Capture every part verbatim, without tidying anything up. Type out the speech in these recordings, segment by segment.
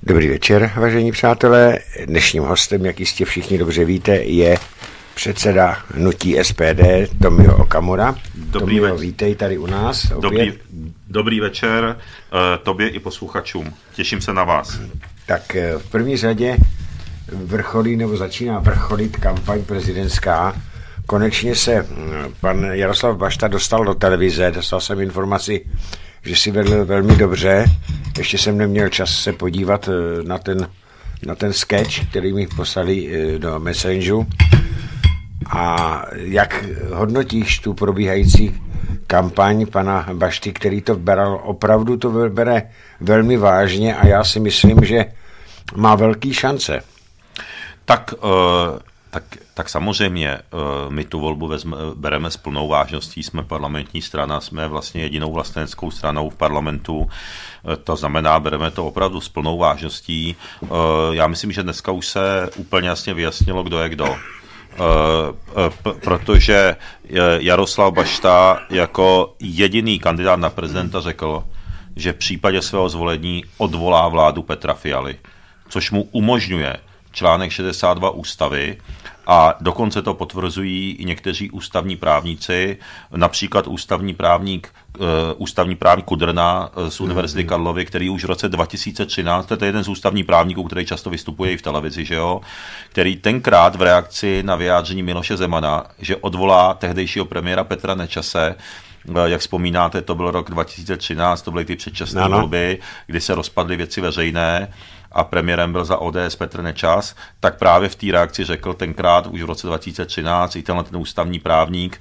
Dobrý večer, vážení přátelé. Dnešním hostem, jak jistě všichni dobře víte, je předseda hnutí S P D Tomio Okamura. Dobrý Tomio, ve... vítej tady u nás. Dobrý, dobrý večer uh, tobě i posluchačům. Těším se na vás. Tak v první řadě vrcholí nebo začíná vrcholit kampaň prezidentská. Konečně se pan Jaroslav Bašta dostal do televize, dostal jsem informaci, že si vedl velmi dobře. Ještě jsem neměl čas se podívat na ten, na ten sketch, který mi poslali do Messengeru. A jak hodnotíš tu probíhající kampaň pana Bašty, který to beral, opravdu to bere velmi vážně a já si myslím, že má velký šance. Tak, uh, tak, tak samozřejmě uh, my tu volbu vezme, bereme s plnou vážností, jsme parlamentní strana, jsme vlastně jedinou vlastenskou stranou v parlamentu, uh, to znamená, bereme to opravdu s plnou vážností. Uh, já myslím, že dneska už se úplně jasně vyjasnilo, kdo je kdo. Uh, p- protože Jaroslav Bašta jako jediný kandidát na prezidenta řekl, že v případě svého zvolení odvolá vládu Petra Fialy, což mu umožňuje článek šedesát dva ústavy a dokonce to potvrzují i někteří ústavní právníci, například ústavní právník, uh, ústavní právník Kudrna z Univerzity Karlovy, který už v roce dva tisíce třináct, to je jeden z ústavních právníků, který často vystupuje i v televizi, že jo, který tenkrát v reakci na vyjádření Miloše Zemana, že odvolá tehdejšího premiéra Petra Nečase, jak vzpomínáte, to byl rok dva tisíce třináct, to byly ty předčasné volby, kdy se rozpadly Věci veřejné a premiérem byl za O D S Petr Nečas, tak právě v té reakci řekl tenkrát už v roce dva tisíce třináct i tenhle ten ústavní právník,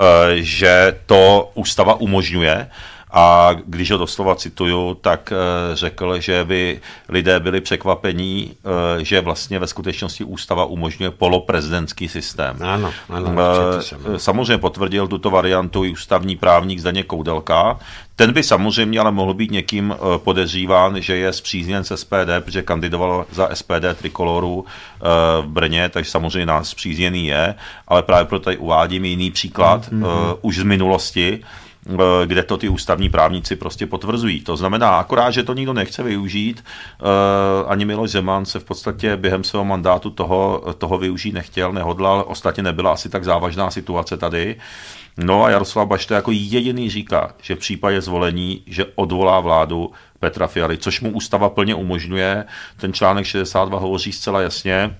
že to ústava umožňuje. A když ho doslova cituju, tak řekl, že by lidé byli překvapení, že vlastně ve skutečnosti ústava umožňuje poloprezidentský systém. Ano, ano. Samozřejmě potvrdil tuto variantu i ústavní právník Zdeněk Koudelka. Ten by samozřejmě ale mohl být někým podezříván, že je spřízněn s S P D, protože kandidoval za S P D Trikoloru v Brně, takže samozřejmě nás spřízněný je, ale právě proto tady uvádím jiný příklad mm-hmm. už z minulosti, kde to ty ústavní právníci prostě potvrzují. To znamená akorát, že to nikdo nechce využít. Ani Miloš Zeman se v podstatě během svého mandátu toho, toho využít nechtěl, nehodlal. Ostatně nebyla asi tak závažná situace tady. No a Jaroslav Bašta jako jediný říká, že v případě zvolení, že odvolá vládu Petra Fialy, což mu ústava plně umožňuje. Ten článek šedesát dva hovoří zcela jasně,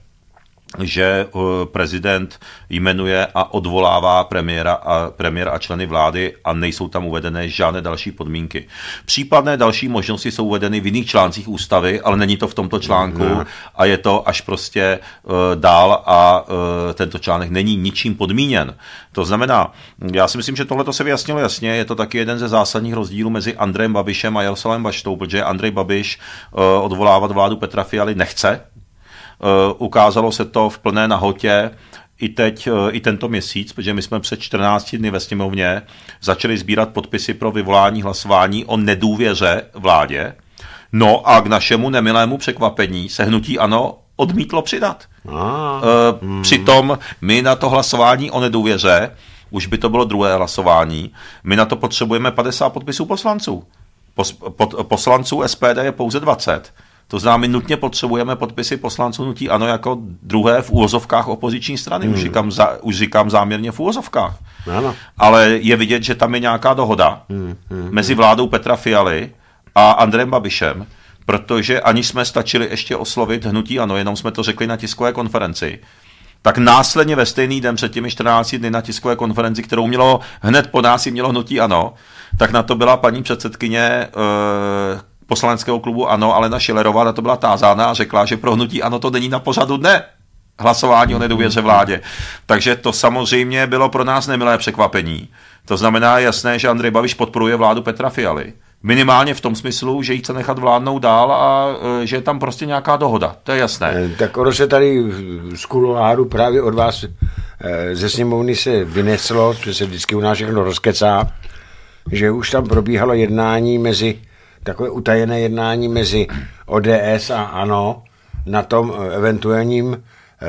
že prezident jmenuje a odvolává premiéra a, premiéra a členy vlády a nejsou tam uvedené žádné další podmínky. Případné další možnosti jsou uvedeny v jiných článcích ústavy, ale není to v tomto článku no. A je to až prostě uh, dál a uh, tento článek není ničím podmíněn. To znamená, já si myslím, že tohle to se vyjasnilo jasně, je to taky jeden ze zásadních rozdílů mezi Andrejem Babišem a Jaroslavem Baštou, protože Andrej Babiš uh, odvolávat vládu Petra Fialy nechce. Uh, ukázalo se to v plné nahotě i teď, uh, i tento měsíc, protože my jsme před čtrnácti dny ve sněmovně začali sbírat podpisy pro vyvolání hlasování o nedůvěře vládě. No a k našemu nemilému překvapení se hnutí ANO odmítlo přidat. Uh, hmm. Přitom my na to hlasování o nedůvěře, už by to bylo druhé hlasování, my na to potřebujeme padesát podpisů poslanců. Pos, pod, poslanců S P D je pouze dvacet. To znamená, my nutně potřebujeme podpisy poslanců hnutí ANO jako druhé v úvozovkách opoziční strany. Hmm. Už, říkám za, už říkám záměrně v úvozovkách. Ano. Ale je vidět, že tam je nějaká dohoda hmm. Hmm. mezi vládou Petra Fialy a Andrejem Babišem, protože ani jsme stačili ještě oslovit hnutí ANO, jenom jsme to řekli na tiskové konferenci. Tak následně ve stejný den před těmi čtrnácti dny na tiskové konferenci, kterou mělo hned po nás, mělo hnutí ANO, tak na to byla paní předsedkyně e, poslaneckého klubu ANO Alena Schillerová, na to byla tázána a řekla, že pro hnutí ANO to není na pořadu dne hlasování o nedůvěře vládě. Takže to samozřejmě bylo pro nás nemilé překvapení. To znamená jasné, že Andrej Babiš podporuje vládu Petra Fialy. Minimálně v tom smyslu, že jí chce nechat vládnout dál a že je tam prostě nějaká dohoda. To je jasné. Tak ono se tady z kuloáru právě od vás ze sněmovny se vyneslo, že se vždycky u nás všechno rozkecá, že už tam probíhalo jednání mezi, takové utajené jednání mezi O D S a ANO na tom eventuálním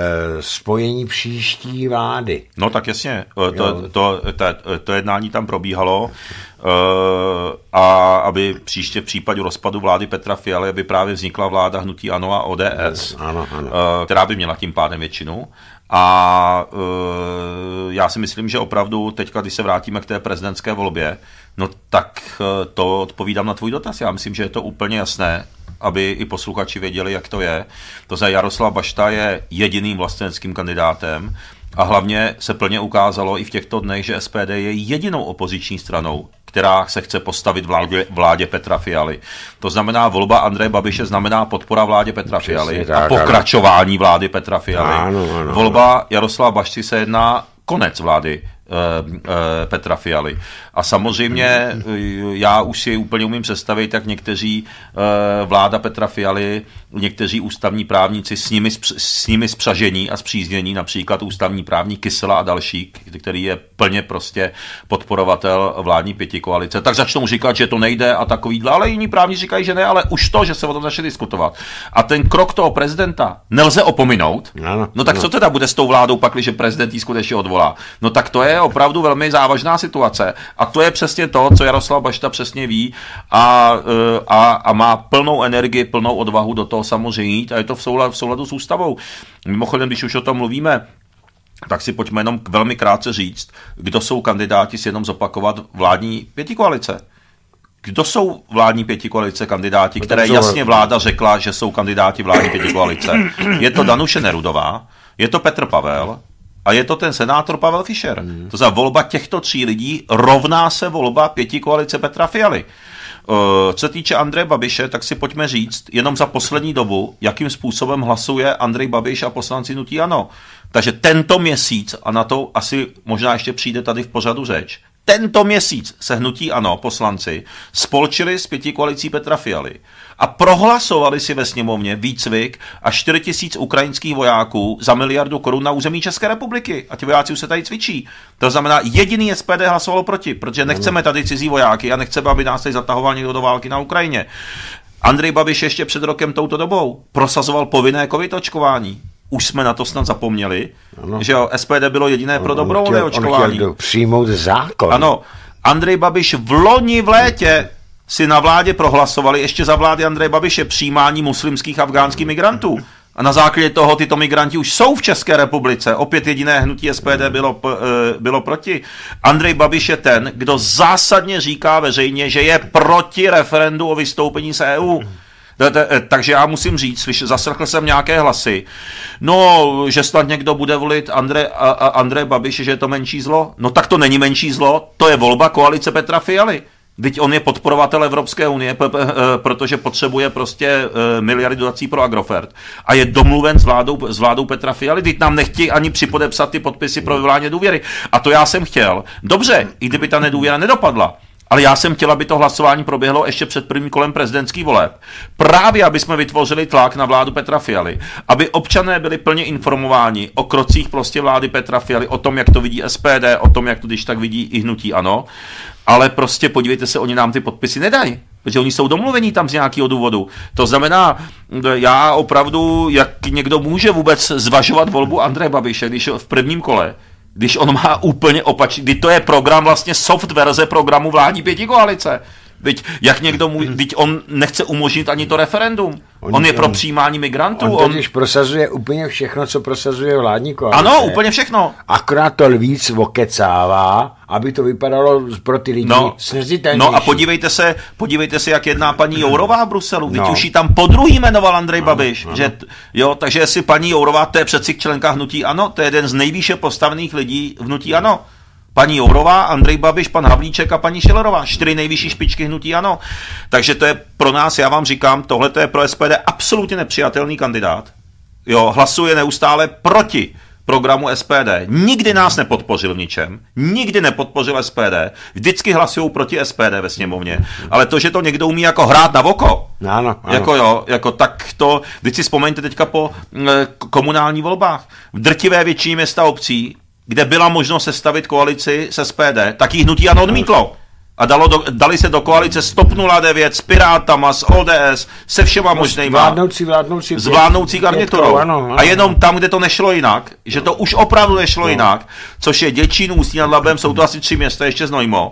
spojení příští vlády. No tak jasně, to, to, to, to jednání tam probíhalo a aby příště v případě rozpadu vlády Petra Fialy, aby právě vznikla vláda hnutí ANO a O D S, ano, ano. která by měla tím pádem většinu. A uh, já si myslím, že opravdu teďka, když se vrátíme k té prezidentské volbě, no tak uh, to odpovídám na tvůj dotaz. Já myslím, že je to úplně jasné, aby i posluchači věděli, jak to je. To znamená, Jaroslav Bašta je jediným vlasteneckým kandidátem a hlavně se plně ukázalo i v těchto dnech, že S P D je jedinou opoziční stranou, která se chce postavit vládě, vládě Petra Fialy. To znamená, volba Andreje Babiše znamená podpora vládě Petra Přesně Fialy tak, a pokračování vlády Petra Fialy. Ano, ano, volba Jaroslava Bašty se jedná konec vlády Petra Fialy. A samozřejmě já už si úplně umím představit, jak někteří vláda Petra Fialy, někteří ústavní právníci s nimi, s nimi spřažení a spříznění, například ústavní právník Kysela a další, který je plně prostě podporovatel vládní pětikoalice, tak začnou říkat, že to nejde a takovýhle, ale jiní právníci říkají, že ne, ale už to, že se o tom začne diskutovat. A ten krok toho prezidenta nelze opominout. Ano, no tak ano. Co teda bude s tou vládou, pakliže prezident ji skutečně odvolá? No tak to je opravdu velmi závažná situace. A to je přesně to, co Jaroslav Bašta přesně ví a, a, a má plnou energii, plnou odvahu do toho samozřejmě jít a je to v souladu, v souladu s ústavou. Mimochodem, když už o tom mluvíme, tak si pojďme jenom velmi krátce říct, kdo jsou kandidáti, si jenom zopakovat vládní pětikoalice. Kdo jsou vládní pětikoalice kandidáti, které jasně vláda řekla, že jsou kandidáti vládní pětikoalice? Je to Danuše Nerudová, je to Petr Pavel, a je to ten senátor Pavel Fischer. Hmm. To znamená, volba těchto tří lidí rovná se volba pětikoalice Petra Fialy. Co se týče Andreje Babiše, tak si pojďme říct jenom za poslední dobu, jakým způsobem hlasuje Andrej Babiš a poslanci hnutí ANO. Takže tento měsíc, a na to asi možná ještě přijde tady v pořadu řeč, tento měsíc se hnutí ANO, poslanci, spolčili s pětikoalicí Petra Fialy a prohlasovali si ve sněmovně výcvik a čtyři tisíce ukrajinských vojáků za miliardu korun na území České republiky. A ti vojáci už se tady cvičí. To znamená, jediný S P D hlasovalo proti, protože nechceme tady cizí vojáky a nechceme, aby nás tady zatahoval někdo do války na Ukrajině. Andrej Babiš ještě před rokem touto dobou prosazoval povinné covid očkování. Už jsme na to snad zapomněli, ano. Že jo, S P D bylo jediné pro dobrovolné očkování. On chtěl přijmout zákon. Ano, Andrej Babiš v loni v létě si na vládě prohlasovali ještě za vlády Andreje Babiše přijímání muslimských afgánských migrantů. A na základě toho tyto migranti už jsou v České republice. Opět jediné hnutí S P D bylo, bylo proti. Andrej Babiš je ten, kdo zásadně říká veřejně, že je proti referendu o vystoupení z E U. Takže já musím říct, zaslechl jsem nějaké hlasy, no, že snad někdo bude volit Andrej, Andrej Babiš, že je to menší zlo. No tak to není menší zlo, to je volba koalice Petra Fialy. Vždyť on je podporovatel Evropské unie, protože potřebuje prostě miliardy dotací pro Agrofert. A je domluven s vládou, s vládou Petra Fialy. Vždyť nám nechtějí ani připodepsat ty podpisy pro vyvolání důvěry. A to já jsem chtěl. Dobře, i kdyby ta nedůvěra nedopadla. Ale já jsem chtěl, aby to hlasování proběhlo ještě před prvním kolem prezidentských voleb. Právě, aby jsme vytvořili tlak na vládu Petra Fialy, aby občané byli plně informováni o krocích prostě vlády Petra Fialy, o tom, jak to vidí S P D, o tom, jak to když tak vidí i hnutí ANO. Ale prostě podívejte se, oni nám ty podpisy nedají, protože oni jsou domluvení tam z nějakého důvodu. To znamená, já opravdu, jak někdo může vůbec zvažovat volbu Andreje Babiše, když v prvním kole, když on má úplně opačný, kdy to je program, vlastně soft verze programu vládní pětikoalice. Teď, jak někdo může, teď on nechce umožnit ani to referendum. On, on je pro přijímání migrantů. On totiž on... prosazuje úplně všechno, co prosazuje vládní koalice. Ano, úplně všechno. Akorát to víc okecává, aby to vypadalo pro ty lidi no, snesitelnější. No a podívejte se, podívejte se, jak jedná paní Jourová v Bruselu. Teď no. Už ji tam podruhý jmenoval Andrej no, Babiš. No. Že, jo, takže jestli paní Jourová, to je přeci členka hnutí ANO, to je jeden z nejvýše postavených lidí v hnutí ANO. Paní Jourová, Andrej Babiš, pan Havlíček a paní Schillerová. Čtyři nejvyšší špičky hnutí ANO. Takže to je pro nás, já vám říkám, tohle to je pro S P D absolutně nepřijatelný kandidát. Jo, hlasuje neustále proti programu S P D. Nikdy nás nepodpořil v ničem. Nikdy nepodpořil S P D. Vždycky hlasují proti S P D ve sněmovně. Ale to, že to někdo umí jako hrát na voko, ano, ano. Jako jo, jako tak to, vždyť si vzpomeňte teďka po e, komunální volbách. V drtivé většině města obcí, kde byla možnost sestavit koalici s S P D, tak jí hnutí ANO odmítlo. A dalo do, dali se do koalice s TOP nula devět, s Pirátama, s O D S, se všema no, možnejma. Vládnoucí, vládnoucí. S vládnoucí garniturou. A jenom tam, kde to nešlo jinak, že to už opravdu nešlo no. jinak, což je Děčín, Ústí nad Labem, jsou to asi tři města, ještě Znojmo,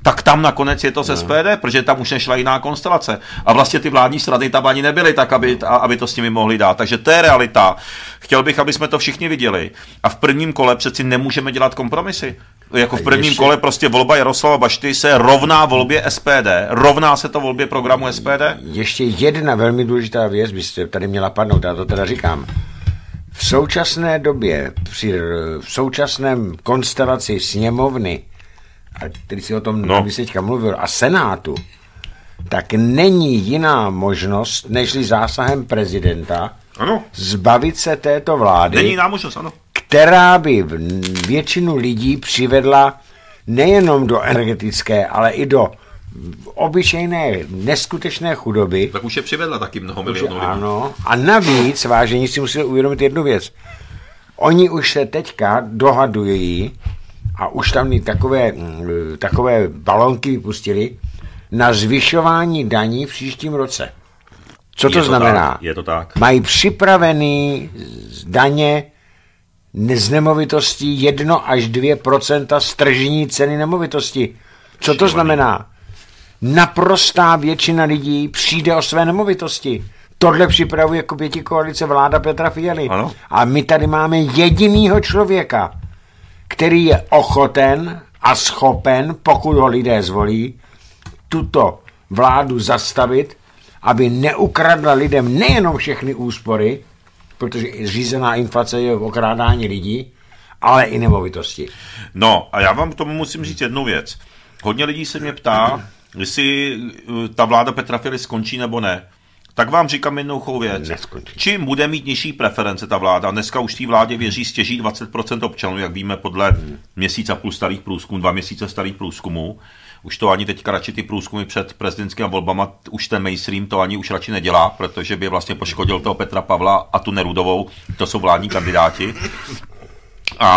tak tam nakonec je to z S P D, protože tam už nešla jiná konstelace. A vlastně ty vládní strany tam ani nebyly tak, aby, aby to s nimi mohli dát. Takže to je realita. Chtěl bych, aby jsme to všichni viděli. A v prvním kole přeci nemůžeme dělat kompromisy. Jako v prvním ještě... kole prostě volba Jaroslava Bašty se rovná volbě S P D. Rovná se to volbě programu S P D? Ještě jedna velmi důležitá věc byste tady měla padnout, já to teda říkám. V současné době, při v současném konstelaci sněmovny, který si o tom no. teďka mluvil, a Senátu, tak není jiná možnost, nežli zásahem prezidenta, ano. zbavit se této vlády, není jiná možnost, ano. která by většinu lidí přivedla nejenom do energetické, ale i do obyčejné, neskutečné chudoby. Tak už je přivedla taky mnoho milionů lidí. Ano. A navíc, vážení, si musíte uvědomit jednu věc. Oni už se teďka dohadují a už tam takové, takové balonky vypustili na zvyšování daní v příštím roce. Co to, to znamená? Tak, je to tak. Mají připravený daně z nemovitostí jedno až dvě procenta z tržní ceny nemovitosti. Co to znamená? Naprostá většina lidí přijde o své nemovitosti. Tohle připravuje jako pětikoalice vláda Petra Fialy. Ano. A my tady máme jedinýho člověka, který je ochoten a schopen, pokud ho lidé zvolí, tuto vládu zastavit, aby neukradla lidem nejenom všechny úspory, protože řízená inflace je v okrádání lidí, ale i nemovitosti. No a já vám k tomu musím říct jednu věc. Hodně lidí se mě ptá, jestli ta vláda Petra Fialy skončí nebo ne. Tak vám říkám jednoduchou věc. Neskončí. Čím bude mít nižší preference ta vláda, dneska už té vládě věří stěží dvacet procent občanů, jak víme podle hmm. měsíce a půl starých průzkumů, dva měsíce starých průzkumů. Už to ani teďka radši ty průzkumy před prezidentskými volbama, už ten mainstream to ani už radši nedělá, protože by vlastně poškodil toho Petra Pavla a tu Nerudovou, to jsou vládní kandidáti. A,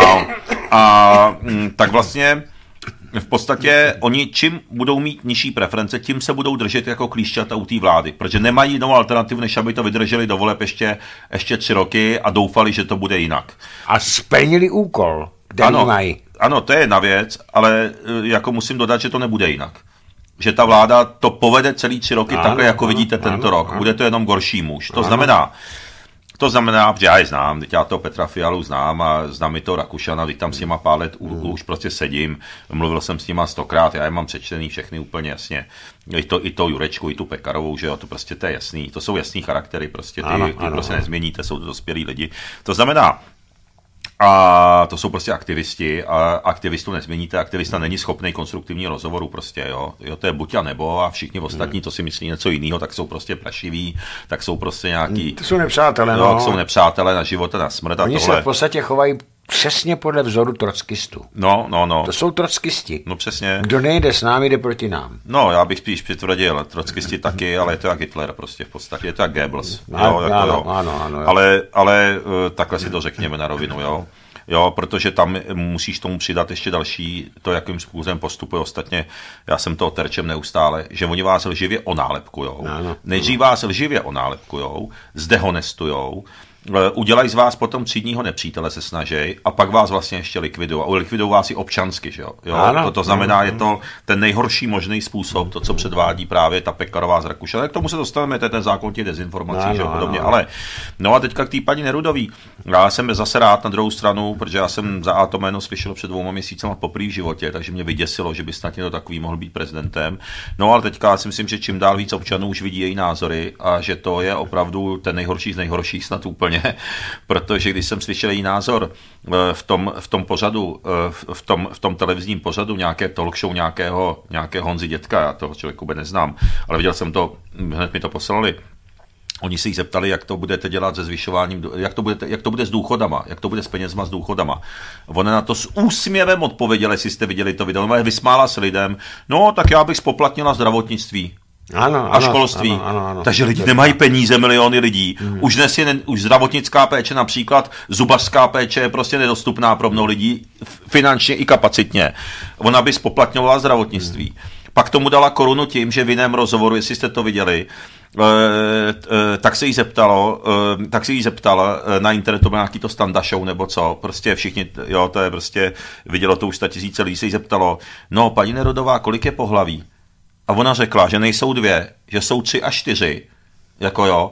a tak vlastně v podstatě oni čím budou mít nižší preference, tím se budou držet jako klíšťata u té vlády, protože nemají jinou alternativu, než aby to vydrželi do voleb ještě, ještě tři roky a doufali, že to bude jinak. A splnili úkol, který ano, mají. Ano, to je jedna věc, ale jako musím dodat, že to nebude jinak. Že ta vláda to povede celý tři roky ano, takhle, jako ano, vidíte tento ano, rok. Ano. Bude to jenom gorší muž. To ano. znamená, To znamená, že já je znám, teď já toho Petra Fialu znám a znám i toho Rakušana, teď tam s těma pár let mm. už prostě sedím, mluvil jsem s nima stokrát, já je mám přečtený všechny úplně jasně. I to, i to Jurečku, i tu Pekarovou, že jo, to prostě to je jasný, to jsou jasný charaktery, prostě ty, ano, ty ano, prostě ano. nezměníte, jsou to dospělí lidi. To znamená, a to jsou prostě aktivisti a aktivistu nezměníte, aktivista není schopný konstruktivní rozhovoru prostě, jo. jo, to je buď a nebo a všichni ostatní, to si myslí něco jiného, tak jsou prostě prašiví, tak jsou prostě nějaký... To jsou nepřátelé, no. no. Jsou nepřátelé na život a na smrt a Oni tohle. se v podstatě chovají přesně podle vzoru trockistů. No, no, no. To jsou trockisti. No přesně. Kdo nejde s námi, jde proti nám. No, já bych spíš přitvrdil, trockisti taky, ale je to jak Hitler prostě v podstatě, je to jak Goebbels. No, jo, jako ano, jo. ano, ano, jo. Ale, ale takhle si to řekněme na rovinu, jo. Jo, protože tam musíš tomu přidat ještě další, to, jakým způsobem postupuje. Ostatně, já jsem to terčem neustále, že oni vás lživě onálepkujou. Nejdřív vás lživě onálepkujou, zdehonestujou, udělají z vás potom třídního nepřítele, se snaží, a pak vás vlastně ještě likvidují. A likvidují vás i občansky, že jo? jo? To, to znamená, je to ten nejhorší možný způsob, to, co předvádí právě ta Pekarová z Rakušana. K tomu se dostaneme, to je ten zákon těch dezinformací, že jo, podobně. Ale, no a teďka k té paní Nerudový. Já jsem zase rád na druhou stranu, protože já jsem za A to jméno slyšel před dvouma měsícema poprvé v životě, takže mě vyděsilo, že by snad někdo takový mohl být prezidentem. No ale teďka já si myslím, že čím dál víc občanů už vidí její názory a že to je opravdu ten nejhorší z nejhorších snad úplně. Protože když jsem slyšel její názor v tom, v tom pořadu, v tom, v tom televizním pořadu, nějaké talk show nějakého, nějakého Honzy Dětka, já toho člověku vůbec neznám, ale viděl jsem to, hned mi to poslali. Oni se jí zeptali, jak to budete dělat se zvyšováním, jak to, budete, jak to bude s důchodama, jak to bude s penězma s důchodama. Ona na to s úsměvem odpověděla, jestli jste viděli to video, vysmála se lidem, no tak já bych spoplatnila zdravotnictví. Ano, a školství. Ano, ano, ano. Takže lidi nemají peníze, miliony lidí. Hmm. Už dnes je ne, už zdravotnická péče, například zubařská péče je prostě nedostupná pro mnoho lidí, finančně i kapacitně. Ona by spoplatňovala zdravotnictví. Hmm. Pak tomu dala korunu tím, že v jiném rozhovoru, jestli jste to viděli, tak se jí zeptalo, tak se jí zeptal na internetu nějaký to Standa Show nebo co, prostě všichni, jo, to je prostě, vidělo to už sta tisíce lidí, se jí zeptalo, no, paní Nerudová, kolik je pohlaví? A ona řekla, že nejsou dvě, že jsou tři a čtyři, jako jo,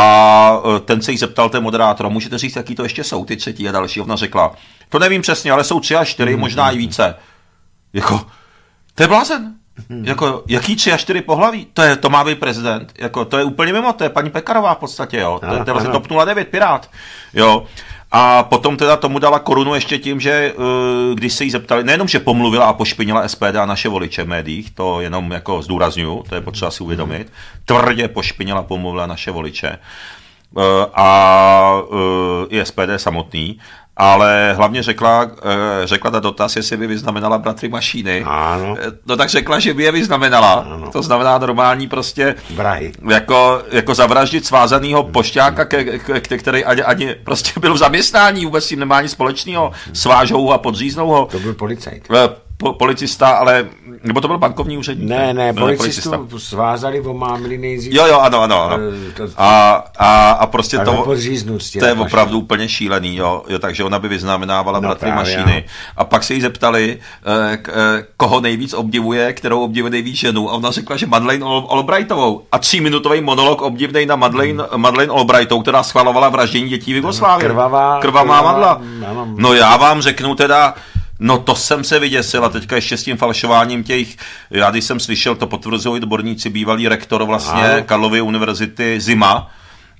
a ten se jí zeptal, ten moderátor, můžete říct, jaký to ještě jsou, ty třetí a další, ona řekla, to nevím přesně, ale jsou tři a čtyři, mm, možná i více, jako, to je blázen. Hmm. Jako, jaký tři a čtyři pohlaví? To, je, to má být prezident. Jako, to je úplně mimo, to je paní Pekarová v podstatě, jo. To, to je vlastně TOP nula devět, Pirát. Jo. A potom teda tomu dala korunu ještě tím, že uh, když se jí zeptali, nejenom, že pomluvila a pošpinila S P D a naše voliče v médiích, to jenom jako zdůrazňuju, to je potřeba si uvědomit, tvrdě pošpinila, pomluvila naše voliče uh, a uh, i S P D samotný, ale hlavně řekla, řekla ta dotaz, jestli by vyznamenala bratry Mašíny. Ano. No tak řekla, že by je vyznamenala. Ano. To znamená normální prostě Vrahy. Jako, jako zavraždit svázanýho pošťáka, ke, ke, který ani, ani prostě byl v zaměstnání, vůbec s tím nemá nic společného. Svážou ho a podříznou ho. To byl policajt. Po, policista, ale, nebo to byl bankovní úředník? Ne, ne, policistu svázali, omámili nejdřív. Jo, jo, ano, ano, ano. A, a, a prostě to, to je opravdu úplně šílený, jo, jo, takže ona by vyznamenávala no, bratry Mašíny. A pak se jí zeptali, k, koho nejvíc obdivuje, kterou obdivuje nejvíc ženu, a ona řekla, že Madeleine Albrightovou. A tříminutový monolog obdivnej na Madeleine, hmm. Madeleine Albrightovou, která schvalovala vraždění dětí v Jugoslávii. Krvavá, krvavá madla. No já vám řeknu teda, no to jsem se vyděsil a teďka ještě s tím falšováním těch, já když jsem slyšel, to potvrzují odborníci, bývalý rektor vlastně Aha. Karlovy univerzity Zima,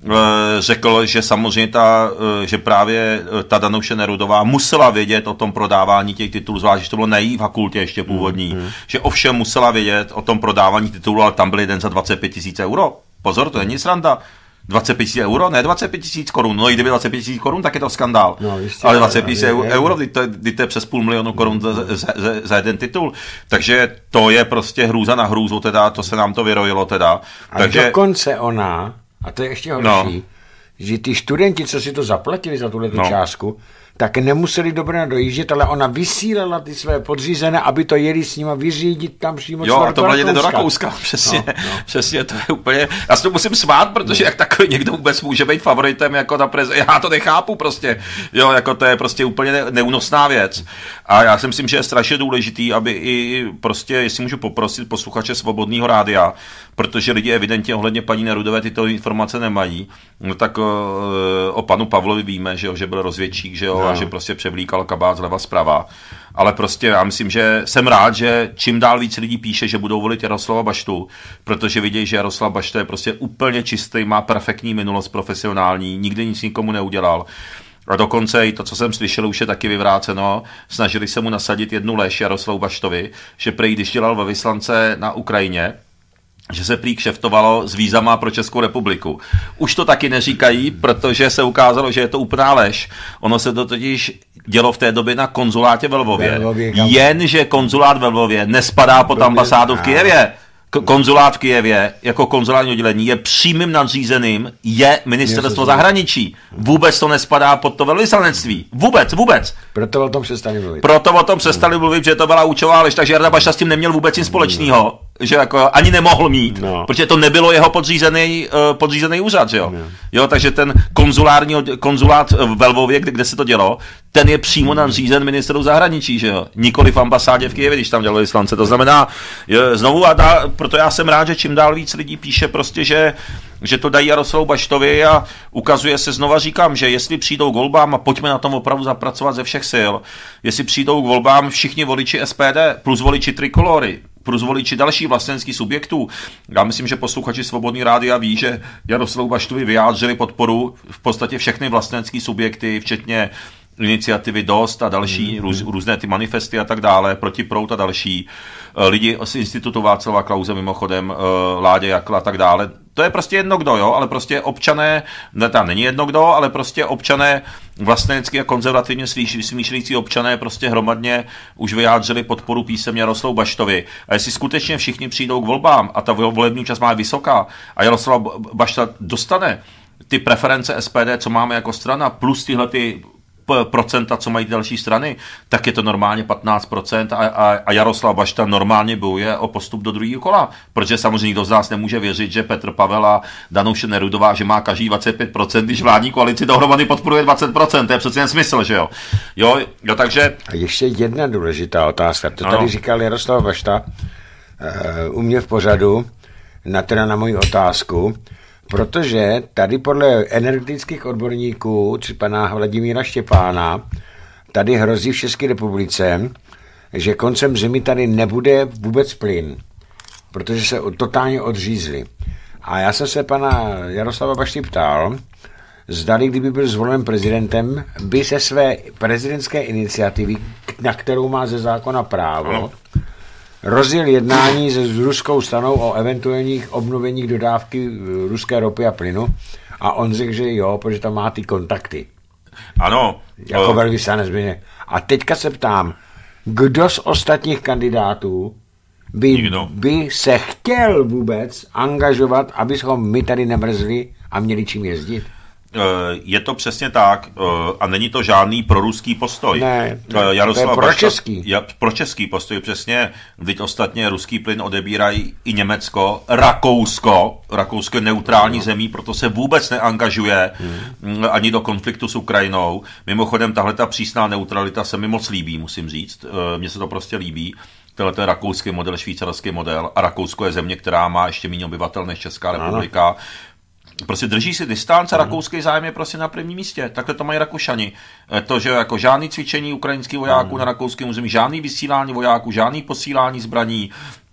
řekl, že samozřejmě ta, že právě ta Danuše Nerudová musela vědět o tom prodávání těch titulů, zvlášť, že to bylo na její fakultě ještě původní, mm, mm. že ovšem musela vědět o tom prodávání titulů, ale tam byl jeden za dvacet pět tisíc euro. Pozor, to není sranda. dvacet pět tisíc euro, ne dvacet pět tisíc korun, no i kdyby dvacet pět tisíc korun, tak je to skandál. No, jistě, ale dvacet pět tisíc euro, kdy to, kdy to je přes půl milionu korun za, za, za, za jeden titul. Takže to je prostě hrůza na hrůzu, teda, to se nám to vyrojilo teda. A Takže dokonce ona, a to je ještě horší, no. že ty studenti, co si to zaplatili za tuhle no. částku, tak nemuseli do Brna dojíždět, ale ona vysílala ty své podřízené, aby to jeli s nima vyřídit tam přímo jo, a to byla jde do Rakouska, přesně, no, no. přesně, to je úplně, já se to musím smát, protože no. jak takový někdo vůbec může být favoritem jako na prez, já to nechápu prostě, jo, jako to je prostě úplně ne, neúnosná věc a já si myslím, že je strašně důležitý, aby i prostě, jestli můžu poprosit posluchače Svobodného rádia, protože lidi evidentně ohledně paní Nerudové tyto informace nemají, no tak o, o panu Pavlovi víme, že, jo, že byl rozvědčík, že jo, no. a že prostě převlíkal kabát zleva zprava. Ale prostě já myslím, že jsem rád, že čím dál víc lidí píše, že budou volit Jaroslava Baštu, protože vidějí, že Jaroslav Bašta je prostě úplně čistý, má perfektní minulost profesionální, nikdy nic nikomu neudělal. A dokonce i to, co jsem slyšel, už je taky vyvráceno. Snažili se mu nasadit jednu lež Jaroslavu Baštovi, že prej, když dělal ve vyslance na Ukrajině, že se prý kšeftovalo s vízama pro Českou republiku. Už to taky neříkají, protože se ukázalo, že je to úplná lež. Ono se to totiž dělo v té době na konzulátě ve Lvově. Jenže konzulát ve Lvově nespadá pod ambasádu v Kyjevě. Konzulát v Kyjevě jako konzulární oddělení je přímým nadřízeným je ministerstvo zahraničí. Vůbec to nespadá pod to velvyslanectví. Vůbec, vůbec. Proto o tom přestali mluvit. Proto o tom přestali mluvit, že to byla účelová lež, takže Jarda Bašta s tím neměl vůbec nic společného. Že jako ani nemohl mít, no. protože to nebylo jeho podřízený, uh, podřízený úřad, že jo? No. Jo, takže ten konzulární, konzulát ve Lvově, kde, kde se to dělo, ten je přímo nadřízen ministeru zahraničí, že jo? Nikoli v ambasádě v Kyjevě, když tam dělali vyslance. To znamená, je, znovu a dál, proto já jsem rád, že čím dál víc lidí píše prostě, že že to dají Jaroslavu Baštovi a ukazuje se, znova říkám, že jestli přijdou k volbám a pojďme na tom opravdu zapracovat ze všech sil, jestli přijdou k volbám všichni voliči S P D plus voliči Trikolory, plus voliči další vlasteneckých subjektů. Já myslím, že posluchači Svobodný rádia ví, že Jaroslavu Baštovi vyjádřili podporu v podstatě všechny vlastenecké subjekty, včetně iniciativy Dost a další, mm, růz, různé ty manifesty a tak dále, Protiproud a další, lidi z institutu Václava Klause mimochodem, Ládě Jakla a tak dále. To je prostě jedno kdo, jo, ale prostě občané, ne, tam není jedno kdo, ale prostě občané vlastenecky a konzervativně smýšlející občané prostě hromadně už vyjádřili podporu písemně Jaroslavu Baštovi. A jestli skutečně všichni přijdou k volbám a ta volební účast má vysoká a Jaroslav Bašta dostane ty preference S P D, co máme jako strana, plus tyhle ty procenta, co mají další strany, tak je to normálně patnáct procent a, a, a Jaroslav Bašta normálně bojuje o postup do druhého kola, protože samozřejmě nikdo z nás nemůže věřit, že Petr Pavel a Danuše Nerudová, že má každý dvacet pět procent, když vládní koalici dohromady podporuje dvacet procent, to je přece jen smysl, že jo? Jo, jo takže... A ještě jedna důležitá otázka, to tady ano. říkal Jaroslav Bašta uh, u mě v pořadu, na teda na moji otázku, protože tady podle energetických odborníků, či pana Vladimíra Štěpána, tady hrozí v České republice, že koncem zimy tady nebude vůbec plyn, protože se totálně odřízli. A já jsem se pana Jaroslava Bašty ptal, zdali, kdyby byl zvolen prezidentem, by se své prezidentské iniciativy, na kterou má ze zákona právo, no. rozjel jednání se s ruskou stranou o eventuálních obnoveních dodávky ruské ropy a plynu a on řekl, že jo, protože tam má ty kontakty. Ano. Jako velvyslanec. A teďka se ptám, kdo z ostatních kandidátů by, by se chtěl vůbec angažovat, aby jsme my tady nemrzli a měli čím jezdit? Je to přesně tak a není to žádný proruský postoj. Ne, to, Jaroslav to je pročeský. Je pročeský postoj, přesně. Vždyť ostatně ruský plyn odebírají i Německo, Rakousko. Rakousko je neutrální no. zemí, proto se vůbec neangažuje hmm. ani do konfliktu s Ukrajinou. Mimochodem, tahle ta přísná neutralita se mi moc líbí, musím říct. Mně se to prostě líbí. Tohle je rakouský model, švýcarský model a Rakousko je země, která má ještě méně obyvatel než Česká republika. Ano. Prostě drží si distanc a hmm. rakouský zájem je prostě na prvním místě. Takhle to mají Rakušani. To, že jako žádný cvičení ukrajinských vojáků hmm. na rakouském území, žádný vysílání vojáků, žádný posílání zbraní,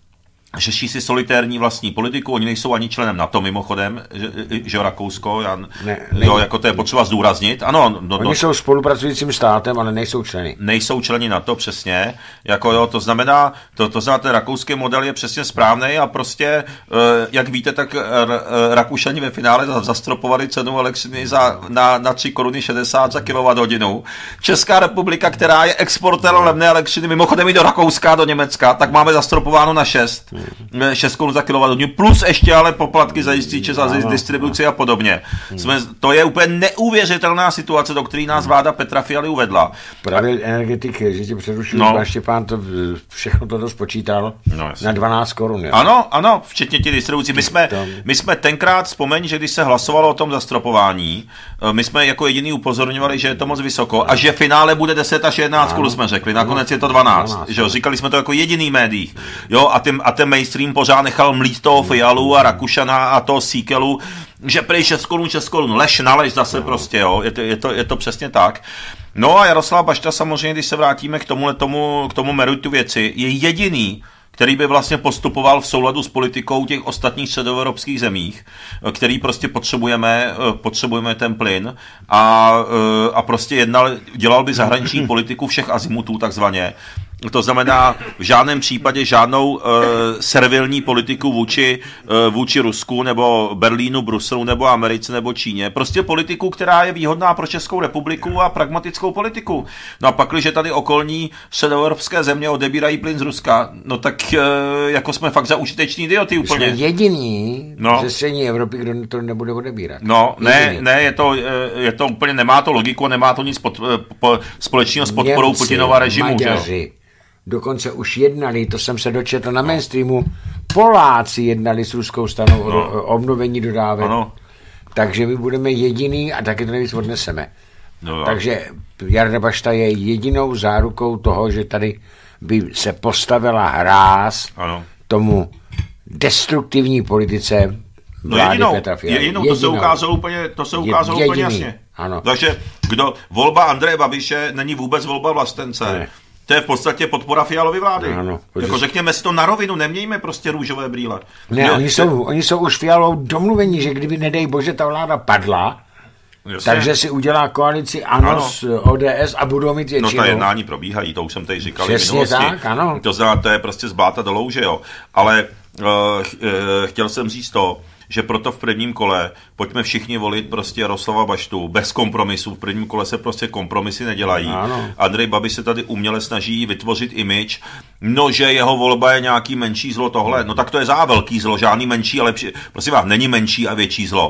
řeší si solitérní vlastní politiku, oni nejsou ani členem NATO mimochodem, že, že Rakousko, já, ne, jo, jako to je potřeba zdůraznit. Ano, no, oni no, jsou spolupracujícím státem, ale nejsou členy. Nejsou členi NATO, přesně. Jako, jo, to znamená, to, to znamená, ten rakouský model je přesně správný a prostě, jak víte, tak Rakušani ve finále zastropovali cenu elektřiny za, na, na tři koruny šedesát za kilowatthodinu. Česká republika, která je exportérem levné elektřiny, mimochodem i do Rakouska, do Německa, tak máme zastropováno na šest. šest korun za kilowatthodinu, plus ještě ale poplatky za jističe, za distribuci a podobně. Jsme, to je úplně neuvěřitelná situace, do které nás vláda Petra Fialy uvedla. Právě energetik, že tě přerušil, no. Štěpán to všechno toto spočítal no, na dvanáct korun. Ano, ano, včetně těch distribucí. My jsme, my jsme tenkrát, vzpomeň, že když se hlasovalo o tom zastropování, my jsme jako jediný upozorňovali, že je to moc vysoko a že finále bude deset až jedenáct korun, jsme řekli. Nakonec je to dvanáct. dvanáct že jo? Říkali jsme to jako jediný médiích. Jo, a tím, a ten mainstream pořád nechal mlít toho Fialu a Rakušana a toho Síkelu, že prej šest korun, šest korun, lež na lež zase no. prostě, jo, je to, je, to, je to přesně tak. No a Jaroslav Bašta samozřejmě, když se vrátíme k tomu, tomu, k tomu meritu věci, je jediný, který by vlastně postupoval v souladu s politikou těch ostatních středoevropských zemích, který prostě potřebujeme, potřebujeme ten plyn a, a prostě jednal, dělal by zahraniční politiku všech azimutů takzvaně. To znamená v žádném případě žádnou uh, servilní politiku vůči, uh, vůči Rusku nebo Berlínu, Bruselu nebo Americe nebo Číně. Prostě politiku, která je výhodná pro Českou republiku a pragmatickou politiku. No a pak, když tady okolní středoevropské země odebírají plyn z Ruska, no tak uh, jako jsme fakt za užiteční idioty úplně. Jsme jediní no. ze střední Evropy, kdo to nebude odebírat. No, jediný. ne, ne, je to, je to úplně, nemá to logiku, nemá to nic pod, po, společného s podporou Němci, Putinova režimu. Maďaři, dokonce už jednali, to jsem se dočetl na mainstreamu, Poláci jednali s ruskou stranou no. o obnovení dodávek. Ano. Takže my budeme jediný a taky to nejvíc odneseme. No, Takže Jarda Bašta je jedinou zárukou toho, že tady by se postavila hráz ano. tomu destruktivní politice vlády no jedinou, Petra Fialy. Jedinou, jedinou, to se ukázalo úplně, to se ukázalo je, úplně jasně. Ano. Takže kdo, volba Andreje Babiše není vůbec volba vlastence. Ne. To je v podstatě podpora Fialovy vlády. Ano, jako řekněme si to na rovinu, nemějme prostě růžové brýle. Ne, oni, jsou, oni jsou už Fialou domluvení, že kdyby, nedej bože, ta vláda padla, jasně. takže si udělá koalici ANO, ano. s O D S a budou mít většinu. No ta jednání probíhají, to už jsem tady říkal v minulosti. Tak, ano. To znamená, to je prostě z bláta do louže, jo. Ale uh, uh, chtěl jsem říct to, že proto v prvním kole pojďme všichni volit prostě Jaroslava Baštu bez kompromisů. V prvním kole se prostě kompromisy nedělají. Ano. Andrej Babiš se tady uměle snaží vytvořit image, no že jeho volba je nějaký menší zlo tohle. No tak to je za velký zlo, žádný menší, ale prosím vás, není menší a větší zlo.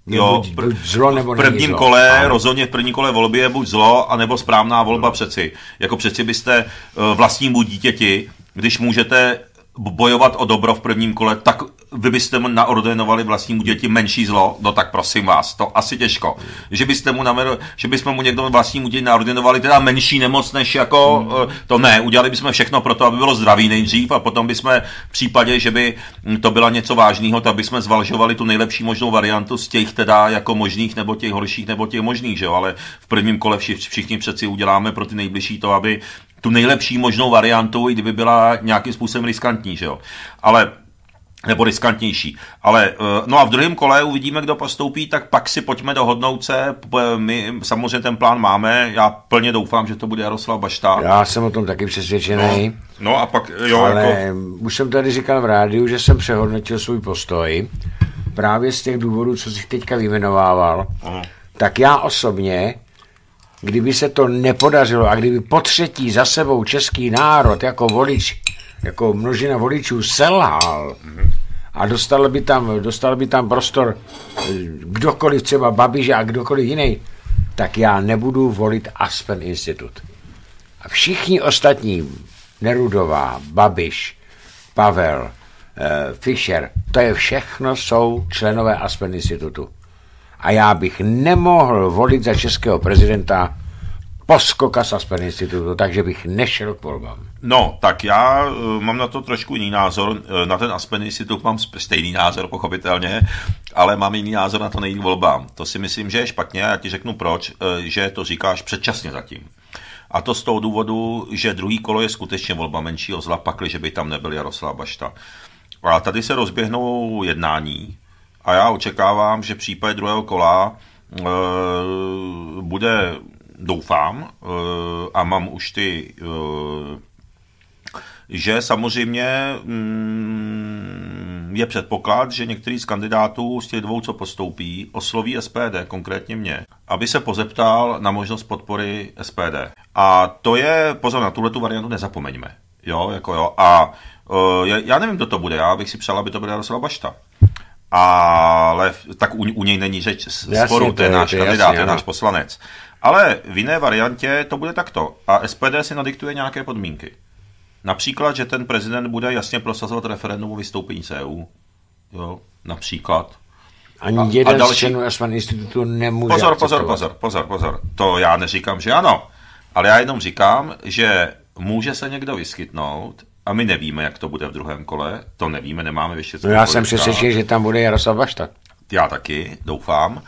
Jo, buď, buď zlo, nebo v prvním zlo. kole, Ano. rozhodně v prvním kole volby je buď zlo, anebo správná volba přeci. Jako přeci byste vlastnímu dítěti, když můžete bojovat o dobro v prvním kole, tak vy byste mu naordinovali vlastnímu děti menší zlo, no tak prosím vás, to asi těžko. Že byste mu namer, že bychom mu někdo vlastnímu děti naordinovali teda menší nemoc než jako, hmm. to ne, udělali bychom všechno pro to, aby bylo zdravý nejdřív a potom bychom v případě, že by to byla něco vážného, tak bychom zvažovali tu nejlepší možnou variantu z těch teda jako možných nebo těch horších nebo těch možných, že jo, ale v prvním kole všichni přeci uděláme pro ty nejbližší to, aby tu nejlepší možnou variantu, i kdyby byla nějakým způsobem riskantní, že jo. Ale, nebo riskantnější. Ale, no a v druhém kole uvidíme, kdo postoupí, tak pak si pojďme dohodnout se. My samozřejmě ten plán máme, já plně doufám, že to bude Jaroslav Bašta. Já jsem o tom taky přesvědčený. No, no a pak, jo, ale jako... už jsem tady říkal v rádiu, že jsem přehodnotil svůj postoj. Právě z těch důvodů, co jsi teďka vyjmenovával. Aha. Tak já osobně, kdyby se to nepodařilo a kdyby po třetí za sebou český národ jako volič, jako množina voličů selhal a dostal by tam, dostal by tam prostor kdokoliv, třeba Babiš a kdokoliv jiný, tak já nebudu volit Aspen Institut. A všichni ostatní, Nerudová, Babiš, Pavel, eh, Fischer, to je všechno jsou členové Aspen Institutu. A já bych nemohl volit za českého prezidenta poskoka z Aspen Institutu, takže bych nešel k volbám. No, tak já uh, mám na to trošku jiný názor. Uh, na ten Aspen Institut mám stejný názor, pochopitelně, ale mám jiný názor na to nejít k volbám. To si myslím, že je špatně a já ti řeknu proč, uh, že to říkáš předčasně zatím. A to z toho důvodu, že druhý kolo je skutečně volba menšího zla, pakliže by tam nebyl Jaroslav Bašta. A tady se rozběhnou jednání, a já očekávám, že v případě druhého kola e, bude, doufám, e, a mám už ty, e, že samozřejmě mm, je předpoklad, že některý z kandidátů z těch dvou, co postoupí, osloví S P D, konkrétně mě, aby se pozeptal na možnost podpory S P D. A to je, pozor, na tuhletu variantu nezapomeňme. Jo, jako jo. A e, já nevím, kdo to bude, já bych si přál, aby to byl Jaroslav Bašta. Ale tak u, u něj není řeč sporu, to je náš kandidát, to je náš poslanec. Ale v jiné variantě to bude takto. A S P D si nadiktuje nějaké podmínky. Například, že ten prezident bude jasně prosazovat referendum o vystoupení z E U. Jo, například. Ani a, jeden a další... z členů Aspen Institutu nemůže Pozor, pozor, pozor, pozor, pozor. To já neříkám, že ano. Ale já jenom říkám, že může se někdo vyskytnout, a my nevíme, jak to bude v druhém kole, to nevíme, nemáme vyšetřit. No já jsem přesvědčen, že tam bude Jaroslav Bašta. Já taky, doufám,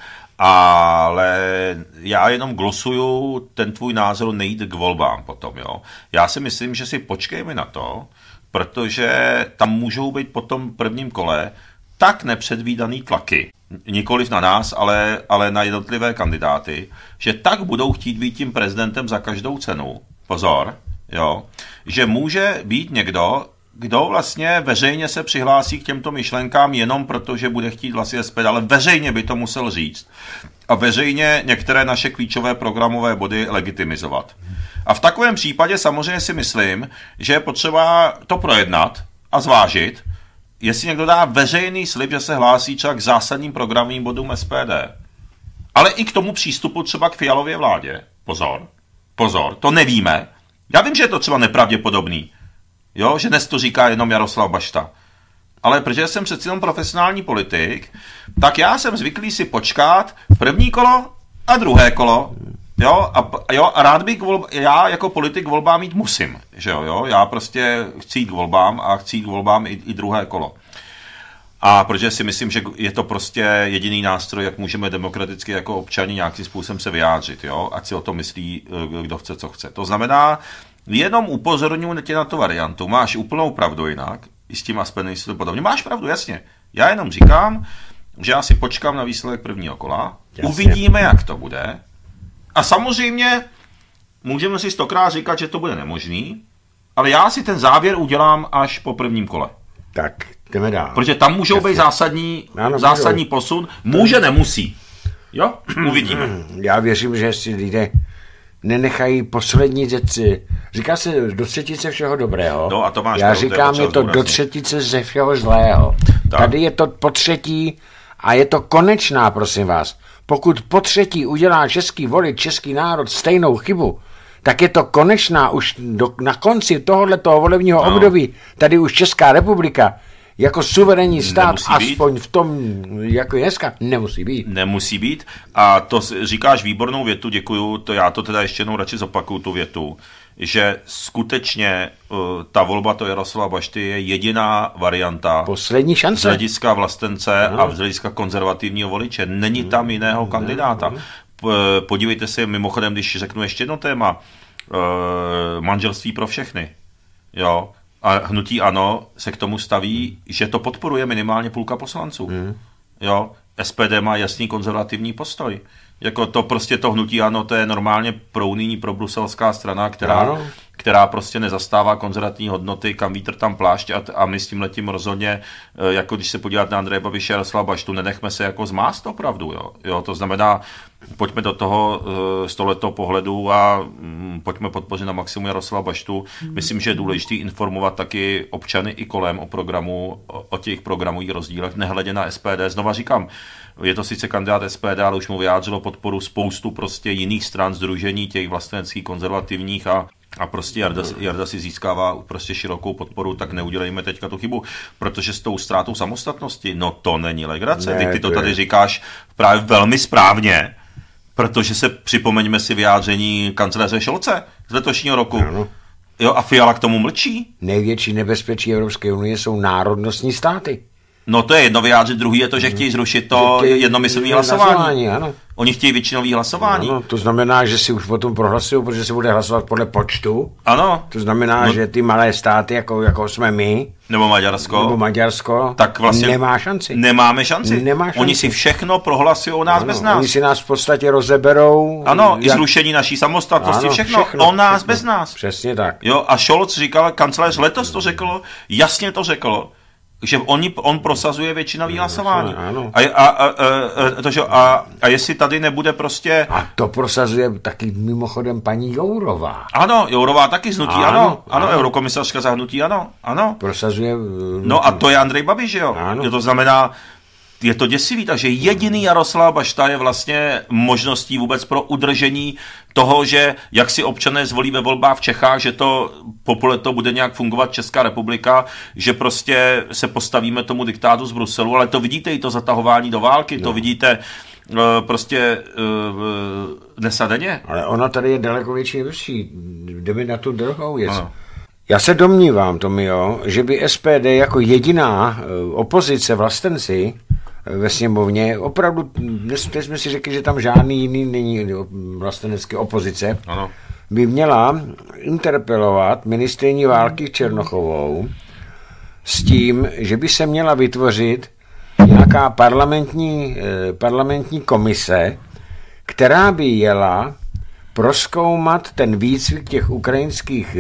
ale já jenom glosuju ten tvůj názor nejít k volbám potom, jo. Já si myslím, že si počkejme na to, protože tam můžou být po tom prvním kole tak nepředvídaný tlaky, nikoliv na nás, ale, ale na jednotlivé kandidáty, že tak budou chtít být tím prezidentem za každou cenu. Pozor, jo, že může být někdo, kdo vlastně veřejně se přihlásí k těmto myšlenkám jenom proto, že bude chtít hlasy S P D, ale veřejně by to musel říct. A veřejně některé naše klíčové programové body legitimizovat. A v takovém případě samozřejmě si myslím, že je potřeba to projednat a zvážit, jestli někdo dá veřejný slib, že se hlásí třeba k zásadním programovým bodům S P D. Ale i k tomu přístupu třeba k Fialově vládě. Pozor, pozor, to nevíme. Já vím, že je to třeba nepravděpodobný. Jo, že dnes to říká jenom Jaroslav Bašta. Ale protože jsem přeci jenom profesionální politik, tak já jsem zvyklý si počkat první kolo a druhé kolo. Jo, a, jo, a rád bych volb, já jako politik volbám jít musím. Že jo, jo, já prostě chci jít k volbám a chci jít k volbám i, i druhé kolo. A protože si myslím, že je to prostě jediný nástroj, jak můžeme demokraticky jako občani nějakým způsobem se vyjádřit, jo, ať si o to myslí, kdo chce, co chce. To znamená, jenom upozorňuji tě na tu variantu. Máš úplnou pravdu jinak, i s tím Aspen Institutem podobně. Máš pravdu, jasně. Já jenom říkám, že já si počkám na výsledek prvního kola, jasně. Uvidíme, jak to bude. A samozřejmě můžeme si stokrát říkat, že to bude nemožný, ale já si ten závěr udělám až po prvním kole. Tak, jdeme dál. Protože tam můžou být zásadní, ano, zásadní posun. Může, nemusí. Jo? Uvidíme. Já věřím, že si lidé nenechají poslední řeci. Říká se do třetice všeho dobrého. No, a to máš Já pravdu, říkám, je to do třetice ze všeho zlého. Tak. Tady je to po třetí A je to konečná, prosím vás. Pokud po třetí udělá český volič, český národ stejnou chybu, tak je to konečná už do, na konci tohoto volebního no. období. Tady už Česká republika jako suverénní stát, nemusí aspoň být. V tom, jako je dneska, nemusí být. Nemusí být. A to říkáš výbornou větu, děkuju, to já to teda ještě jednou radši zopakuju, tu větu, že skutečně uh, ta volba to Jaroslava Bašty je jediná varianta. Poslední šance. Z hlediska vlastence no. a z hlediska konzervativního voliče. Není tam jiného no. kandidáta. No. Podívejte se mimochodem, když řeknu ještě jedno téma, uh, manželství pro všechny. Jo. A hnutí ANO se k tomu staví, že to podporuje minimálně půlka poslanců. Mm. Jo, S P D má jasný konzervativní postoj. Jako to prostě to hnutí ANO, to je normálně prounijní probruselská strana, která, která prostě nezastává konzervativní hodnoty, kam vítr tam plášť a, a my s tímhletím rozhodně, jako když se podívat na Andreje Babiše a Jaroslava Baštu, nenechme se jako zmást opravdu. Jo. Jo, to znamená, pojďme do toho z tohoto pohledu a mm, pojďme podpořit na maximum Jaroslava Baštu. Myslím, že je důležité informovat taky občany i kolem o programu, o, o těch programových rozdílech, nehledě na S P D. Znova říkám, je to sice kandidát S P D, ale už mu vyjádřilo podporu spoustu prostě jiných stran, sdružení těch vlasteneckých, konzervativních a a prostě Jarda, Jarda si získává prostě širokou podporu, tak neudělejme teďka tu chybu, protože s tou ztrátou samostatnosti, no to není legrace. Ne, ty to tady říkáš právě velmi správně, protože se připomeňme si vyjádření kancléře Scholze z letošního roku. Ano. Jo, a Fiala k tomu mlčí. Největší nebezpečí Evropské unie jsou národnostní státy. No to je jedno vyjádřit, druhý je to, že chtějí zrušit to jednomyslné hlasování. hlasování ano. Oni chtějí většinový hlasování. Ano, to znamená, že si už potom prohlasují, protože se bude hlasovat podle počtu. Ano. To znamená, no. že ty malé státy, jako, jako jsme my, nebo Maďarsko, nebo Maďarsko, tak vlastně nemá šanci. Nemáme šanci. Nemá šanci. Oni si všechno prohlasují o nás ano, bez nás. Oni si nás v podstatě rozeberou. Ano, jak... i zrušení naší samostatnosti, ano, všechno, všechno o nás všechno. Bez nás. Přesně tak. Jo, a Scholz říkal, kancléř letos to řekl, jasně to řekl, že on, on prosazuje většinový hlasování. Ano. A, a, a, a, a, a jestli tady nebude prostě... A to prosazuje taky mimochodem paní Jourová. Ano, Jourová taky z hnutí, ano. Ano, ano, ano. Eurokomisařka za hnutí, ano. ano. Prosazuje... No a to je Andrej Babiš, jo. Ano. To znamená, je to děsivý, takže jediný Jaroslav Bašta je vlastně možností vůbec pro udržení toho, že jak si občané zvolí ve volbách v Čechách, že to po to bude nějak fungovat Česká republika, že prostě se postavíme tomu diktátu z Bruselu, ale to vidíte i to zatahování do války, no. to vidíte uh, prostě uh, dnes a denně. Ale ona tady je daleko větší vyšší, jdeme na tu druhou věc. Ano. Já se domnívám, Tomio, že by S P D jako jediná opozice vlastenci ve sněmovně, opravdu, dnes jsme si řekli, že tam žádný jiný není vlastenecké opozice, ano. by měla interpelovat ministryni války Černochovou s tím, že by se měla vytvořit nějaká parlamentní, parlamentní komise, která by jela prozkoumat ten výcvik těch ukrajinských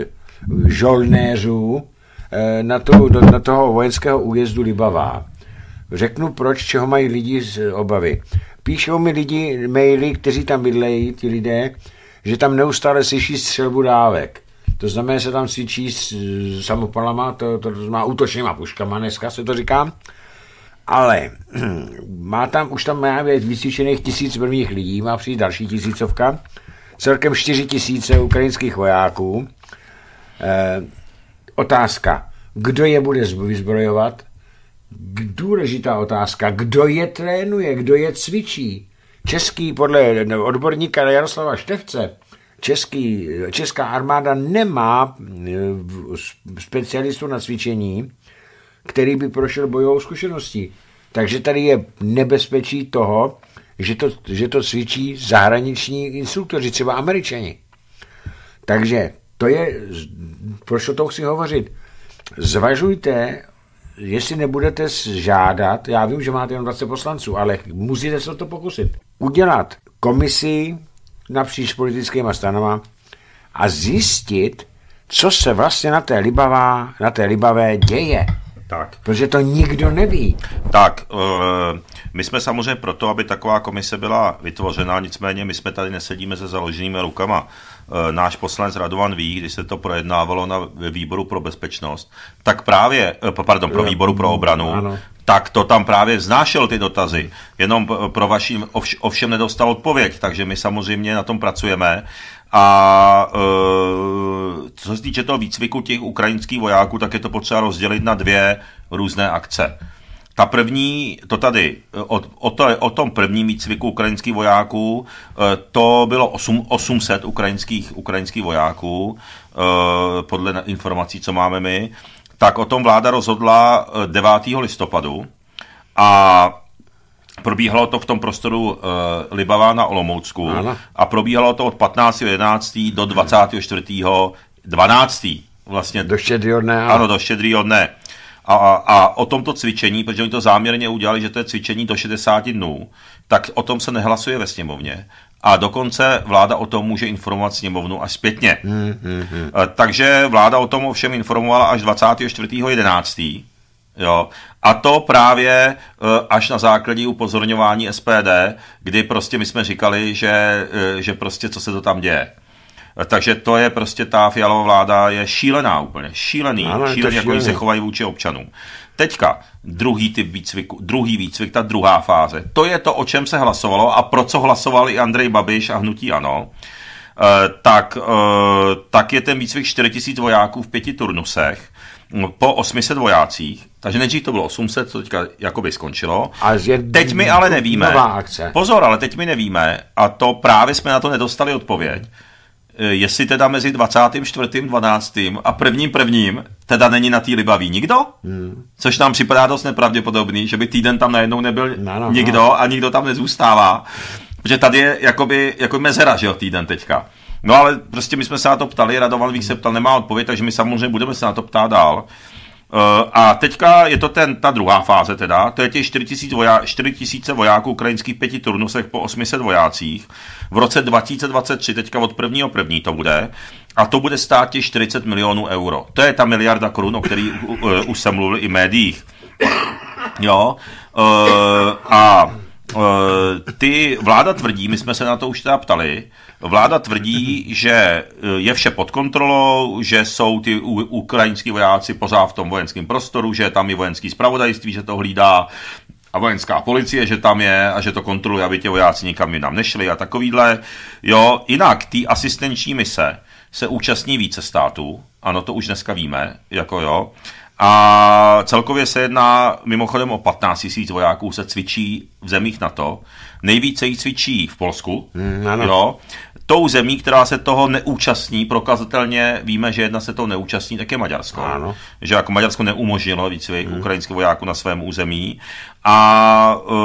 žolnéřů na, tu, na toho vojenského újezdu Libavá. Řeknu proč, čeho mají lidi z obavy. Píšou mi lidi maily, kteří tam bydlejí, ti lidé, že tam neustále slyší střelbu dávek. To znamená, že se tam cvičí s samopalama, to, to, to má útočnýma puškama, dneska se to říká. Ale má tam, už tam má být vycvičených tisíc prvních lidí, má přijít další tisícovka, celkem čtyři tisíce ukrajinských vojáků. E, otázka, kdo je bude vyzbrojovat? Důležitá otázka, kdo je trénuje, kdo je cvičí. Český, podle odborníka Jaroslava Štefce, český, česká armáda nemá specialistu na cvičení, který by prošel bojovou zkušeností. Takže tady je nebezpečí toho, že to, že to cvičí zahraniční instruktoři, třeba Američani. Takže to je, proč o tom chci hovořit, zvažujte, jestli nebudete žádat, já vím, že máte jen dvacet poslanců, ale musíte se to pokusit, udělat komisi napříč politickými stranama a zjistit, co se vlastně na té, Libavá, na té Libavé děje. Tak. Protože to nikdo neví. Tak, my jsme samozřejmě proto, aby taková komise byla vytvořena, nicméně my jsme tady nesedíme se založenými rukama. Náš poslanec Radovan ví, když se to projednávalo na výboru pro bezpečnost, tak právě, pardon, pro výboru pro obranu, ano. Tak to tam právě vznášel ty dotazy, jenom pro vaši ovšem nedostal odpověď, takže my samozřejmě na tom pracujeme. A e, co se týče toho výcviku těch ukrajinských vojáků, tak je to potřeba rozdělit na dvě různé akce. Ta první, to tady, o, o, to, o tom prvním výcviku ukrajinských vojáků, e, to bylo osm set ukrajinských, ukrajinských vojáků, e, podle informací, co máme my, tak o tom vláda rozhodla devátého listopadu a probíhalo to v tom prostoru uh, Libavá na Olomoucku ano. A probíhalo to od patnáctého jedenáctého do dvacátého čtvrtého dvanáctého Vlastně, do štědrýho dne. Ano, do štědrýho dne. A, a, a o tomto cvičení, protože oni to záměrně udělali, že to je cvičení do šedesáti dnů, tak o tom se nehlasuje ve sněmovně. A dokonce vláda o tom může informovat sněmovnu až zpětně. Hmm, hmm, hmm. Takže vláda o tom ovšem informovala až dvacátého čtvrtého jedenáctého Jo. A to právě až na základě upozorňování S P D, kdy prostě my jsme říkali, že, že prostě co se to tam děje. Takže to je prostě ta Fialova vláda je šílená úplně, šílený, ano, šílený, jako se chovají vůči občanům. Teďka druhý typ výcviku, druhý výcvik, ta druhá fáze. To je to, o čem se hlasovalo a pro co hlasoval i Andrej Babiš a hnutí ANO. E, tak, e, tak je ten výcvik čtyři tisíce vojáků v pěti turnusech po osm set vojácích, takže nejdřív to bylo osm set, to teďka jakoby skončilo. Teď my ale nevíme, pozor, ale teď my nevíme, a to právě jsme na to nedostali odpověď, jestli teda mezi dvacátým čtvrtým dvanáctým a prvním prvním teda není na té Libaví nikdo, hmm. což nám připadá dost nepravděpodobný, že by týden tam najednou nebyl no, no, nikdo no. A nikdo tam nezůstává, protože tady je jakoby, jakoby mezera, že jo, týden teďka. No ale prostě my jsme se na to ptali, Radovan Vích se ptal, nemá odpověď, takže my samozřejmě budeme se na to ptát dál. Uh, a teďka je to ten, ta druhá fáze teda, to je těch čtyři tisíce vojáků ukrajinských v pěti turnusech po osm set vojácích. V roce dva tisíce dvacet tři, teďka od prvního prvního to bude, a to bude stát těch čtyřicet milionů euro. To je ta miliarda korun, o který uh, uh, už jsem mluvil i v médiích. Jo, uh, a uh, ty vláda tvrdí, my jsme se na to už teda ptali, vláda tvrdí, že je vše pod kontrolou, že jsou ty ukrajinský vojáci pořád v tom vojenském prostoru, že tam je vojenský zpravodajství, že to hlídá a vojenská policie, že tam je a že to kontroluje, aby ti vojáci nikam jinam nešli a takovýhle. Jo, jinak ty asistenční mise se účastní více států, ano, to už dneska víme, jako jo. A celkově se jedná mimochodem o patnáct tisíc vojáků, se cvičí v zemích NATO. Nejvíce jich cvičí v Polsku, mm, jo. Tou zemí, která se toho neúčastní, prokazatelně víme, že jedna se toho neúčastní, tak je Maďarsko. Ano. Že jako Maďarsko neumožnilo výcvik mm. ukrajinských vojáků na svém území. A, uh,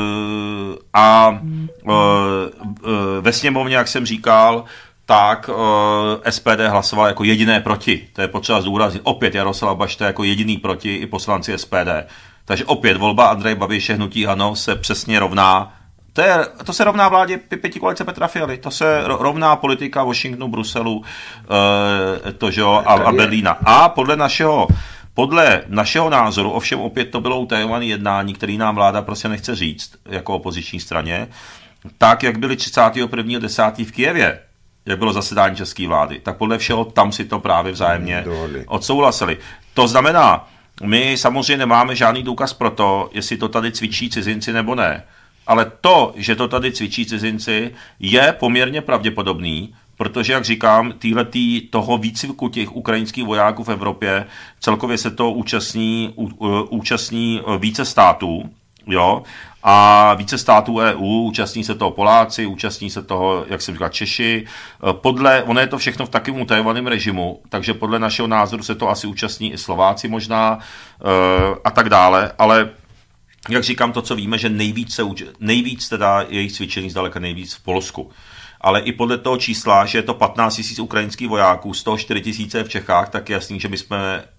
a uh, uh, ve sněmovně, jak jsem říkal, tak uh, S P D hlasoval jako jediné proti. To je potřeba zdůraznit. Opět Jaroslav Bašta jako jediný proti i poslanci S P D. Takže opět volba Andreje Babiše hnutí ANO se přesně rovná. To, je, to se rovná vládě pěti koalice Petra Fialy. To se rovná politika Washingtonu, Bruselu, uh, to, že, a, a Berlína. A podle našeho, podle našeho názoru, ovšem opět to bylo utajované jednání, který nám vláda prostě nechce říct, jako opoziční straně, tak, jak byli třicátého prvního desátého v Kyjevě, jak bylo zasedání české vlády, tak podle všeho tam si to právě vzájemně odsouhlasili. To znamená, my samozřejmě nemáme žádný důkaz pro to, jestli to tady cvičí cizinci nebo ne. Ale to, že to tady cvičí cizinci, je poměrně pravděpodobný, protože, jak říkám, týhletý toho výcviku těch ukrajinských vojáků v Evropě, celkově se to účastní, ú, účastní více států, jo, a více států E U, účastní se toho Poláci, účastní se toho, jak jsem říkal, Češi. Podle, ono je to všechno v takovém utajovaném režimu, takže podle našeho názoru se to asi účastní i Slováci možná a tak dále, ale jak říkám, to, co víme, že nejvíc, se, nejvíc teda jejich cvičení zdaleka nejvíc v Polsku. Ale i podle toho čísla, že je to patnáct tisíc ukrajinských vojáků, z toho čtyři tisíce v Čechách, tak je jasný, že bychom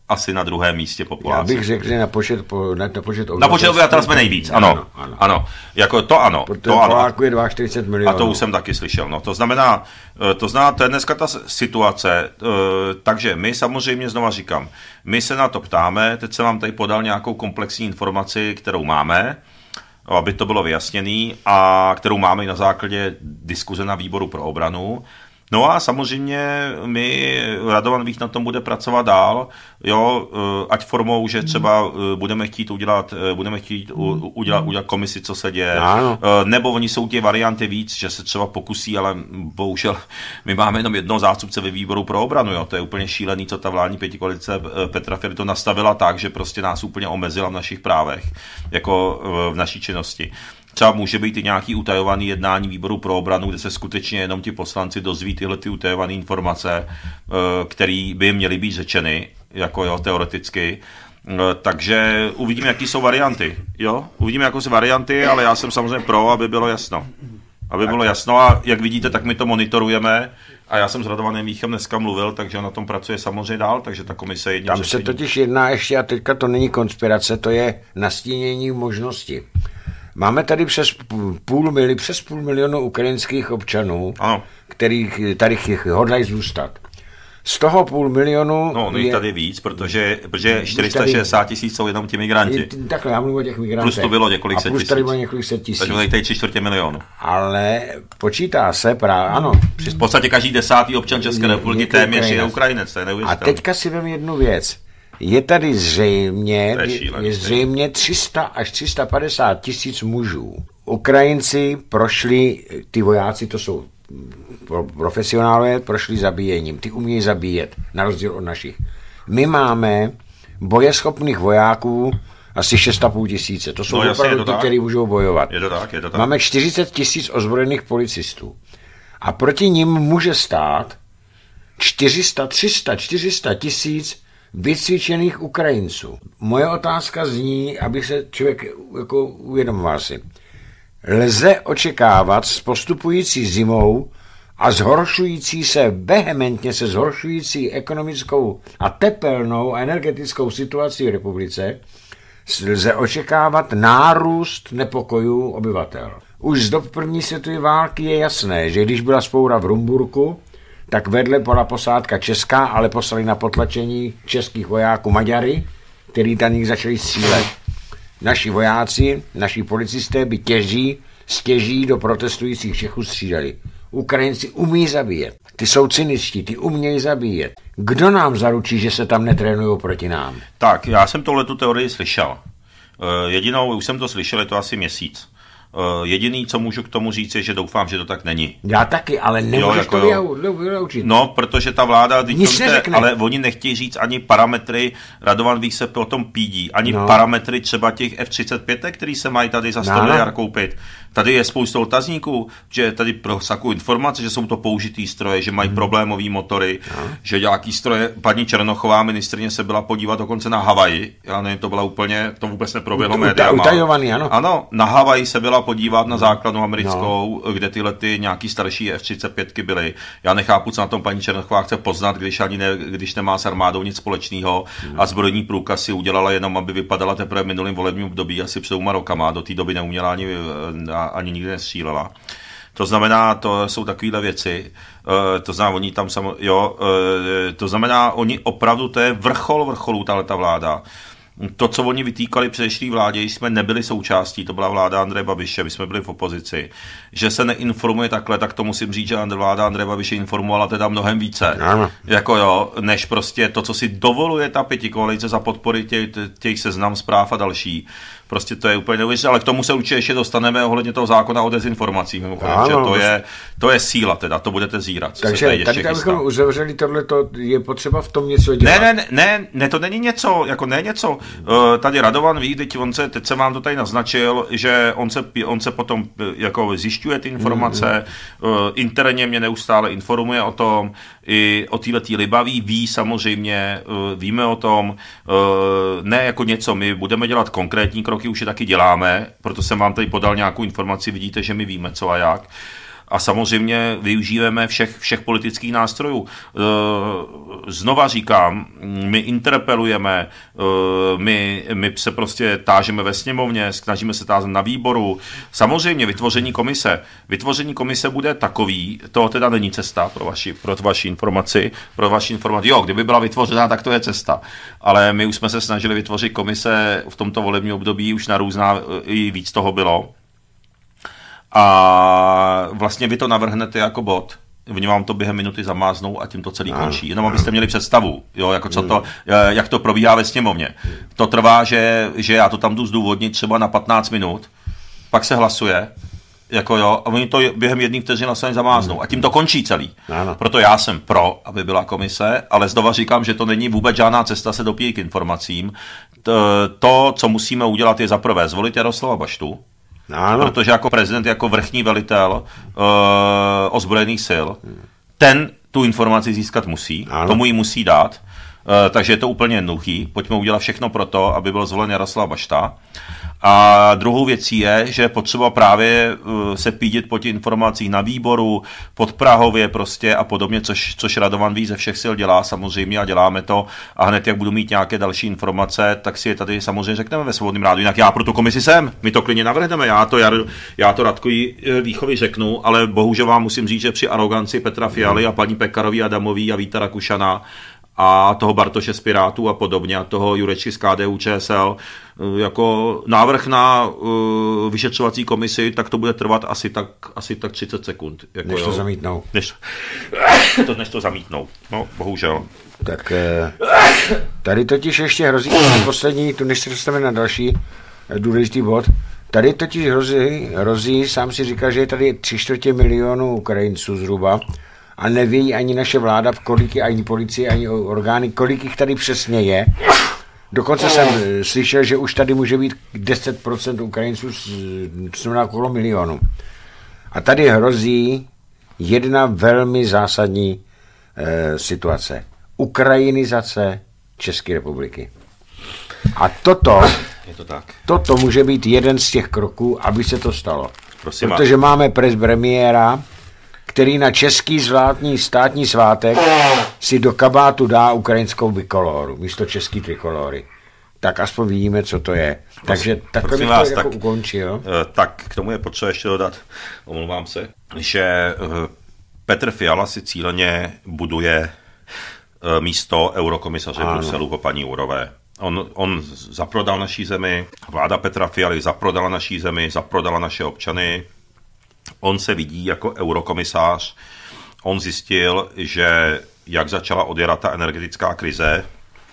asi na druhém místě populace. Já bych řekl, že na počet, po, na, na počet obyvatel. Na počet obyvatel jsme nejvíc, ano. Ano, ano. ano. Jako to ano. Protože to ano. Poláků je čtyřicet dva milionů. A to už jsem taky slyšel. No, to znamená, to znamená, to je dneska ta situace, takže my samozřejmě, znova říkám, my se na to ptáme, teď jsem vám tady podal nějakou komplexní informaci, kterou máme, aby to bylo vyjasněné, a kterou máme i na základě diskuze na výboru pro obranu. No a samozřejmě my, Radovan Vích na tom bude pracovat dál, jo, ať formou, že třeba budeme chtít udělat, budeme chtít udělat, udělat komisi, co se děje, no. Nebo oni jsou ty varianty víc, že se třeba pokusí, ale bohužel my máme jenom jednoho zástupce ve výboru pro obranu, jo, to je úplně šílený, co ta vládní pětikoalice Petra Fialy to nastavila tak, že prostě nás úplně omezila v našich právech, jako v naší činnosti. Třeba může být i nějaký utajovaný jednání výboru pro obranu, kde se skutečně jenom ti poslanci dozví tyhle ty utajované informace, které by měly být řečeny, jako jo, teoreticky. Takže uvidíme, jaký jsou varianty. Jo? Uvidíme, jaké jsou varianty, ale já jsem samozřejmě pro, aby bylo jasno. Aby bylo jasno, a jak vidíte, tak my to monitorujeme. A já jsem s Radovaným Víchem dneska mluvil, takže on na tom pracuje samozřejmě dál, takže ta komise je jedním Tam řešení. Se totiž jedná ještě, a teďka to není konspirace, to je nastínění možnosti. Máme tady přes půl, mili, přes půl milionu ukrajinských občanů, ano. Kterých tady hodlají zůstat. Z toho půl milionu... No, no je tady víc, protože, protože čtyři sta šedesát tisíc jsou jenom ti migranti. Takhle, já mluvím o těch migrantech. Plus to bylo několik set tisíc. A plus tady bylo několik set tisíc. Takže tady tři čtvrtě milionu. Ale počítá se právě, ano. V podstatě každý desátý občan České republiky téměř je Ukrajinec, to je neuvěřitelné. A teďka si vem jednu věc. Je tady zřejmě, je, je zřejmě tři sta až tři sta padesát tisíc mužů. Ukrajinci prošli, ty vojáci, to jsou profesionálové, prošli zabíjením. Ty umějí zabíjet, na rozdíl od našich. My máme bojeschopných vojáků asi šest a půl tisíce. To jsou no, opravdu ty, kteří můžou bojovat. Je to tak, je to tak. Máme čtyřicet tisíc ozbrojených policistů. A proti nim může stát čtyři sta, tři sta, čtyři sta tisíc vycvičených Ukrajinců. Moje otázka zní, aby se člověk jako uvědomoval si. Lze očekávat s postupující zimou a zhoršující se, vehementně se zhoršující ekonomickou a tepelnou a energetickou situací v republice, lze očekávat nárůst nepokojů obyvatel. Už z dob první světové války je jasné, že když byla vzpoura v Rumburku, tak vedle byla posádka česká, ale poslali na potlačení českých vojáků Maďary, který tam nich začali střílet. Naši vojáci, naši policisté by těží, stěží do protestujících Čechů střídali. Ukrajinci umí zabíjet. Ty jsou cyničtí, ty umějí zabíjet. Kdo nám zaručí, že se tam netrénují proti nám? Tak, já jsem tuhletu teorii slyšel. Jedinou, už jsem to slyšel, je to asi měsíc. Jediný, co můžu k tomu říct, je, že doufám, že to tak není. Já taky, ale nemůžeš jako to vyloučit. No, protože ta vláda, jste, ale oni nechtějí říct ani parametry, Radovan Vích se o tom pídí, ani no. parametry třeba těch F třicet pět, který se mají tady za sto miliard koupit. Tady je spousta otazníků, že tady pro takovou informace, že jsou to použitý stroje, že mají hmm. problémový motory, no. že nějaký stroje, paní Černochová ministryně se byla podívat dokonce na Havaji, já nevím, to byla úplně, to vůbec neproběhlo médiama. Utajovaný, ano. Ano, na Havaji se byla podívat na základnu americkou, no. kde tyhle ty nějaký starší F třicet pět byly. Já nechápu, co na tom paní Černochová chce poznat, když ani ne, když nemá s armádou nic společného no. a zbrojní průkaz si udělala jenom, aby vypadala teprve v minulým volebním období asi před dvěma rokama. Do té doby neuměla ani, ani nikdy nestřílela. To znamená, to jsou takovéhle věci. E, to znamená, oni tam samo, jo, e, to znamená, oni opravdu, to je vrchol vrcholů, tahleta vláda. To, co oni vytýkali předešlý vládě, jsme nebyli součástí, to byla vláda Andreje Babiše, my jsme byli v opozici, že se neinformuje takhle, tak to musím říct, že vláda Andreje Babiše informovala teda mnohem více, ano. jako jo, než prostě to, co si dovoluje ta pětikoalice za podpory těch, těch seznam zpráv a další. Prostě to je úplně neuvěřitelné, ale k tomu se určitě ještě dostaneme ohledně toho zákona o dezinformacích, mimochodem, že to je, to je síla teda, to budete zírat. Takže tady, abychom uzavřeli tohleto, je potřeba v tom něco dělat. Ne, ne, ne, ne, to není něco, jako ne něco. Uh, tady Radovan Vích, teď, on se, teď jsem vám to tady naznačil, že on se, on se potom jako zjišťuje ty informace, mm, mm. Uh, interně mě neustále informuje o tom, i o této Libaví ví samozřejmě, uh, víme o tom, uh, ne jako něco, my budeme dělat konkrétní kroky, už je taky děláme, proto jsem vám tady podal nějakou informaci, vidíte, že my víme co a jak. a samozřejmě využíváme všech, všech politických nástrojů. Znova říkám, my interpelujeme, my, my se prostě tážeme ve sněmovně, snažíme se tázat na výboru. Samozřejmě vytvoření komise. Vytvoření komise bude takový, to teda není cesta pro vaši, pro vaši informaci, pro vaši informaci. Jo, kdyby byla vytvořena, tak to je cesta. Ale my už jsme se snažili vytvořit komise v tomto volebním období, už na různá, i víc toho bylo. A vlastně vy to navrhnete jako bod. Oni vám to během minuty zamáznou a tím to celý končí. Jenom abyste měli představu, jo, jako co to, jak to probíhá ve sněmovně. To trvá, že, že já to tam jdu zdůvodnit třeba na patnáct minut, pak se hlasuje, jako jo, a oni to během jedné vteřiny hlasování zamáznou a tím to končí celý. Proto já jsem pro, aby byla komise, ale znova říkám, že to není vůbec žádná cesta se dopít k informacím. To, co musíme udělat, je zaprvé zvolit Jaroslava Baštu, ano. Protože jako prezident, jako vrchní velitel uh, ozbrojených sil, ten tu informaci získat musí, ano. Tomu ji musí dát, uh, takže je to úplně jednoduchý. Pojďme udělat všechno pro to, aby byl zvolen Jaroslav Bašta. A druhou věcí je, že je potřeba právě uh, se pídit po těch informacích na výboru, pod Prahově prostě a podobně, což, což Radovan Vích ze všech sil dělá samozřejmě a děláme to. A hned, jak budu mít nějaké další informace, tak si je tady samozřejmě řekneme ve Svobodném rádiu. Jinak já pro tu komisi jsem, my to klidně navrhneme, já to, já, já to Radkovi Víchovi řeknu, ale bohužel vám musím říct, že při aroganci Petra Fialy a paní Pekarový Adamový a Víta Rakušana a toho Bartoše z Pirátů a podobně a toho Jurečky z K D U Č S L jako návrh na uh, vyšetřovací komisi, tak to bude trvat asi tak, asi tak třicet sekund. Jako než to jo. zamítnou. Než to, než to zamítnou. No, bohužel. Tak tady totiž ještě hrozí poslední, tu než se dostaneme na další důležitý bod, tady totiž hrozí, hrozí, sám si říkal, že je tady tři čtvrtě milionu Ukrajinců zhruba, a neví ani naše vláda, kolik je, ani policie, ani orgány, kolik jich tady přesně je. Dokonce jsem slyšel, že už tady může být deset procent Ukrajinců, znamená okolo milionu. A tady hrozí jedna velmi zásadní e, situace. Ukrajinizace České republiky. A toto, je to tak. toto může být jeden z těch kroků, aby se to stalo. Prosím Protože má. máme pres premiéra, který na český zvládní státní svátek si do kabátu dá ukrajinskou bikoloru místo český trikolory. Tak aspoň vidíme, co to je. Prosím, Takže takhle bych to jako ukončil. Tak k tomu je potřeba ještě dodat, omlouvám se, že Petr Fiala si cíleně buduje místo eurokomisaře v Bruselu po paní Jourové. On, on zaprodal naší zemi, vláda Petra Fialy zaprodala naší zemi, zaprodala naše občany. On se vidí jako eurokomisář. On zjistil, že jak začala odjerat ta energetická krize,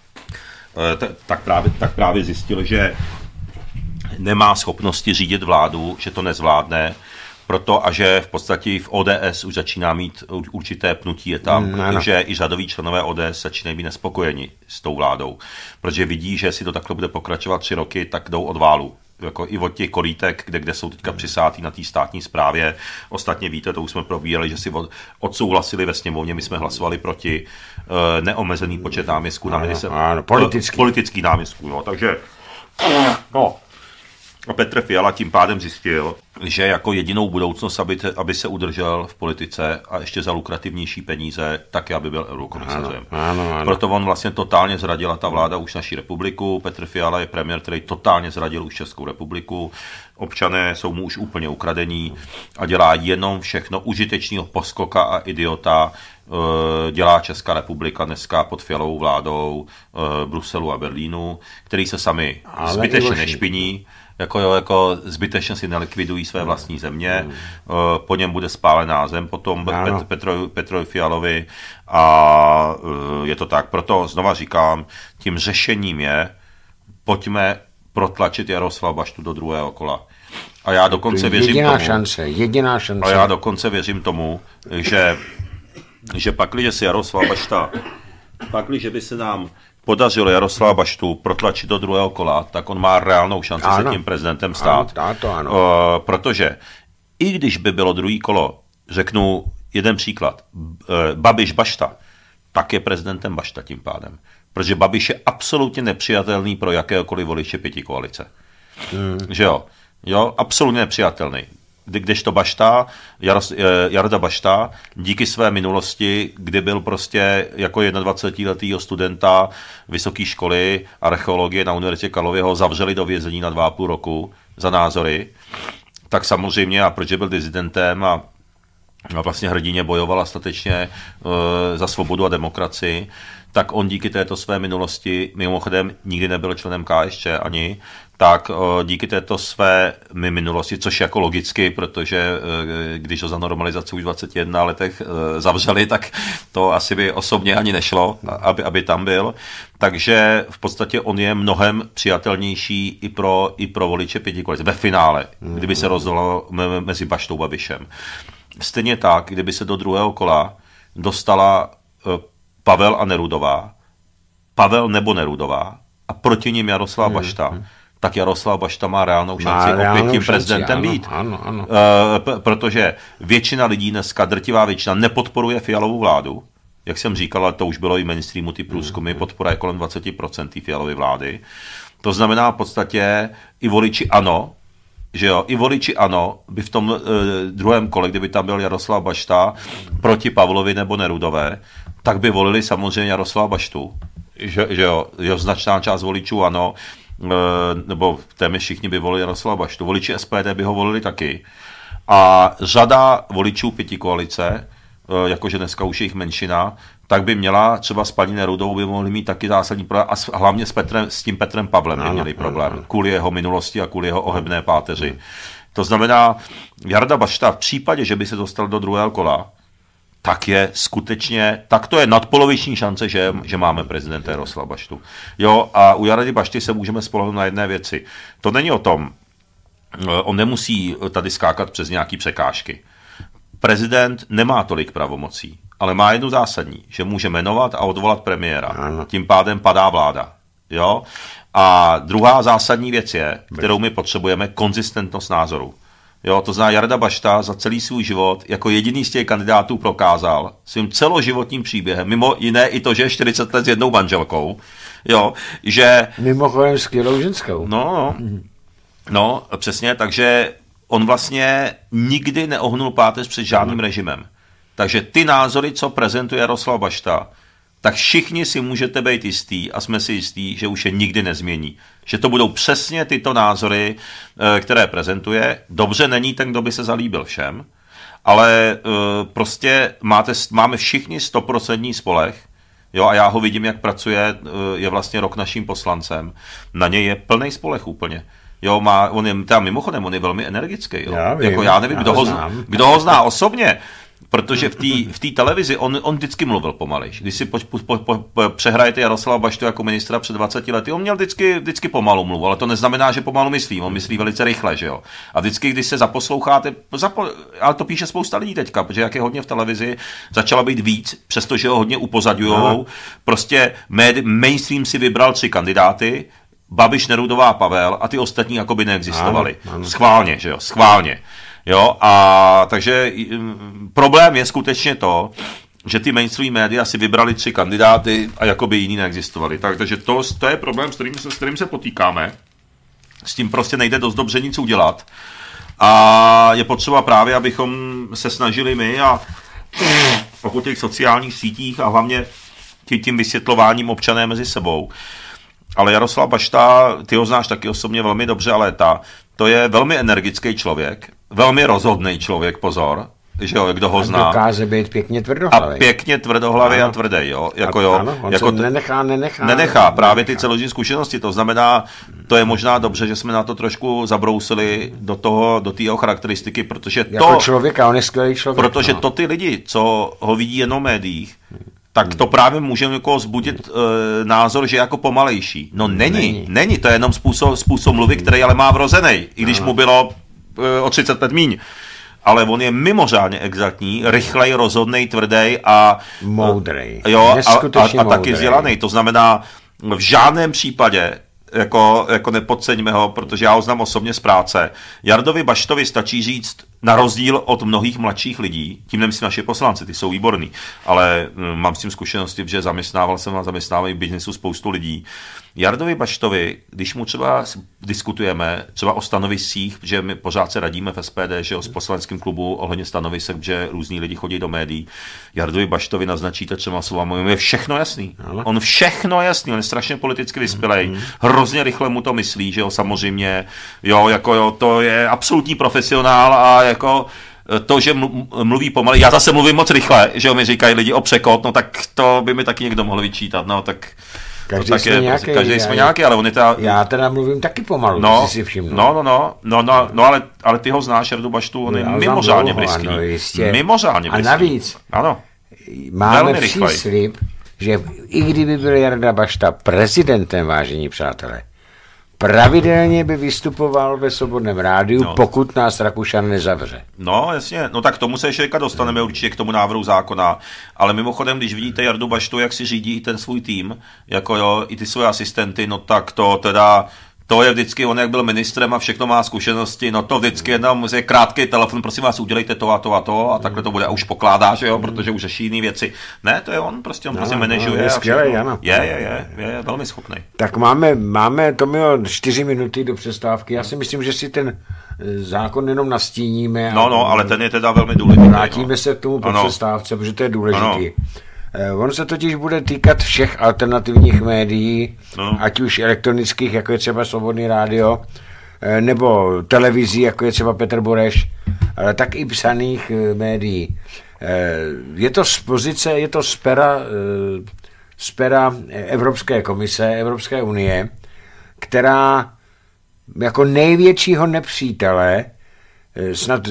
tak právě, tak právě zjistil, že nemá schopnosti řídit vládu, že to nezvládne, proto a že v podstatě v O D S už začíná mít určité pnutí je tam, mm, protože i řadoví členové O D S začínají být nespokojeni s tou vládou, protože vidí, že jestli to takhle bude pokračovat tři roky, tak jdou od válu. Jako i od těch kolítek, kde, kde jsou teďka přisátý na té státní správě. Ostatně víte, to už jsme probírali, že si od, odsouhlasili ve sněmovně, my jsme hlasovali proti uh, neomezený počet náměstků na ministerstvu. Ano, politický. politický náměstků, jo, takže no. A Petr Fiala tím pádem zjistil, že jako jedinou budoucnost, aby, te, aby se udržel v politice a ještě za lukrativnější peníze, tak aby byl eurokomisařem. Ano, ano, ano. Proto on vlastně totálně zradila ta vláda už naší republiku. Petr Fiala je premiér, který totálně zradil už Českou republiku. Občané jsou mu už úplně ukradení a dělá jenom všechno užitečného poskoka a idiota. Dělá Česká republika dneska pod Fialovou vládou Bruselu a Berlínu, který se sami ale zbytečně nešpiní. Jako, jo, jako zbytečně si nelikvidují své vlastní země, mm. po něm bude spálená zem, potom Pet, Petro, Petrovi Fialovi a je to tak. Proto znova říkám, tím řešením je, pojďme protlačit Jaroslava Baštu do druhého kola. A já dokonce věřím jediná tomu, šance, jediná šance. A já dokonce věřím tomu, že, že pakliže si Jaroslav Bašta, pakliže by se nám podařilo Jaroslava Baštu protlačit do druhého kola, tak on má reálnou šanci ano. se tím prezidentem stát. Ano, to ano. Uh, protože i když by bylo druhý kolo, řeknu jeden příklad, uh, Babiš Bašta, tak je prezidentem Bašta tím pádem. Protože Babiš je absolutně nepřijatelný pro jakéhokoliv voliče pětikoalice. Hmm. Že jo? Jo, absolutně nepřijatelný. kdy, kdežto Bašta, Jaros, Jarda Bašta, díky své minulosti, kdy byl prostě jako jednadvacetiletýho studenta vysoké školy archeologie na Univerzitě Karlově, ho zavřeli do vězení na dva a půl roku za názory, tak samozřejmě, a protože byl dizidentem a a vlastně hrdině bojoval statečně e, za svobodu a demokracii, tak on díky této své minulosti, mimochodem nikdy nebyl členem K S Č ani, tak e, díky této své minulosti, což jako logicky, protože e, když ho za normalizaci už v dvaceti jedné letech e, zavřeli, tak to asi by osobně ani nešlo, aby, aby tam byl. Takže v podstatě on je mnohem přijatelnější i pro, i pro voliče pětikoalice. Ve finále, kdyby se rozhodlo mezi Baštou a Babišem. Stejně tak, kdyby se do druhého kola dostala Pavel a Nerudová, Pavel nebo Nerudová a proti ním Jaroslav hmm. Bašta, hmm. tak Jaroslav Bašta má reálnou šanci má opět tím prezidentem ano, být. Ano, ano. E, p- protože většina lidí dneska, drtivá většina, nepodporuje Fialovu vládu. Jak jsem říkal, ale to už bylo i mainstreamu, ty průzkumy, hmm. podpora je kolem dvacet procent Fialovy vlády. To znamená v podstatě i voliči ANO, že jo, i voliči ANO by v tom e, druhém kole, kdyby tam byl Jaroslav Bašta proti Pavlovi nebo Nerudové, tak by volili samozřejmě Jaroslava Baštu, že, že jo, jo, značná část voličů ANO, e, nebo téměř všichni by volili Jaroslava Baštu, voliči S P D by ho volili taky a řada voličů pětikoalice, e, jakože dneska už je jich menšina, tak by měla třeba s paní Nerudovou by mohli mít taky zásadní problém a s, hlavně s, Petrem, s tím Petrem Pavlem by měli problém kvůli jeho minulosti a kvůli jeho ohebné páteři. To znamená, Jarda Bašta v případě, že by se dostal do druhého kola, tak je skutečně, tak to je nadpoloviční šance, že, že máme prezidenta Jaroslava Baštu. Jo, a u Jardy Bašty se můžeme spolehnout na jedné věci. To není o tom, on nemusí tady skákat přes nějaký překážky. Prezident nemá tolik pravomocí, ale má jednu zásadní, že může jmenovat a odvolat premiéra. Ano. Tím pádem padá vláda. Jo? A druhá zásadní věc je, kterou my potřebujeme, konzistentnost názoru. Jo, to znamená, Jarda Bašta za celý svůj život jako jediný z těch kandidátů prokázal svým celoživotním příběhem, mimo jiné i to, že je čtyřicet let s jednou manželkou, jo, že... Mimochodem skvělou ženskou. No, no, no, přesně, takže on vlastně nikdy neohnul páteř před žádným no. režimem. Takže ty názory, co prezentuje Jaroslav Bašta, tak všichni si můžete být jistý a jsme si jistí, že už je nikdy nezmění. Že to budou přesně tyto názory, které prezentuje. Dobře není ten, kdo by se zalíbil všem, ale prostě máte, máme všichni stoprocentní spoleh, jo, a já ho vidím, jak pracuje, je vlastně rok naším poslancem. Na něj je plný spoleh úplně. Jo, má, on je, teda mimochodem, on je velmi energický. Jo. Já, vím, jako já nevím, já kdo, ho, kdo ho zná osobně, protože v té televizi on, on vždycky mluvil pomalejš. Když si po, po, po, po, přehrajete Jaroslava Baštu jako ministra před dvaceti lety, on měl vždycky, vždycky pomalu mluvu, ale to neznamená, že pomalu myslí, on myslí velice rychle, že jo. A vždycky, když se zaposloucháte, zapo, ale to píše spousta lidí teďka, protože jak je hodně v televizi, začala být víc, přestože ho hodně upozadujou. Prostě médi, mainstream si vybral tři kandidáty, Babiš, Nerudová, Pavel a ty ostatní jako by neexistovali. Ano, ano. Schválně, že jo, schválně. Jo, a takže problém je skutečně to, že ty mainstream média si vybrali tři kandidáty a jako by jiní neexistovali. Tak, takže to, to je problém, s kterým, se, s kterým se potýkáme. S tím prostě nejde dost dobře nic udělat. A je potřeba právě, abychom se snažili my a po těch sociálních sítích a hlavně tím vysvětlováním občané mezi sebou. Ale Jaroslav Bašta, ty ho znáš taky osobně velmi dobře, ale ta, to je velmi energický člověk, velmi rozhodný člověk, pozor, že jo, kdo ho a zná. Dokáže být pěkně tvrdohlavý. A pěkně tvrdohlavý a tvrdý, jo. Jako, a, jo ano, on jako se nenechá, nenechá. Nenechá, právě nenechá. Ty celoživotní zkušenosti, to znamená, to je možná dobře, že jsme na to trošku zabrousili do toho, do té jeho charakteristiky, protože to... Jako člověka, on je skvělý člověk. Protože no. to ty lidi, co ho vidí jenom v médiích, tak to právě může jako zbudit e, názor, že je jako pomalejší. No není, není, není, to je jenom způsob, způsob mluvy, který ale má vrozený, i když mu bylo e, o třicet let míň. Ale on je mimořádně exaktní, rychlej, rozhodnej, tvrdý a moudrej. Jo, a, a, a taky vzdělaný. To znamená, v žádném případě jako, jako nepodceňme ho, protože já ho znám osobně z práce. Jardovi Baštovi stačí říct na rozdíl od mnohých mladších lidí, tím nemyslím naše poslanci, ty jsou výborní, ale mám s tím zkušenosti, že zaměstnával jsem a zaměstnávají v biznesu spoustu lidí. Jardovi Baštovi, když mu třeba diskutujeme třeba o stanoviscích, že my pořád se radíme v S P D, že o poslaneckém klubu ohledně stanovisek, že různí lidi chodí do médií, Jardovi Baštovi naznačíte třeba slova, je všechno jasný. On všechno jasný, on je strašně politicky vyspělej, hrozně rychle mu to myslí, že jo, samozřejmě, jo, jako jo, to je absolutní profesionál a jako to, že mluví pomalu, já zase mluvím moc rychle, že jo, mi říkají lidi o překot, no tak to by mi taky někdo mohl vyčítat, no tak... Každý jsme je, nějaký, každý jsme nějaký, ale on je ta... Já teda mluvím taky pomalu, no, si všimnu. No, no, no, no, no, no ale, ale ty ho znáš, Jardu Baštu, on je no, mimořádně briský. Ano, mimořádně briský. A navíc, ano, máme příslib, že i kdyby byl Jarda Bašta prezidentem, vážení přátelé, pravidelně by vystupoval ve Svobodném rádiu, no. Pokud nás Rakušan nezavře. No, jasně, no tak k tomu se ještě dostaneme určitě k tomu návrhu zákona, ale mimochodem, když vidíte Jardu Baštu, jak si řídí i ten svůj tým, jako jo, i ty svoje asistenty, no tak to teda... To je vždycky, on jak byl ministrem a všechno má zkušenosti, no to vždycky jenom je krátký telefon, prosím vás, udělejte to a to a to a takhle to bude a už pokládá, že jo, protože už řeší jiné věci. Ne, to je on, prostě on no, prostě manažuje. No, je skvělej, ano. Je, je, je, je, je velmi schopný. Tak máme, máme, to mělo čtyři minuty do přestávky, já si myslím, že si ten zákon jenom nastíníme. No, no, ale ten je teda velmi důležitý. Vrátíme no. se k tomu po ano. přestávce, protože to je důležitý. Ano. On se totiž bude týkat všech alternativních médií, no. Ať už elektronických, jako je třeba Svobodný rádio, nebo televizí, jako je třeba Petr Bureš, ale tak i psaných médií. Je to z pozice, je to z pera, z pera Evropské komise, Evropské unie, která jako největšího nepřítele, snad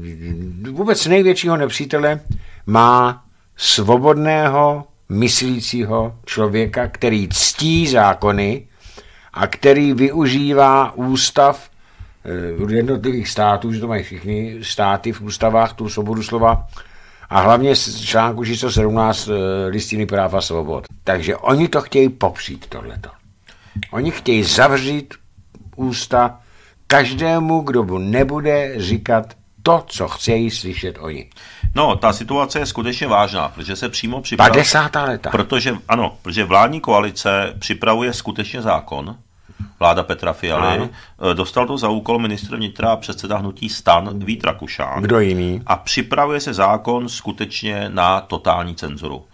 vůbec největšího nepřítele má svobodného, myslícího člověka, který ctí zákony a který využívá ústav jednotlivých států, že to mají všichni státy v ústavách, tu svobodu slova, a hlavně z článku číslo sedmnáct listiny práv a svobod. Takže oni to chtějí popřít, tohleto. Oni chtějí zavřít ústa každému, kdo mu nebude říkat to, co chtějí slyšet oni. No, ta situace je skutečně vážná, protože se přímo připravuje... padesátá leta. Protože, ano, protože vládní koalice připravuje skutečně zákon, vláda Petra Fialy, ano. Dostal to za úkol ministr vnitra a předseda hnutí STAN Vít Rakušan. Kdo jiný? A připravuje se zákon skutečně na totální cenzuru.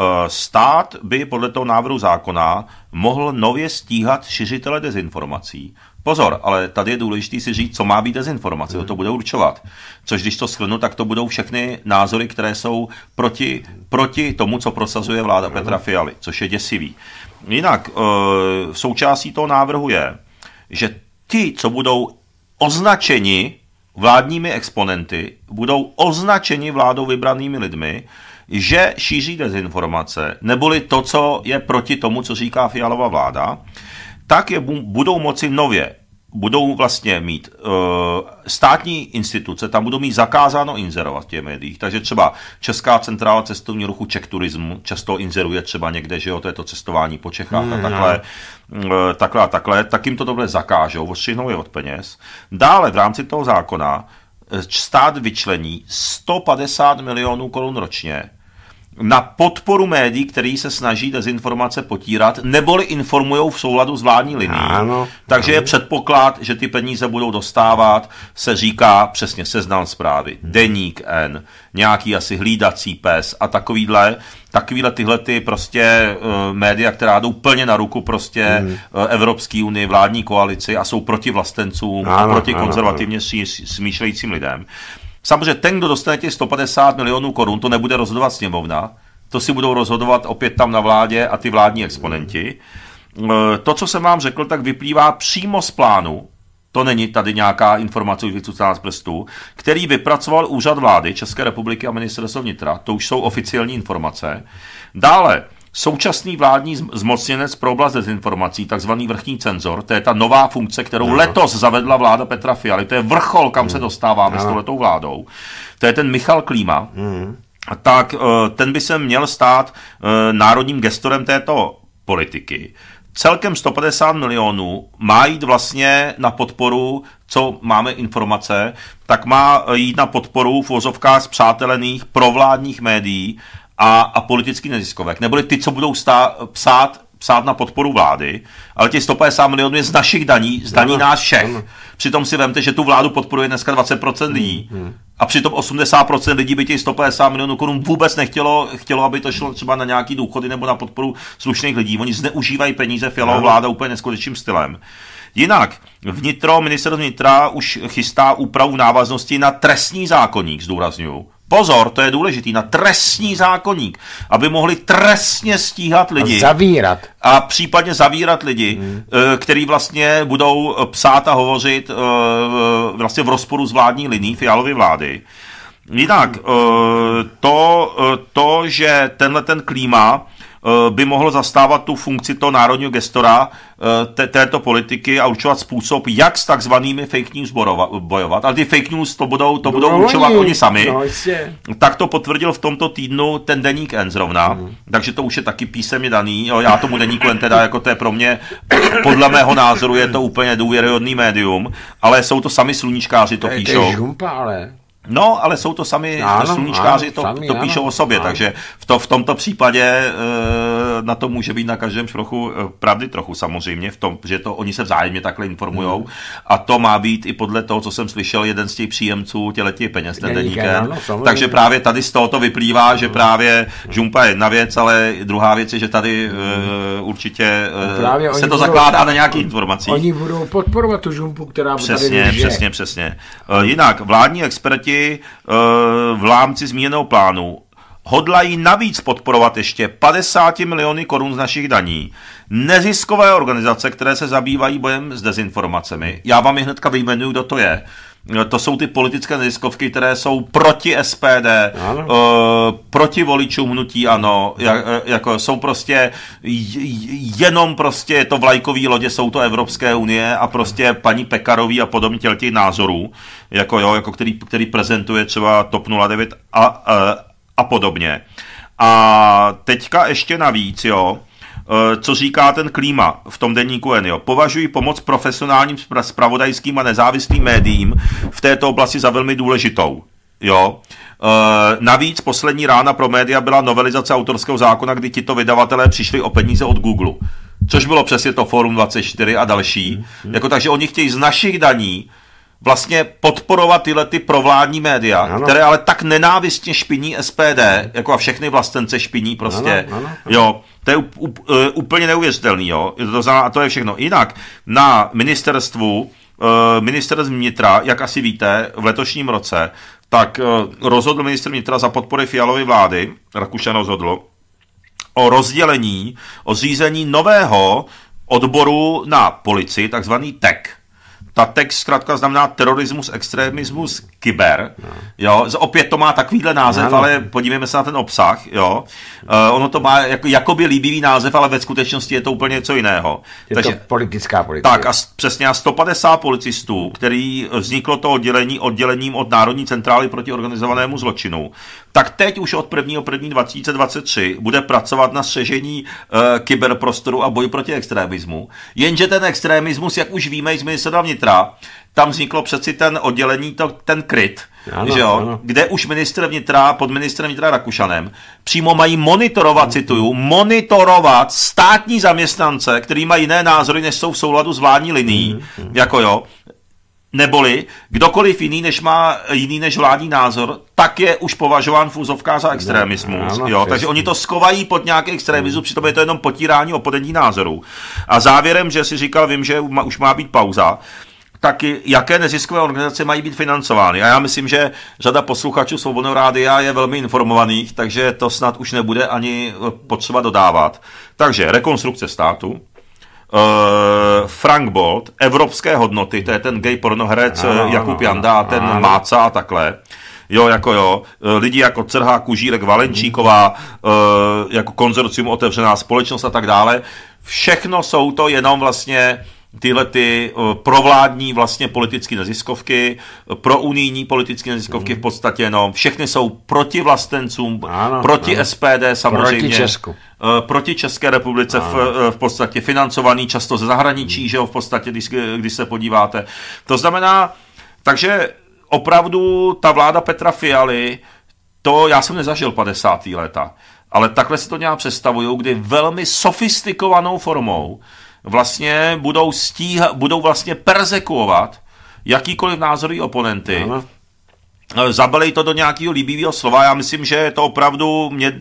Stát by podle toho návrhu zákona mohl nově stíhat šiřitele dezinformací. Pozor, ale tady je důležité si říct, co má být dezinformace, to bude určovat. Což když to shrnu, tak to budou všechny názory, které jsou proti, proti tomu, co prosazuje vláda Petra Fialy, což je děsivý. Jinak, součástí toho návrhu je, že ti, co budou označeni vládními exponenty, budou označeni vládou vybranými lidmi, že šíří dezinformace, neboli to, co je proti tomu, co říká Fialova vláda, tak je budou moci nově, budou vlastně mít uh, státní instituce, tam budou mít zakázáno inzerovat v těch médiích. Takže třeba Česká centrála cestovního ruchu Czech Turismu často inzeruje třeba někde, že jo, to je to cestování po Čechách mm, a takhle, uh, takhle a takhle, tak jim to tohle zakážou, odstřihnou je od peněz. Dále v rámci toho zákona stát vyčlení sto padesát milionů korun ročně na podporu médií, který se snaží dezinformace potírat, neboli informujou v souladu s vládní linií. Ano, Takže ano. je předpoklad, že ty peníze budou dostávat, se říká přesně Seznam Zprávy, Deník N, nějaký asi Hlídací pes a takovýhle, takovýhle tyhle ty prostě uh, média, která jdou plně na ruku prostě hmm. uh, Evropské unii, vládní koalici a jsou proti vlastencům ano, a proti ano, konzervativně ano. smýšlejícím lidem. Samozřejmě ten, kdo dostane těch sto padesát milionů korun, to nebude rozhodovat sněmovna, to si budou rozhodovat opět tam na vládě a ty vládní exponenti. To, co jsem vám řekl, tak vyplývá přímo z plánu, to není tady nějaká informace vycucaná z prstů, který vypracoval Úřad vlády České republiky a ministerstvo vnitra, to už jsou oficiální informace. Dále, současný vládní zmocněnec pro oblast dezinformací, takzvaný vrchní cenzor, to je ta nová funkce, kterou no. letos zavedla vláda Petra Fialy, to je vrchol, kam mm. se dostáváme no. s touhletou vládou. To je ten Michal Klíma, mm. tak ten by se měl stát národním gestorem této politiky, celkem sto padesát milionů má jít vlastně na podporu, co máme informace, tak má jít na podporu v uvozovkách spřátelených provládních médií a, a politických neziskovek. Neboli ty, co budou stá, psát, psát na podporu vlády, ale těch sto padesát milionů je z našich daní, z daní nás všech. Přitom si vemte, že tu vládu podporuje dneska dvacet procent lidí a přitom osmdesát procent lidí by těch sto padesát milionů korun vůbec nechtělo, chtělo, aby to šlo třeba na nějaký důchody nebo na podporu slušných lidí. Oni zneužívají peníze, Fialova vláda úplně neskutečným stylem. Jinak vnitro, ministerstvo vnitra už chystá úpravu návaznosti na trestní zákoník, zdůrazňuju. Pozor, to je důležitý, na trestní zákoník, aby mohli trestně stíhat lidi. A zavírat. A případně zavírat lidi, hmm. který vlastně budou psát a hovořit vlastně v rozporu s vládní linií Fialovy vlády. Jinak, to, to že tenhle ten klíma by mohl zastávat tu funkci toho národního gestora té, této politiky a určovat způsob, jak s takzvanými fake news bojovat. Ale ty fake news to budou, to budou no, určovat oni, oni sami. No, tak to potvrdil v tomto týdnu ten deník N zrovna, mm. takže to už je taky písemně daný. Jo, já tomu deníku N teda, jako to je pro mě, podle mého názoru je to úplně důvěryhodný médium, ale jsou to sami sluníčkáři, to píšou. To je žumpa, ale... No, ale jsou to sami ano, sluníčkáři, ano, to, sami, to píšou ano, o sobě, ano. Takže v, to, v tomto případě e, na to může být na každém trochu e, pravdy trochu samozřejmě, v tom, že to oni se vzájemně takhle informujou hmm. a to má být i podle toho, co jsem slyšel, jeden z těch příjemců těletí peněz ten deníkem. Takže právě tady z toho to vyplývá, že právě žumpa je jedna věc, ale druhá věc je, že tady e, určitě e, se to budou, zakládá na nějakých informacích. Oni budou podporovat tu žumpu, která přesně, tady přesně, přesně, přesně. E, jinak, vládní experti v rámci zmíněného plánu hodlají navíc podporovat ještě padesát miliony korun z našich daní neziskové organizace, které se zabývají bojem s dezinformacemi. Já vám je hnedka vyjmenuju, kdo to je. To jsou ty politické neziskovky, které jsou proti S P D, uh, proti voličům hnutí ANO, jak, jako jsou prostě jenom prostě je to vlajkový lodě, jsou to Evropské unie a prostě paní Pekarový a podobně těch názorů, jako jo, jako který, který prezentuje třeba TOP nula devět a, a, a podobně. A teďka ještě navíc, jo, co říká ten Klíma v tom deníku N, jo. Považuji pomoc profesionálním zpravodajským a nezávislým médiím v této oblasti za velmi důležitou. Jo. E, navíc poslední rána pro média byla novelizace autorského zákona, kdy tito vydavatelé přišli o peníze od Google. Což bylo přesně to Forum dvacet čtyři a další. Hmm. Jako, takže oni chtějí z našich daní vlastně podporovat tyhle ty provládní média, ano. které ale tak nenávistně špiní S P D, jako a všechny vlastence špiní prostě. Ano, ano, ano. Jo, to je úplně neuvěřitelný, jo. To znamená, a to je všechno. Jinak na ministerstvu, ministerstvo vnitra, jak asi víte, v letošním roce, tak rozhodl ministr vnitra za podpory Fialovy vlády, Rakušan rozhodl, o rozdělení, o zřízení nového odboru na policii, takzvaný T E K. Ta text zkrátka znamená terorismus, extremismus, kyber. No. Jo, opět to má takovýhle název, no, ale podívejme se na ten obsah. Jo. Uh, ono to má jako, jakoby líbivý název, ale ve skutečnosti je to úplně něco jiného. Je Takže, to politická politika. Tak a přesně a sto padesát policistů, který vzniklo to oddělení oddělením od Národní centrály proti organizovanému zločinu, tak teď už od prvního prvního dva tisíce dvacet tři bude pracovat na střežení uh, kyberprostoru a boji proti extremismu. Jenže ten extremismus, jak už víme z ministerstva vnitra, tam vzniklo přeci ten oddělení, to, ten kryt, ano, že jo? Ano. Kde už ministr vnitra, pod ministrem vnitra Rakušanem, přímo mají monitorovat, cituju, monitorovat státní zaměstnance, který mají jiné názory, než jsou v souladu s vládní linií, mm, mm. jako jo, neboli kdokoliv jiný, než má jiný než vládní názor, tak je už považován v úzovkách za extremismus. No, jo? Takže oni to skovají pod nějaký extremismus, přitom je to jenom potírání opodení názorů. A závěrem, že si říkal, vím, že už má být pauza, tak jaké neziskové organizace mají být financovány. A já myslím, že řada posluchačů Svobodného rádia je velmi informovaných, takže to snad už nebude ani potřeba dodávat. Takže Rekonstrukce státu, uh, Frank Bold, Evropské hodnoty, to je ten gay pornoherec ano, Jakub Janda a ten ano. Máca a takhle. Jo, jako jo, lidi jako Crhá, Kužírek, Valenčíková, uh, jako konzorcium Otevřená společnost a tak dále. Všechno jsou to jenom vlastně tyhle ty provládní vlastně politické neziskovky, pro unijní politické neziskovky v podstatě, no, všechny jsou proti vlastencům, ano, proti ano. S P D samozřejmě. Proti Česku. Proti České republice v, v podstatě financovaný často ze zahraničí, hmm. že jo, v podstatě, když, když se podíváte. To znamená, takže opravdu ta vláda Petra Fialy, to já jsem nezažil padesátá léta, ale takhle si to nějak představuju, kdy velmi sofistikovanou formou vlastně budou stíhat, budou vlastně perzekuovat jakýkoliv názorový oponenty. Ano. Zabalej to do nějakého líbivého slova. Já myslím, že to opravdu mě,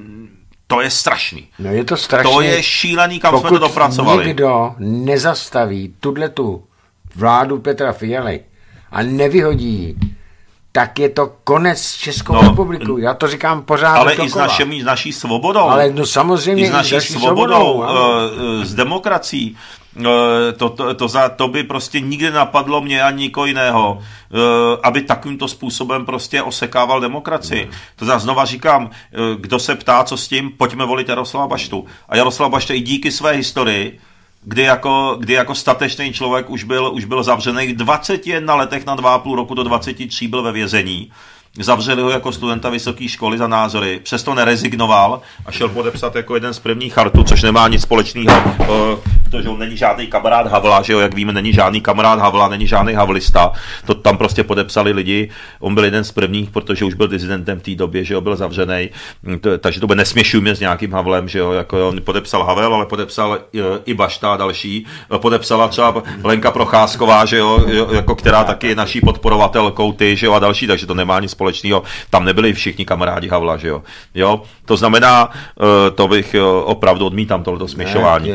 to je strašný. No je to strašný. To je šílený, kam jsme to dopracovali. Pokud někdo nezastaví tudletu vládu Petra Fialy a nevyhodí, tak je to konec s Českou no, republikou. Já to říkám pořád. Ale i s, našimi, s naší svobodou. Ale no samozřejmě i s naší, i s naší svobodou, svobodou s demokracií. To, to, to, za, to by prostě nikdy napadlo mě ani nikoho jiného, aby takovýmto způsobem prostě osekával demokracii. To zase znova říkám, kdo se ptá, co s tím, pojďme volit Jaroslava Baštu. A Jaroslav Bašta i díky své historii, kdy jako, kdy jako statečný člověk už byl, už byl zavřený v dvaceti jedné letech na dva a půl roku do dvaceti tří byl ve vězení. Zavřeli ho jako studenta vysoké školy za názory, přesto nerezignoval a šel podepsat jako jeden z prvních chartu, což nemá nic společného, protože on není žádný kamarád Havla, že jo, jak víme, není žádný kamarád Havla, není žádný havlista, to tam prostě podepsali lidi, on byl jeden z prvních, protože už byl disidentem v té době, že jo, byl zavřený, takže to by nesměšujme s nějakým Havlem, že jo, jako on podepsal Havel, ale podepsal i Bašta a další, podepsala třeba Lenka Procházková, že jo, jako která taky je naší podporovatelkou, ty, že jo, a další, takže to nemá nic společného. Tam nebyli všichni kamarádi Havla, že jo. jo? To znamená, to bych opravdu odmítám tohleto směšování.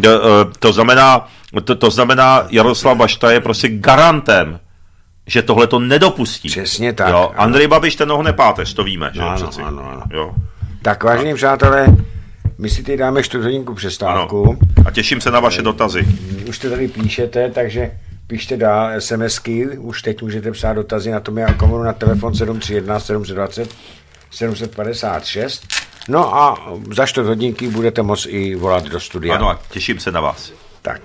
To znamená, to, to znamená, Jaroslav Bašta je prostě garantem, že tohle to nedopustí. Přesně tak. Jo? Andrej Babiš ten ho nepáteř, to víme, že jo, ano, přeci. Ano, ano. Jo? Tak vážení a... přátelé, my si teď dáme čtvrthodinku přestávku. Ano. A těším se na vaše dotazy. Už to tady píšete, takže píšte dál SMSky, už teď můžete psát dotazy na Tomia Okamuru na telefon sedm tři jedna sedm dva nula sedm pět šest. No a za čtvrt hodinky budete moct i volat do studia. Ano, a těším se na vás. Tak.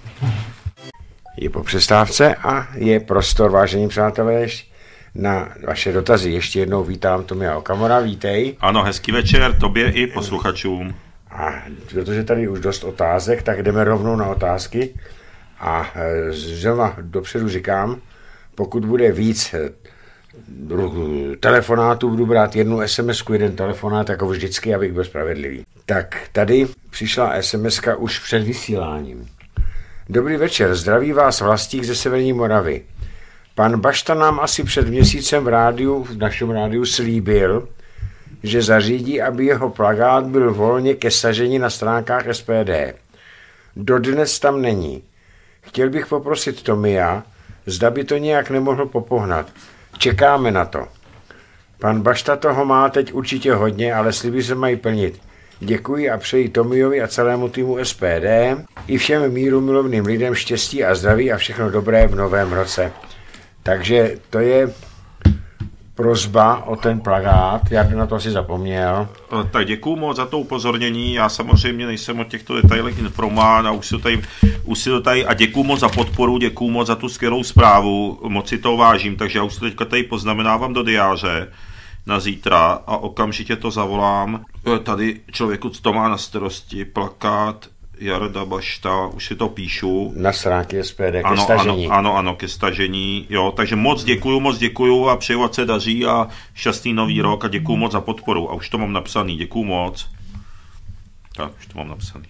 Je po přestávce a je prostor, vážení přátelé, na vaše dotazy. Ještě jednou vítám Tomia Okamura, vítej. Ano, hezký večer tobě i posluchačům. A protože tady už dost otázek, tak jdeme rovnou na otázky. A zrovna dopředu říkám, pokud bude víc telefonátů, budu brát jednu SMSku, jeden telefonát, jako vždycky, abych byl spravedlivý. Tak tady přišla SMSka už před vysíláním. Dobrý večer, zdraví vás Vlastík ze Severní Moravy. Pan Bašta nám asi před měsícem v rádiu, v našem rádiu slíbil, že zařídí, aby jeho plakát byl volně ke stažení na stránkách S P D. Dodnes tam není. Chtěl bych poprosit Tomia, zda by to nějak nemohl popohnat. Čekáme na to. Pan Bašta toho má teď určitě hodně, ale sliby se mají plnit. Děkuji a přeji Tomiovi a celému týmu S P D i všem míru milovným lidem štěstí a zdraví a všechno dobré v novém roce. Takže to je prosba o ten plakát, já bych na to asi zapomněl. Tak děkuju moc za to upozornění, já samozřejmě nejsem o těchto detailech informován a už si to tady, už si to tady a děkuju moc za podporu, děkuju moc za tu skvělou zprávu, moc si to vážím, takže já už to teďka tady poznamenávám do diáře na zítra a okamžitě to zavolám. Tady člověku, co to má na starosti, plakát Jarda Bašta, už si to píšu. Na stránky S P D, ke ano, stažení. Ano, ano, ano, ke stažení, jo, takže moc děkuju, moc děkuju a přeju, ať se daří a šťastný nový rok a děkuju moc za podporu a už to mám napsaný, děkuju moc. Tak, už to mám napsaný.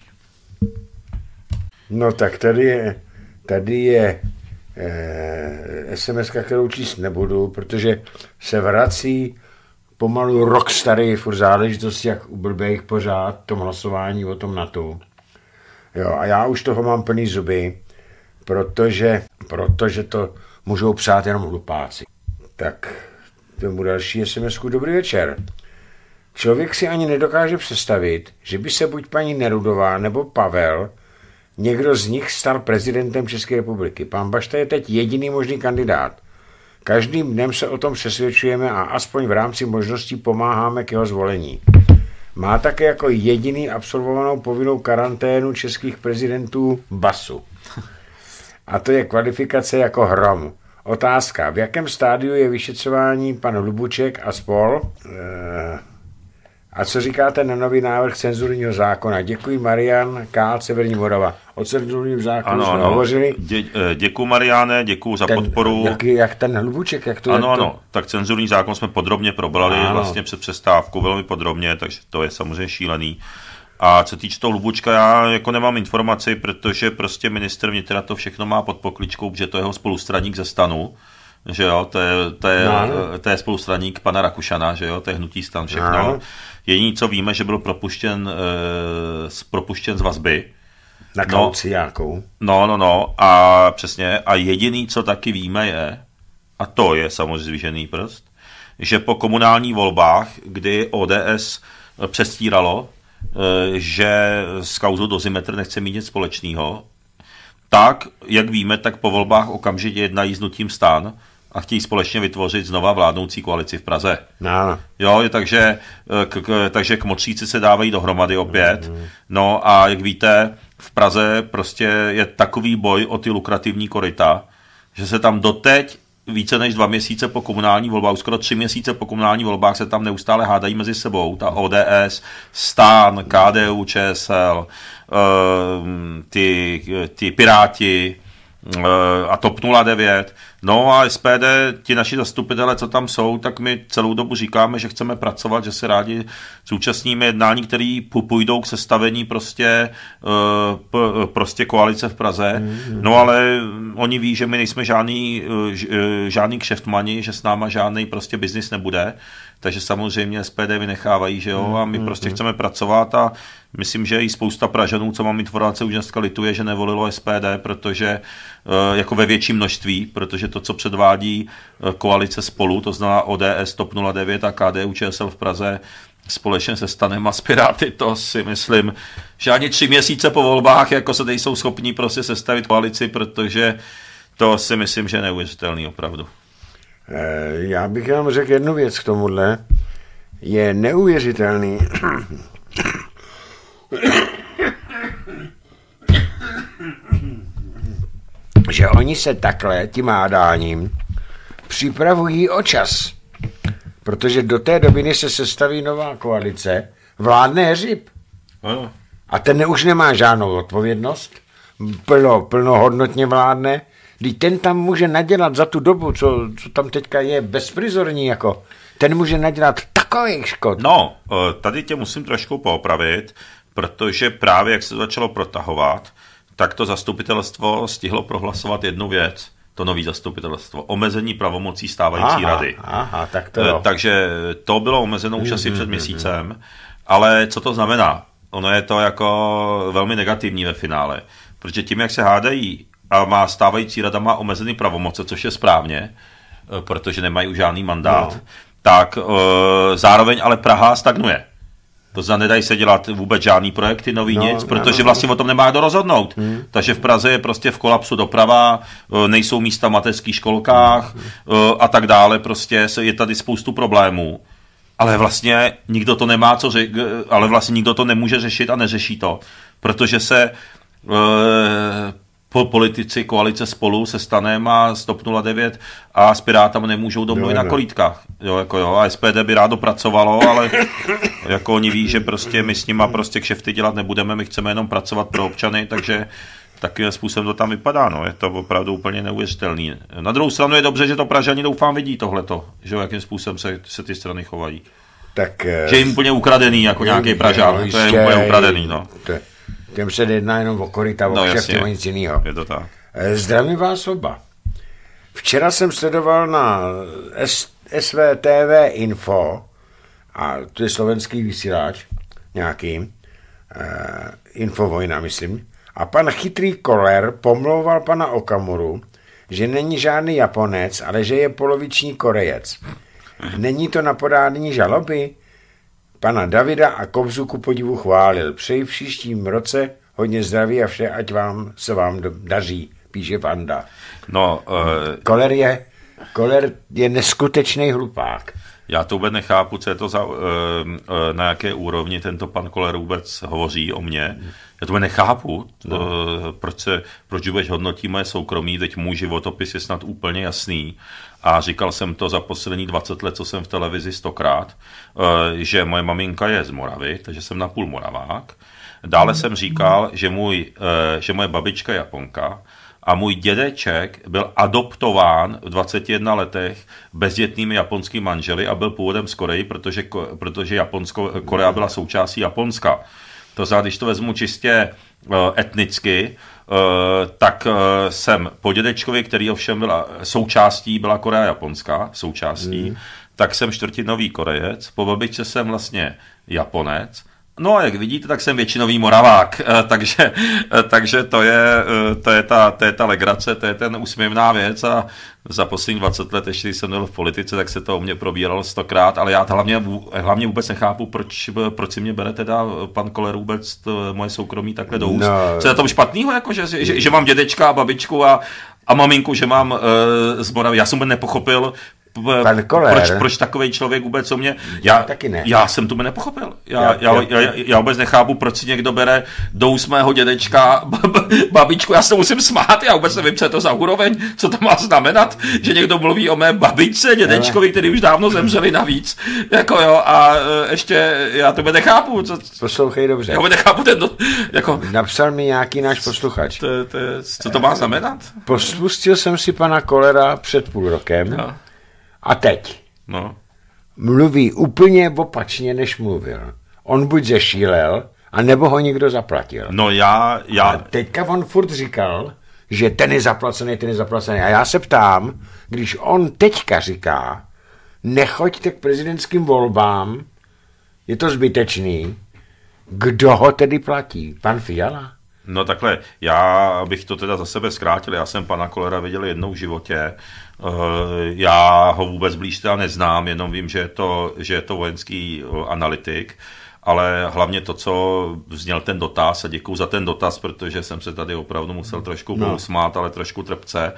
No tak tady je, tady je eh, SMSka, kterou číst nebudu, protože se vrací pomalu rok starý furt záležitosti, jak u blbejch pořád tom hlasování o tom NATO. Jo, a já už toho mám plný zuby, protože, protože to můžou psát jenom hlupáci. Tak, tomu další SMSku. Dobrý večer. Člověk si ani nedokáže představit, že by se buď paní Nerudová nebo Pavel, někdo z nich stal prezidentem České republiky. Pan Bašta je teď jediný možný kandidát. Každým dnem se o tom přesvědčujeme a aspoň v rámci možností pomáháme k jeho zvolení. Má také jako jediný absolvovanou povinnou karanténu českých prezidentů basu. a to je kvalifikace jako hrom. Otázka, v jakém stádiu je vyšetřování pan Hlubuček a spol? E- A co říkáte na nový návrh cenzurního zákona? Děkuji, Marian Kál, Severní Morava. O cenzurním zákonu jsme hovořili. Dě, děkuji, Mariáne, děkuji za ten, podporu. Jak, jak ten Hlubuček, jak to ano, je? Ano, to... tak cenzurní zákon jsme podrobně probrali ano. vlastně před přestávkou, velmi podrobně, takže to je samozřejmě šílený. A co týče toho Hlubučka, já jako nemám informaci, protože prostě ministr vnitra to všechno má pod pokličkou, že to je jeho spolustraník ze STANu, že jo, to je, to je, no. to je spolustraník pana Rakušana, že jo, to je hnutí STAN všechno. No. Jediný, co víme, že byl propuštěn, e, propuštěn z vazby. Na kauci no, nějakou. No, no, no, a přesně, a jediný, co taky víme je, a to je samozřejmě zvýšený prst, že po komunálních volbách, kdy O D S přestíralo, e, že s kauzou Dozimetr nechce mít nic společného, tak, jak víme, tak po volbách okamžitě jednají s hnutím STAN a chtějí společně vytvořit znova vládnoucí koalici v Praze. No. Jo, takže k, k, takže kmotříci se dávají dohromady opět. No a jak víte, v Praze prostě je takový boj o ty lukrativní koryta, že se tam doteď více než dva měsíce po komunální volbách, skoro tři měsíce po komunální volbách se tam neustále hádají mezi sebou. Ta O D S, STAN, K D U, Č S L, ty, ty Piráti a T O P nula devět. No a S P D, ti naši zastupitelé, co tam jsou, tak my celou dobu říkáme, že chceme pracovat, že se rádi zúčastníme jednání, které půjdou k sestavení prostě, prostě koalice v Praze. No ale oni ví, že my nejsme žádný, žádný kšeftmani, že s náma žádný prostě biznis nebude. Takže samozřejmě S P D vynechávají, že jo, a my prostě chceme pracovat a myslím, že i spousta Pražanů, co mám informace, už dneska lituje, že nevolilo S P D, protože jako ve větším množství, protože to, co předvádí koalice Spolu, to znamená O D S, T O P nula devět a K D U Č S L v Praze, společně se STANem a s Piráty, to si myslím, že ani tři měsíce po volbách jako se nejsou schopní prostě sestavit koalici, protože to si myslím, že je neuvěřitelný opravdu. Já bych vám řekl jednu věc k tomuhle. Je neuvěřitelný, že oni se takhle tím hádáním připravují o čas. Protože do té doby, než se sestaví nová koalice, vládne hřib. Ano. A ten už nemá žádnou odpovědnost, plno, plnohodnotně vládne. Když ten tam může nadělat za tu dobu, co, co tam teďka je bezprizorní, jako, ten může nadělat takových škod. No, tady tě musím trošku poopravit, protože právě jak se začalo protahovat, tak to zastupitelstvo stihlo prohlasovat jednu věc, to nový zastupitelstvo, omezení pravomocí stávající aha, rady. Aha, tak to jo. Takže to bylo omezeno už asi před měsícem, ale co to znamená? Ono je to jako velmi negativní ve finále, protože tím, jak se hádají a má stávající rada má omezený pravomoce, což je správně, protože nemají už žádný mandát, no. tak e, zároveň ale Praha stagnuje. To znamená, nedají se dělat vůbec žádný projekty, nový no, nic, protože vlastně o tom nemá kdo rozhodnout. Hmm. Takže v Praze je prostě v kolapsu doprava, nejsou místa v mateřských školkách hmm. a tak dále, prostě je tady spoustu problémů. Ale vlastně nikdo to nemá co řešit, ale vlastně nikdo to nemůže řešit a neřeší to, protože se e, po politici koalice Spolu se STANem a s T O P nula devět a s Pirátama nemůžou domluvit na kolítkách. Jo, jako jo, a S P D by rádo pracovalo, ale jako oni ví, že prostě my s nima prostě kšefty dělat nebudeme, my chceme jenom pracovat pro občany, takže takovým způsobem to tam vypadá, no, je to opravdu úplně neuvěřitelný. Na druhou stranu je dobře, že to Pražani doufám vidí tohleto, že jakým způsobem se, se ty strany chovají. Tak, že jim úplně ukradený, jako nějaký Pražan, to je úplně ukradený, no. To, těm se jedná jenom o koryta, o no, kšefty, o nic jiného. Je to tak. Zdravím vás oba. Včera jsem sledoval na S V T V Info, a to je slovenský vysílač, nějaký, uh, Infovojna, myslím, a pan chytrý Koller pomlouval pana Okamuru, že není žádný Japonec, ale že je poloviční Korejec. Není to na podání žaloby? Pana Davida a Kobzu ku podivu chválil. Přeji v příštím roce hodně zdraví a vše, ať vám se vám daří, píše Vanda. No, uh... Koller je, Koller je neskutečný hlupák. Já to vůbec nechápu, co je to za, na jaké úrovni tento pan Koller vůbec hovoří o mně. Já to nechápu, no. proč, se, proč vůbec hodnotí moje soukromí, teď můj životopis je snad úplně jasný a říkal jsem to za poslední dvacet let, co jsem v televizi stokrát, že moje maminka je z Moravy, takže jsem napůl Moravák. Dále jsem říkal, že, můj, že moje babička je Japonka a můj dědeček byl adoptován v dvaceti jedné letech bezdětnými japonskými manželi a byl původem z Koreji, protože, protože Japonsko, Korea byla součástí Japonska. To znamená, když to vezmu čistě uh, etnicky, uh, tak uh, jsem po dědečkovi, který ovšem byla součástí, byla Korea japonská, součástí, mm. tak jsem čtvrtinový Korejec, po babičce jsem vlastně Japonec. No a jak vidíte, tak jsem většinový Moravák, takže, takže to, je, to, je ta, to je ta legrace, to je ten úsměvná věc a za poslední dvacet let, ještě když jsem byl v politice, tak se to o mě probíralo stokrát, ale já hlavně, hlavně vůbec nechápu, proč, proč si mě bere teda pan Koller vůbec to, moje soukromí takhle do úst. No. Co je to špatného, jako, že, že, že mám dědečka a babičku a, a maminku, že mám uh, z Moravy. Já jsem vůbec nepochopil, proč, proč takovej člověk vůbec o mě... Já, taky ne. Já jsem to by nepochopil. Já, já, já, já, já, já vůbec nechápu, proč si někdo bere do úst mého dědečka babičku. Já se musím smát, já vůbec nevím, co je to za úroveň, co to má znamenat, že někdo mluví o mé babičce, dědečkovi, který už dávno zemřeli navíc. Jako jo, a ještě já to by nechápu. Co, Poslouchej dobře. Já by nechápu ten... Jako, napsal mi nějaký náš posluchač. To, to, co to má znamenat? Pospustil jsem si pana Kollera před půl rokem. No. A teď no. mluví úplně opačně, než mluvil. On buď zešílel, anebo ho někdo zaplatil. No já... já... A teďka on furt říkal, že ten je zaplacený, ten je zaplacený. A já se ptám, když on teďka říká, nechoďte k prezidentským volbám, je to zbytečný, kdo ho tedy platí? Pan Fiala? No takhle, já bych to teda za sebe zkrátil, já jsem pana Kollera viděl jednou v životě, já ho vůbec blíž teda neznám, jenom vím, že je to, že je to vojenský analytik, ale hlavně to, co vzněl ten dotaz, a děkuju za ten dotaz, protože jsem se tady opravdu musel trošku no. usmát, ale trošku trpce.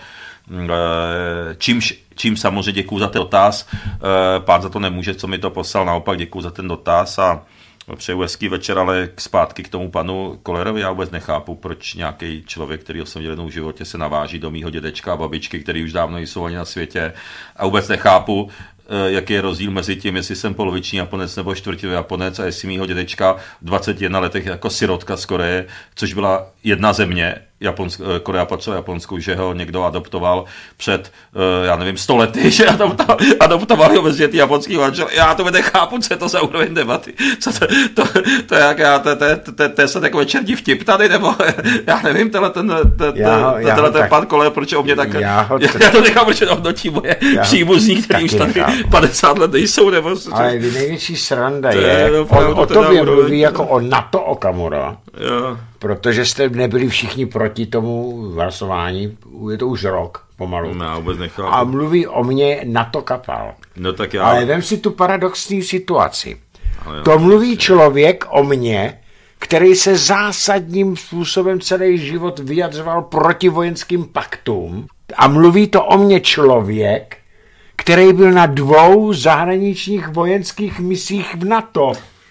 Čímž, čím samozřejmě děkuju za ten dotaz, pán za to nemůže, co mi to poslal, naopak děkuju za ten dotaz a přeju hezký večer, ale zpátky k tomu panu Kollerovi. Já vůbec nechápu, proč nějaký člověk, který jsem viděl jednou v životě, se naváží do mýho dědečka a babičky, který už dávno nejsou ani na světě. A vůbec nechápu, jaký je rozdíl mezi tím, jestli jsem poloviční Japonec nebo čtvrtivý Japonec a jestli mýho dědečka v dvaceti jedné letech jako sirotka z Koreje, což byla jedna země, Japonsk, Korea patřila Japonsku, že ho někdo adoptoval před, já nevím, sto lety, že adoptoval, adoptoval ho bezdětný japonský manžel. Já to nechápu, co je to za úroveň debaty. Co to, to, to, jak já, to, to, to, to je se takový černý vtip tady, nebo já nevím, tenhle ten, tenhle ten pan Koller, proč o mě tak, já, já, já to nechám, proč hodnotí moje příbuzní, který už tady nechápu. padesát let nejsou, nebo... Ale největší sranda je, je on o tobě mluví jako o NATO Okamura, jo. Protože jste nebyli všichni proti tomu hlasování, je to už rok pomalu. No, vůbec nechápu. A mluví o mě NATO Kapal. No, tak já... Ale vem si tu paradoxní situaci. To mluví člověk o mně, který se zásadním způsobem celý život vyjadřoval proti vojenským paktům. A mluví to o mně člověk, který byl na dvou zahraničních vojenských misích v NATO.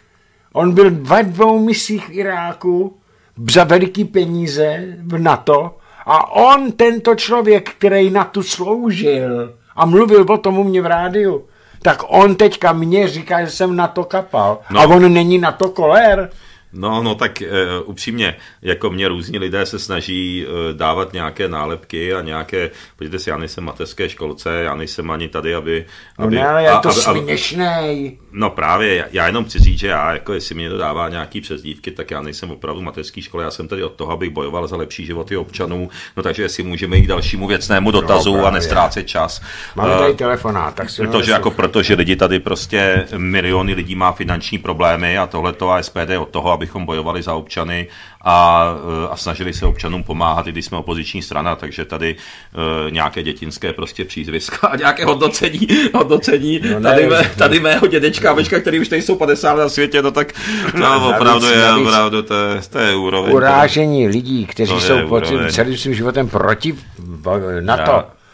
On byl ve dvou misích v Iráku za veliký peníze v NATO a on, tento člověk, který na tu sloužil a mluvil o tom u mě v rádiu, tak on teďka mě říká, že jsem NATO Kapal. No. A on není NATO Koller. No, no tak uh, upřímně, jako mě různí lidé se snaží uh, dávat nějaké nálepky a nějaké, podívejte si, já nejsem mateřské školce, já nejsem ani tady, aby... aby no ne, ale je to směšnej. No právě, já, já jenom chci říct, že já, jako jestli mě to dává nějaký přezdívky, tak já nejsem opravdu v mateřské škole, já jsem tady od toho, abych bojoval za lepší životy občanů, no takže jestli můžeme jít k dalšímu věcnému dotazu no, a nestrácet čas. Máme tady telefonát, tak si protože, jako, protože lidi tady prostě, miliony lidí má finanční problémy a tohleto a S P D od toho, abychom bojovali za občany a, a snažili se občanům pomáhat, i když jsme opoziční strana, takže tady uh, nějaké dětinské prostě přízviska a nějaké hodnocení, hodnocení no ne, tady, mé, tady mého dědečka a babička, který už nejsou padesát na světě, no tak to opravdu je, opravdu to je, to je úroveň. Urážení lidí, kteří jsou po celým svým životem proti NATO. Já.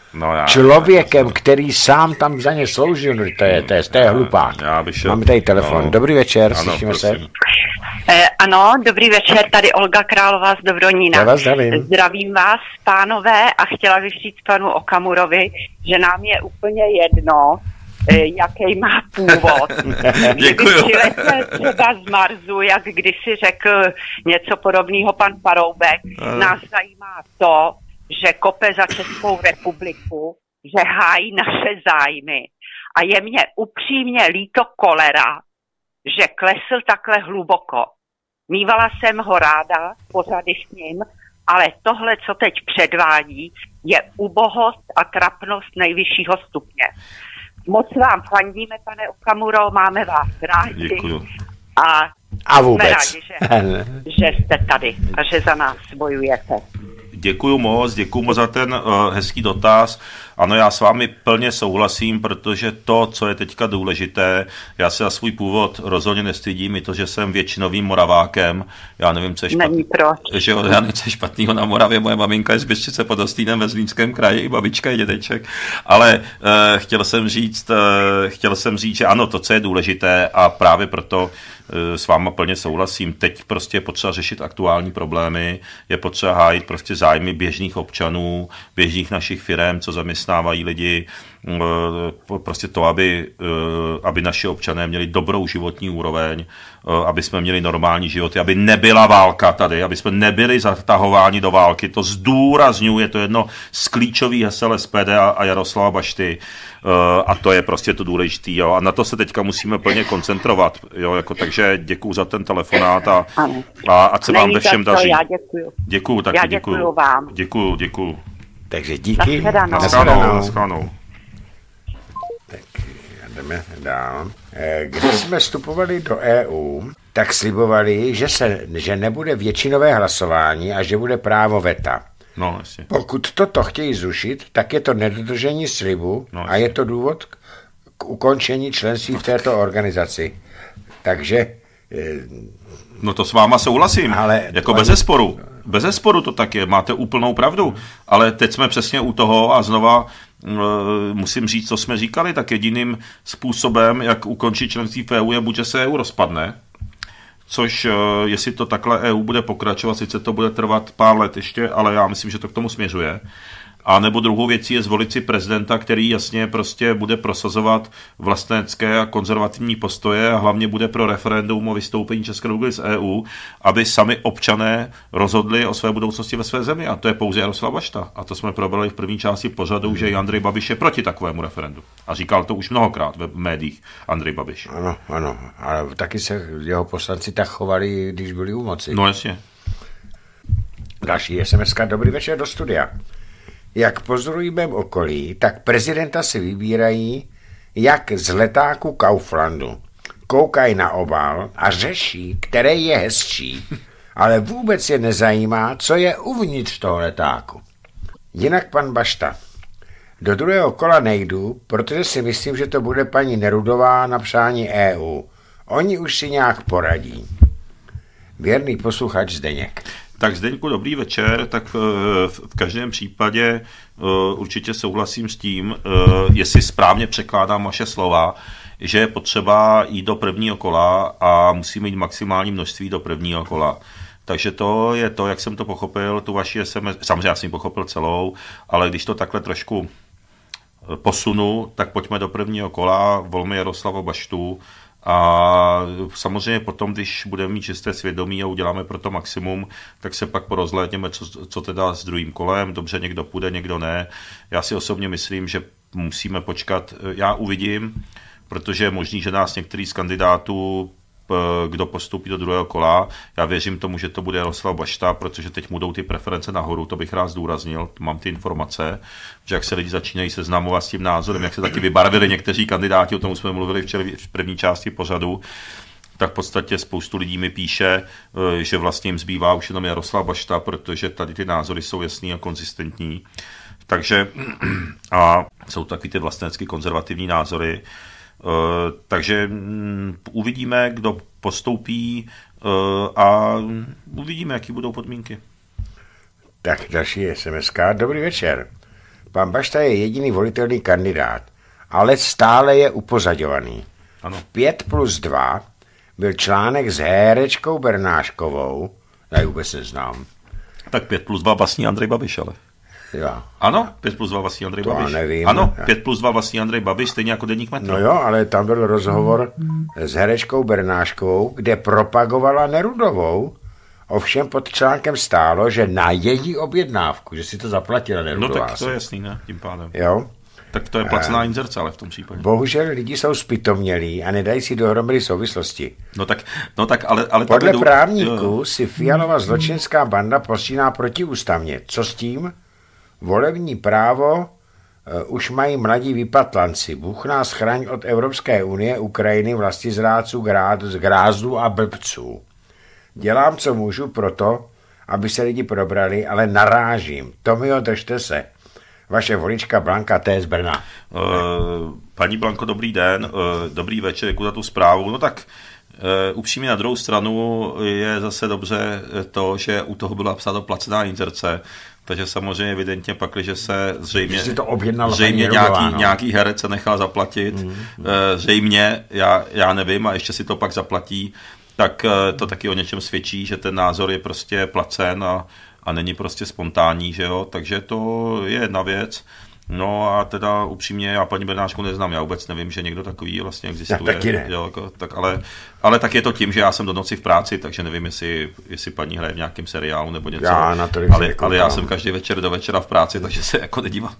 No já, člověkem, já, který sám tam za ně sloužil. To je, to je, to je hlupák. Máme tady telefon. No. Dobrý večer, ano, slyšíme prosím. se. Eh, ano, dobrý večer, tady Olga Králová z Dobronína. Já vás zdravím. Zdravím vás, pánové, a chtěla bych říct panu Okamurovi, že nám je úplně jedno, jaký má původ. Kdyby přiletěl třeba z Marsu, jak kdysi řekl něco podobného pan Paroubek, nás zajímá to, že kope za Českou republiku, že hájí naše zájmy. A je mně upřímně líto Kolera, že klesl takhle hluboko. Mívala jsem ho ráda, pořady s ním, ale tohle, co teď předvádí, je ubohost a trapnost nejvyššího stupně. Moc vám fandíme, pane Okamuro, máme vás rádi. Děkuju. A, a vůbec. jsme rádi, že, že jste tady a že za nás bojujete. Děkuju moc, děkuju moc za ten uh, hezký dotaz. Ano, já s vámi plně souhlasím, protože to, co je teďka důležité, já se za svůj původ rozhodně nestydím, i to, že jsem většinovým Moravákem. Já nevím, co je špatný, že já nevím, co je špatnýho na Moravě. Moje maminka je z Běstřice pod Hostýnem ve Zlínském kraji, i babička je dědeček. Ale uh, chtěl jsem říct, uh, chtěl jsem říct, že ano, to, co je důležité, a právě proto uh, s váma plně souhlasím. Teď prostě je potřeba řešit aktuální problémy, je potřeba hájit prostě zájmy běžných občanů, běžných našich firem, co zaměstnávají lidi, prostě to, aby, aby naši občané měli dobrou životní úroveň, aby jsme měli normální životy, aby nebyla válka tady, aby jsme nebyli zatahováni do války. To zdůrazňuji, je to jedno z klíčových hesel S P D a Jaroslava Bašty. A to je prostě to důležité. Jo. A na to se teďka musíme plně koncentrovat. Jo, jako, takže děkuju za ten telefonát a, a ať se vám ve všem daří. Já děkuju. Děkuju, taky já děkuju. děkuju vám. Děkuju, děkuju. Takže díky. Naschledanou. Naschledanou. Tak jdeme dál. Když jsme vstupovali do E U, tak slibovali, že, se, že nebude většinové hlasování a že bude právo veta. No, jasně. Pokud toto chtějí zrušit, tak je to nedodržení slibu no, a je to důvod k, k ukončení členství v této organizaci. Takže... No to s váma souhlasím, ale jako bez zesporu. Bez zesporu to tak je, máte úplnou pravdu, ale teď jsme přesně u toho a znova uh, musím říct, co jsme říkali, tak jediným způsobem, jak ukončit členství v E U, je buď, že se E U rozpadne, což uh, jestli to takhle E U bude pokračovat, sice to bude trvat pár let ještě, ale já myslím, že to k tomu směřuje. A nebo druhou věcí je zvolit si prezidenta, který jasně prostě bude prosazovat vlastenecké a konzervativní postoje a hlavně bude pro referendum o vystoupení České republiky z E U, aby sami občané rozhodli o své budoucnosti ve své zemi. A to je pouze Jaroslav Bašta. A to jsme probrali v první části pořadu, že Andrej Babiš je proti takovému referendu. A říkal to už mnohokrát ve médiích Andrej Babiš. Ano, ano. Ale taky se jeho poslanci tak chovali, když byli u moci. No jasně. Další S M S ka. Dobrý večer do studia. Jak pozorují mém okolí, tak prezidenta si vybírají jak z letáku Kauflandu. Koukají na obal a řeší, který je hezčí, ale vůbec je nezajímá, co je uvnitř toho letáku. Jinak pan Bašta. Do druhého kola nejdu, protože si myslím, že to bude paní Nerudová na přání E U. Oni už si nějak poradí. Věrný posluchač Zdeněk. Tak Zdeňku, dobrý večer, tak v každém případě určitě souhlasím s tím, jestli správně překládám vaše slova, že je potřeba jít do prvního kola a musíme jít maximální množství do prvního kola. Takže to je to, jak jsem to pochopil, tu vaši S M S, samozřejmě já jsem ji pochopil celou, ale když to takhle trošku posunu, tak pojďme do prvního kola, volme Jaroslava Baštu. A samozřejmě potom, když budeme mít čisté svědomí a uděláme pro to maximum, tak se pak porozhlédněme, co, co teda s druhým kolem. Dobře, někdo půjde, někdo ne. Já si osobně myslím, že musíme počkat. Já uvidím, protože je možný, že nás některý z kandidátů, kdo postoupí do druhého kola. Já věřím tomu, že to bude Jaroslav Bašta, protože teď mu jdou ty preference nahoru, to bych rád zdůraznil, mám ty informace, že jak se lidi začínají seznamovat s tím názorem, jak se taky vybarvili někteří kandidáti, o tom jsme mluvili včera v první části pořadu, tak v podstatě spoustu lidí mi píše, že vlastně jim zbývá už jenom Jaroslav Bašta, protože tady ty názory jsou jasný a konzistentní. Takže a jsou taky ty vlastenecky konzervativní názory. Uh, takže um, uvidíme, kdo postoupí uh, a uvidíme, jaký budou podmínky. Tak další S M S ka. Dobrý večer. Pan Bašta je jediný volitelný kandidát, ale stále je upozaďovaný. Ano. V pět plus dva byl článek s Hérečkou Bernáškovou, já ji vůbec neznám. Tak pět plus dva vlastní Andrej Babiš, ale. Jo. Ano, pět plus dva vlastní Andrej to Babiš. Nevím. Ano, pět plus dva vlastní Andrej Babiš, stejně jako Deník Metro. No jo, ale tam byl rozhovor s Herečkou Bernáškovou, kde propagovala Nerudovou. Ovšem pod článkem stálo, že na její objednávku, že si to zaplatila Nerudová. No tak to je jasný, ne? Tím pádem. Jo. Tak to je placená inzerce, ale v tom případě. Bohužel lidi jsou zpytomělí a nedají si dohromady souvislosti. No tak, no tak ale... ale podle jdu... právníků si Fialova zločinská banda počíná protiústavně. Co s tím? Volební právo uh, už mají mladí vypatlanci. Bůh nás chraň od Evropské unie, Ukrajiny, vlastizrádců, grázlů a blbců. Dělám, co můžu proto, aby se lidi probrali, ale narážím. Tomio, držte se. Vaše volička Blanka T. z Brna. Uh, paní Blanko, dobrý den, uh, dobrý večer, děkuji za tu zprávu. No tak uh, upřímně na druhou stranu je zase dobře to, že u toho byla psána placená inzerce, takže samozřejmě evidentně pak, že se zřejmě, si to zřejmě nějaký, no. nějaký herec se nechal zaplatit, mm, mm. Uh, zřejmě, já, já nevím, a ještě si to pak zaplatí, tak uh, to taky o něčem svědčí, že ten názor je prostě placen a a není prostě spontánní, že jo, takže to je jedna věc. No a teda upřímně, já paní Bernáčku neznám, já vůbec nevím, že někdo takový vlastně existuje. Já taky ne. Jo, jako, tak ale, ale tak je to tím, že já jsem do noci v práci, takže nevím, jestli, jestli paní hraje v nějakém seriálu nebo něco. Já na to ale, ale já jsem každý večer do večera v práci, takže se jako nedívám.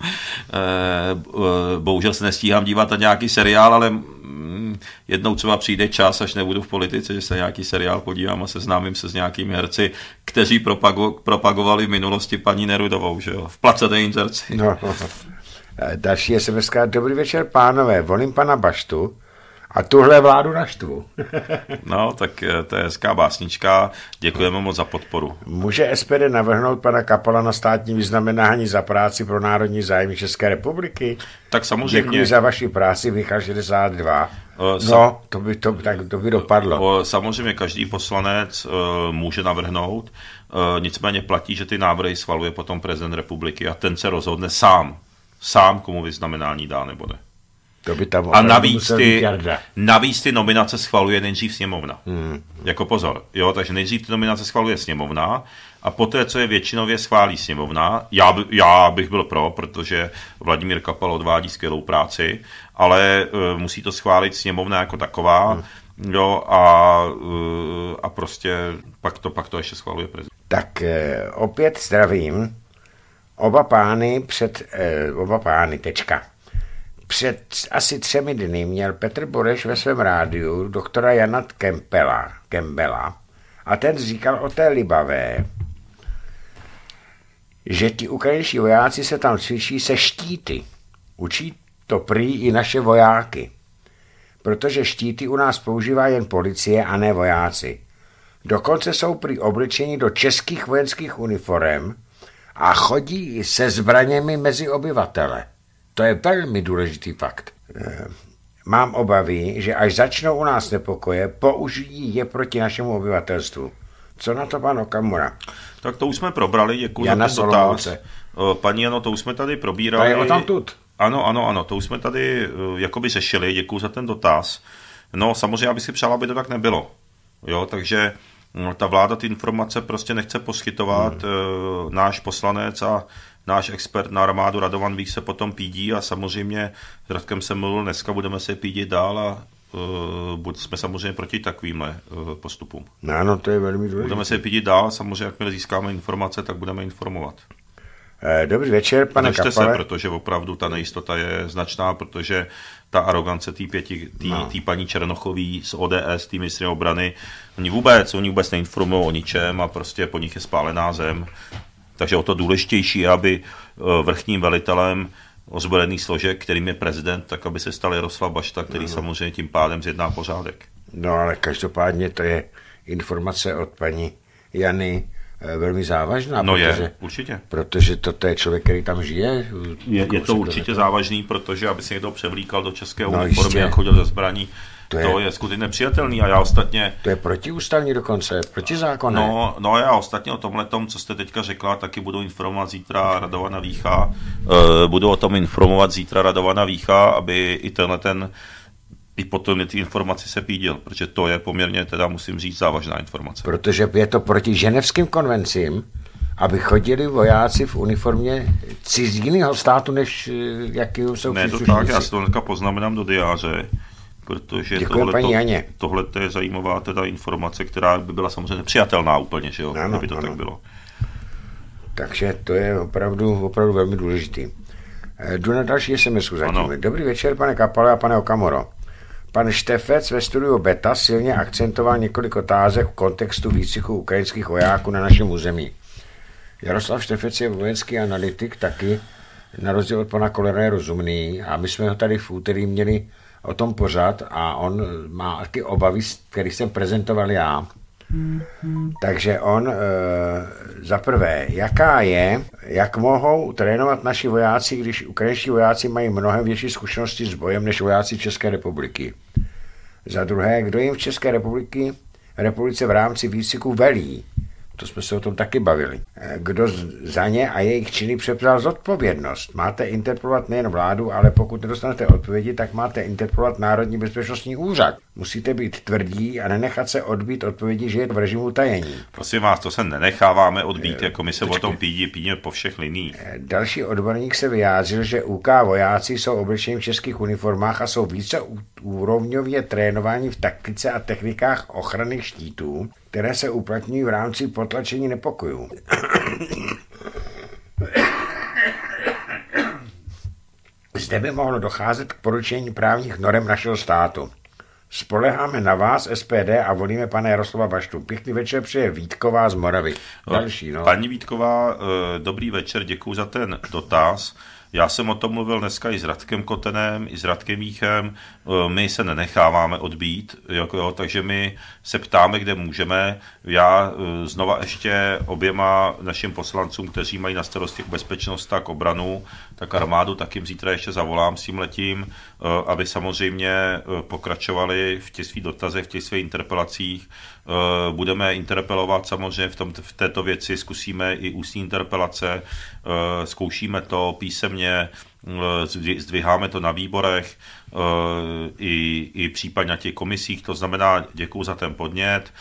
E, bohužel se nestíhám dívat na nějaký seriál, ale jednou třeba přijde čas, až nebudu v politice, že se nějaký seriál podívám a seznámím se s nějakými herci, kteří propago, propagovali v minulosti paní Nerudovou, že jo, v placené inzerci. No. Další es em es ka. Dobrý večer, pánové, volím pana Baštu a tuhle vládu naštvu. No, tak to je hezká básnička, děkujeme moc za podporu. Může es pé dé navrhnout pana Kapala na státní vyznamenání za práci pro národní zájmy České republiky? Tak samozřejmě. Děkuji za vaši práci, Michal šedesát dva. No, to by, to, tak, to by dopadlo. Samozřejmě každý poslanec uh, může navrhnout, uh, nicméně platí, že ty návrhy schvaluje potom prezident republiky a ten se rozhodne sám, sám komu vyznamenání dá nebo ne. To by tam a navíc ty, navíc ty nominace schvaluje nejdřív sněmovna. Hmm. Jako pozor, jo, takže nejdřív ty nominace schvaluje sněmovna a poté, co je většinově schválí sněmovna, já, by, já bych byl pro, protože Vladimír Kapal odvádí skvělou práci, ale uh, musí to schválit sněmovna jako taková, hmm. jo, a, uh, a prostě pak to, pak to ještě schvaluje prezident. Tak eh, opět zdravím oba pány před, eh, oba pány, tečka. Před asi třemi dny měl Petr Boreš ve svém rádiu doktora Jana Kempela, Kembela a ten říkal o té Libavé, že ti ukrajinští vojáci se tam cvičí se štíty. Učí to prý i naše vojáky, protože štíty u nás používá jen policie a ne vojáci. Dokonce jsou prý oblečeni do českých vojenských uniform a chodí se zbraněmi mezi obyvatele. To je velmi důležitý fakt. Mám obavy, že až začnou u nás nepokoje, použijí je proti našemu obyvatelstvu. Co na to pan Okamura? Tak to už jsme probrali, děkuji za ten dotaz. Paní Jano, to už jsme tady probírali. To je o tamtud. Ano, ano, ano, to už jsme tady jakoby řešili, děkuji za ten dotaz. No samozřejmě, aby si přála, aby to tak nebylo. Jo, takže ta vláda ty informace prostě nechce poskytovat. Hmm. Náš poslanec a náš expert na armádu Radovan Vích se potom pídí a samozřejmě s Radkem jsem mluvil, dneska budeme se pídit dál a uh, jsme samozřejmě proti takovýmhle uh, postupům. No, ano, to je velmi důležité. Budeme se pídit dál, samozřejmě jakmile získáme informace, tak budeme informovat. Dobrý večer, pane Držte Kapale. se, protože opravdu ta nejistota je značná, protože ta arogance té pěti, tý, no. tý paní Černochový z O D S, tý ministryně obrany, oni vůbec, oni vůbec neinformují o ničem a prostě po nich je spálená zem. Takže o to důležitější je, aby vrchním velitelem ozbrojených složek, kterým je prezident, tak aby se stal Jaroslav Bašta, který no. samozřejmě tím pádem zjedná pořádek. No ale každopádně to je informace od paní Jany velmi závažná. No protože, je, určitě. Protože toto je člověk, který tam žije. Je, je to určitě závažný, protože aby si někdo převlíkal do české no uniformy a chodil ze zbraní, To je, to je skutečně nepřijatelný a já ostatně... To je protiústavní dokonce, protizákonné. No, no já ostatně o tomhletom, co jste teďka řekla, taky budu informovat zítra Radovana Vícha. Uh, budu o tom informovat zítra Radovana Vícha, aby i tenhle ten, i potom ty informace se pídil, protože to je poměrně, teda musím říct, závažná informace. Protože je to proti ženevským konvencím, aby chodili vojáci v uniformě cizího státu, než jaký jsou Ne, to tak, já si to dneska poznamenám do diáře, protože tohle je zajímavá teda informace, která by byla samozřejmě nepřijatelná úplně, že jo, ano, kdyby to ano. tak bylo. Takže to je opravdu, opravdu velmi důležitý. Jdu na další es em esku zatím. Dobrý večer, pane Kapale a pane Okamuro. Pan Štefec ve studiu Beta silně akcentoval několik otázek v kontextu výcviku ukrajinských vojáků na našem území. Jaroslav Štefec je vojenský analytik taky, na rozdíl od pana Kolera je rozumný a my jsme ho tady v úterý měli o tom pořad a on má taky obavy, který jsem prezentoval já. Mm-hmm. Takže on e, za prvé, jaká je, jak mohou trénovat naši vojáci, když ukrajinští vojáci mají mnohem větší zkušenosti s bojem než vojáci České republiky. Za druhé, kdo jim v České republiky, republice v rámci výcviku velí. To jsme se o tom taky bavili. Kdo za ně a jejich činy převzal zodpovědnost? Máte interpelovat nejen vládu, ale pokud nedostanete odpovědi, tak máte interpelovat Národní bezpečnostní úřad. Musíte být tvrdí a nenechat se odbít odpovědi, že je to v režimu tajení. Prosím vás, to se nenecháváme odbít, jako my se Počkej. o tom pídí, pídíme po všech liních. Další odborník se vyjádřil, že ú ká vojáci jsou oblečeni v českých uniformách a jsou více úrovňově trénováni v taktice a technikách ochrany štítů, které se uplatňují v rámci potlačení nepokojů. Zde by mohlo docházet k porušení právních norem našeho státu. Spoleháme na vás, es pé dé, a volíme pana Jaroslava Baštu. Pěkný večer přeje Vítková z Moravy. Další, no. Paní Vítková, dobrý večer, děkuju za ten dotaz. Já jsem o tom mluvil dneska i s Radkem Kotenem, i s Radkem Víchem. My se nenecháváme odbít, jako jo, takže my se ptáme, kde můžeme. Já znova ještě oběma našim poslancům, kteří mají na starosti bezpečnost, tak obranu, tak armádu, tak jim zítra ještě zavolám s tím letím, aby samozřejmě pokračovali v těch svých dotazech, v těch svých interpelacích. Budeme interpelovat samozřejmě v, tom, v této věci, zkusíme i ústní interpelace, zkoušíme to písemně, zdviháme to na výborech i, i případně na těch komisích, to znamená, děkuju za ten podnět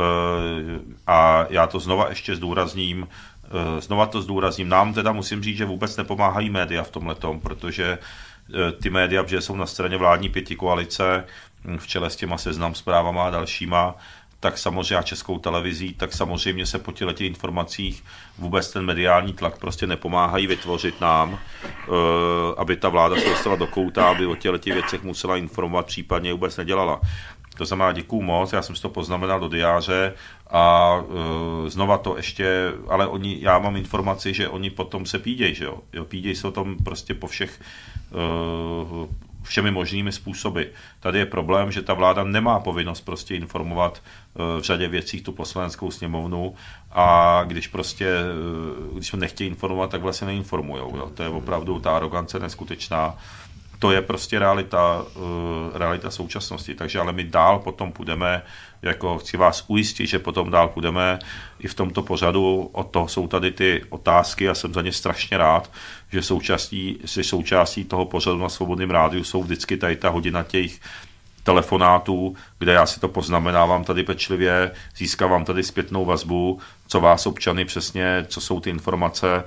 a já to znova ještě zdůrazním, znova to zdůrazním, nám teda musím říct, že vůbec nepomáhají média v tomhletom, protože ty média, protože jsou na straně vládní pětikoalice, v čele s těma Seznam Zprávama a dalšíma, tak samozřejmě a Českou televizí, tak samozřejmě se po těchto informacích vůbec ten mediální tlak prostě nepomáhají vytvořit nám, aby ta vláda se dostala do kouta, aby o těchto věcech musela informovat, případně vůbec nedělala. To znamená, děkuju moc, já jsem si to poznamenal do diáře a e, znova to ještě, ale oni, já mám informaci, že oni potom se pídějí, že jo, jo pídějí se o tom prostě po všech e, všemi možnými způsoby. Tady je problém, že ta vláda nemá povinnost prostě informovat v řadě věcí tu poslaneckou sněmovnu a když prostě, když se nechtějí informovat, tak vlastně neinformujou. Jo. To je opravdu ta arogance neskutečná. To je prostě realita, realita současnosti. Takže ale my dál potom půjdeme, jako chci vás ujistit, že potom dál půjdeme i v tomto pořadu. O to jsou tady ty otázky a jsem za ně strašně rád, že součástí, že součástí toho pořadu na Svobodném rádiu jsou vždycky tady ta hodina těch telefonátů, kde já si to poznamenávám tady pečlivě, získávám tady zpětnou vazbu, co vás občany přesně, co jsou ty informace,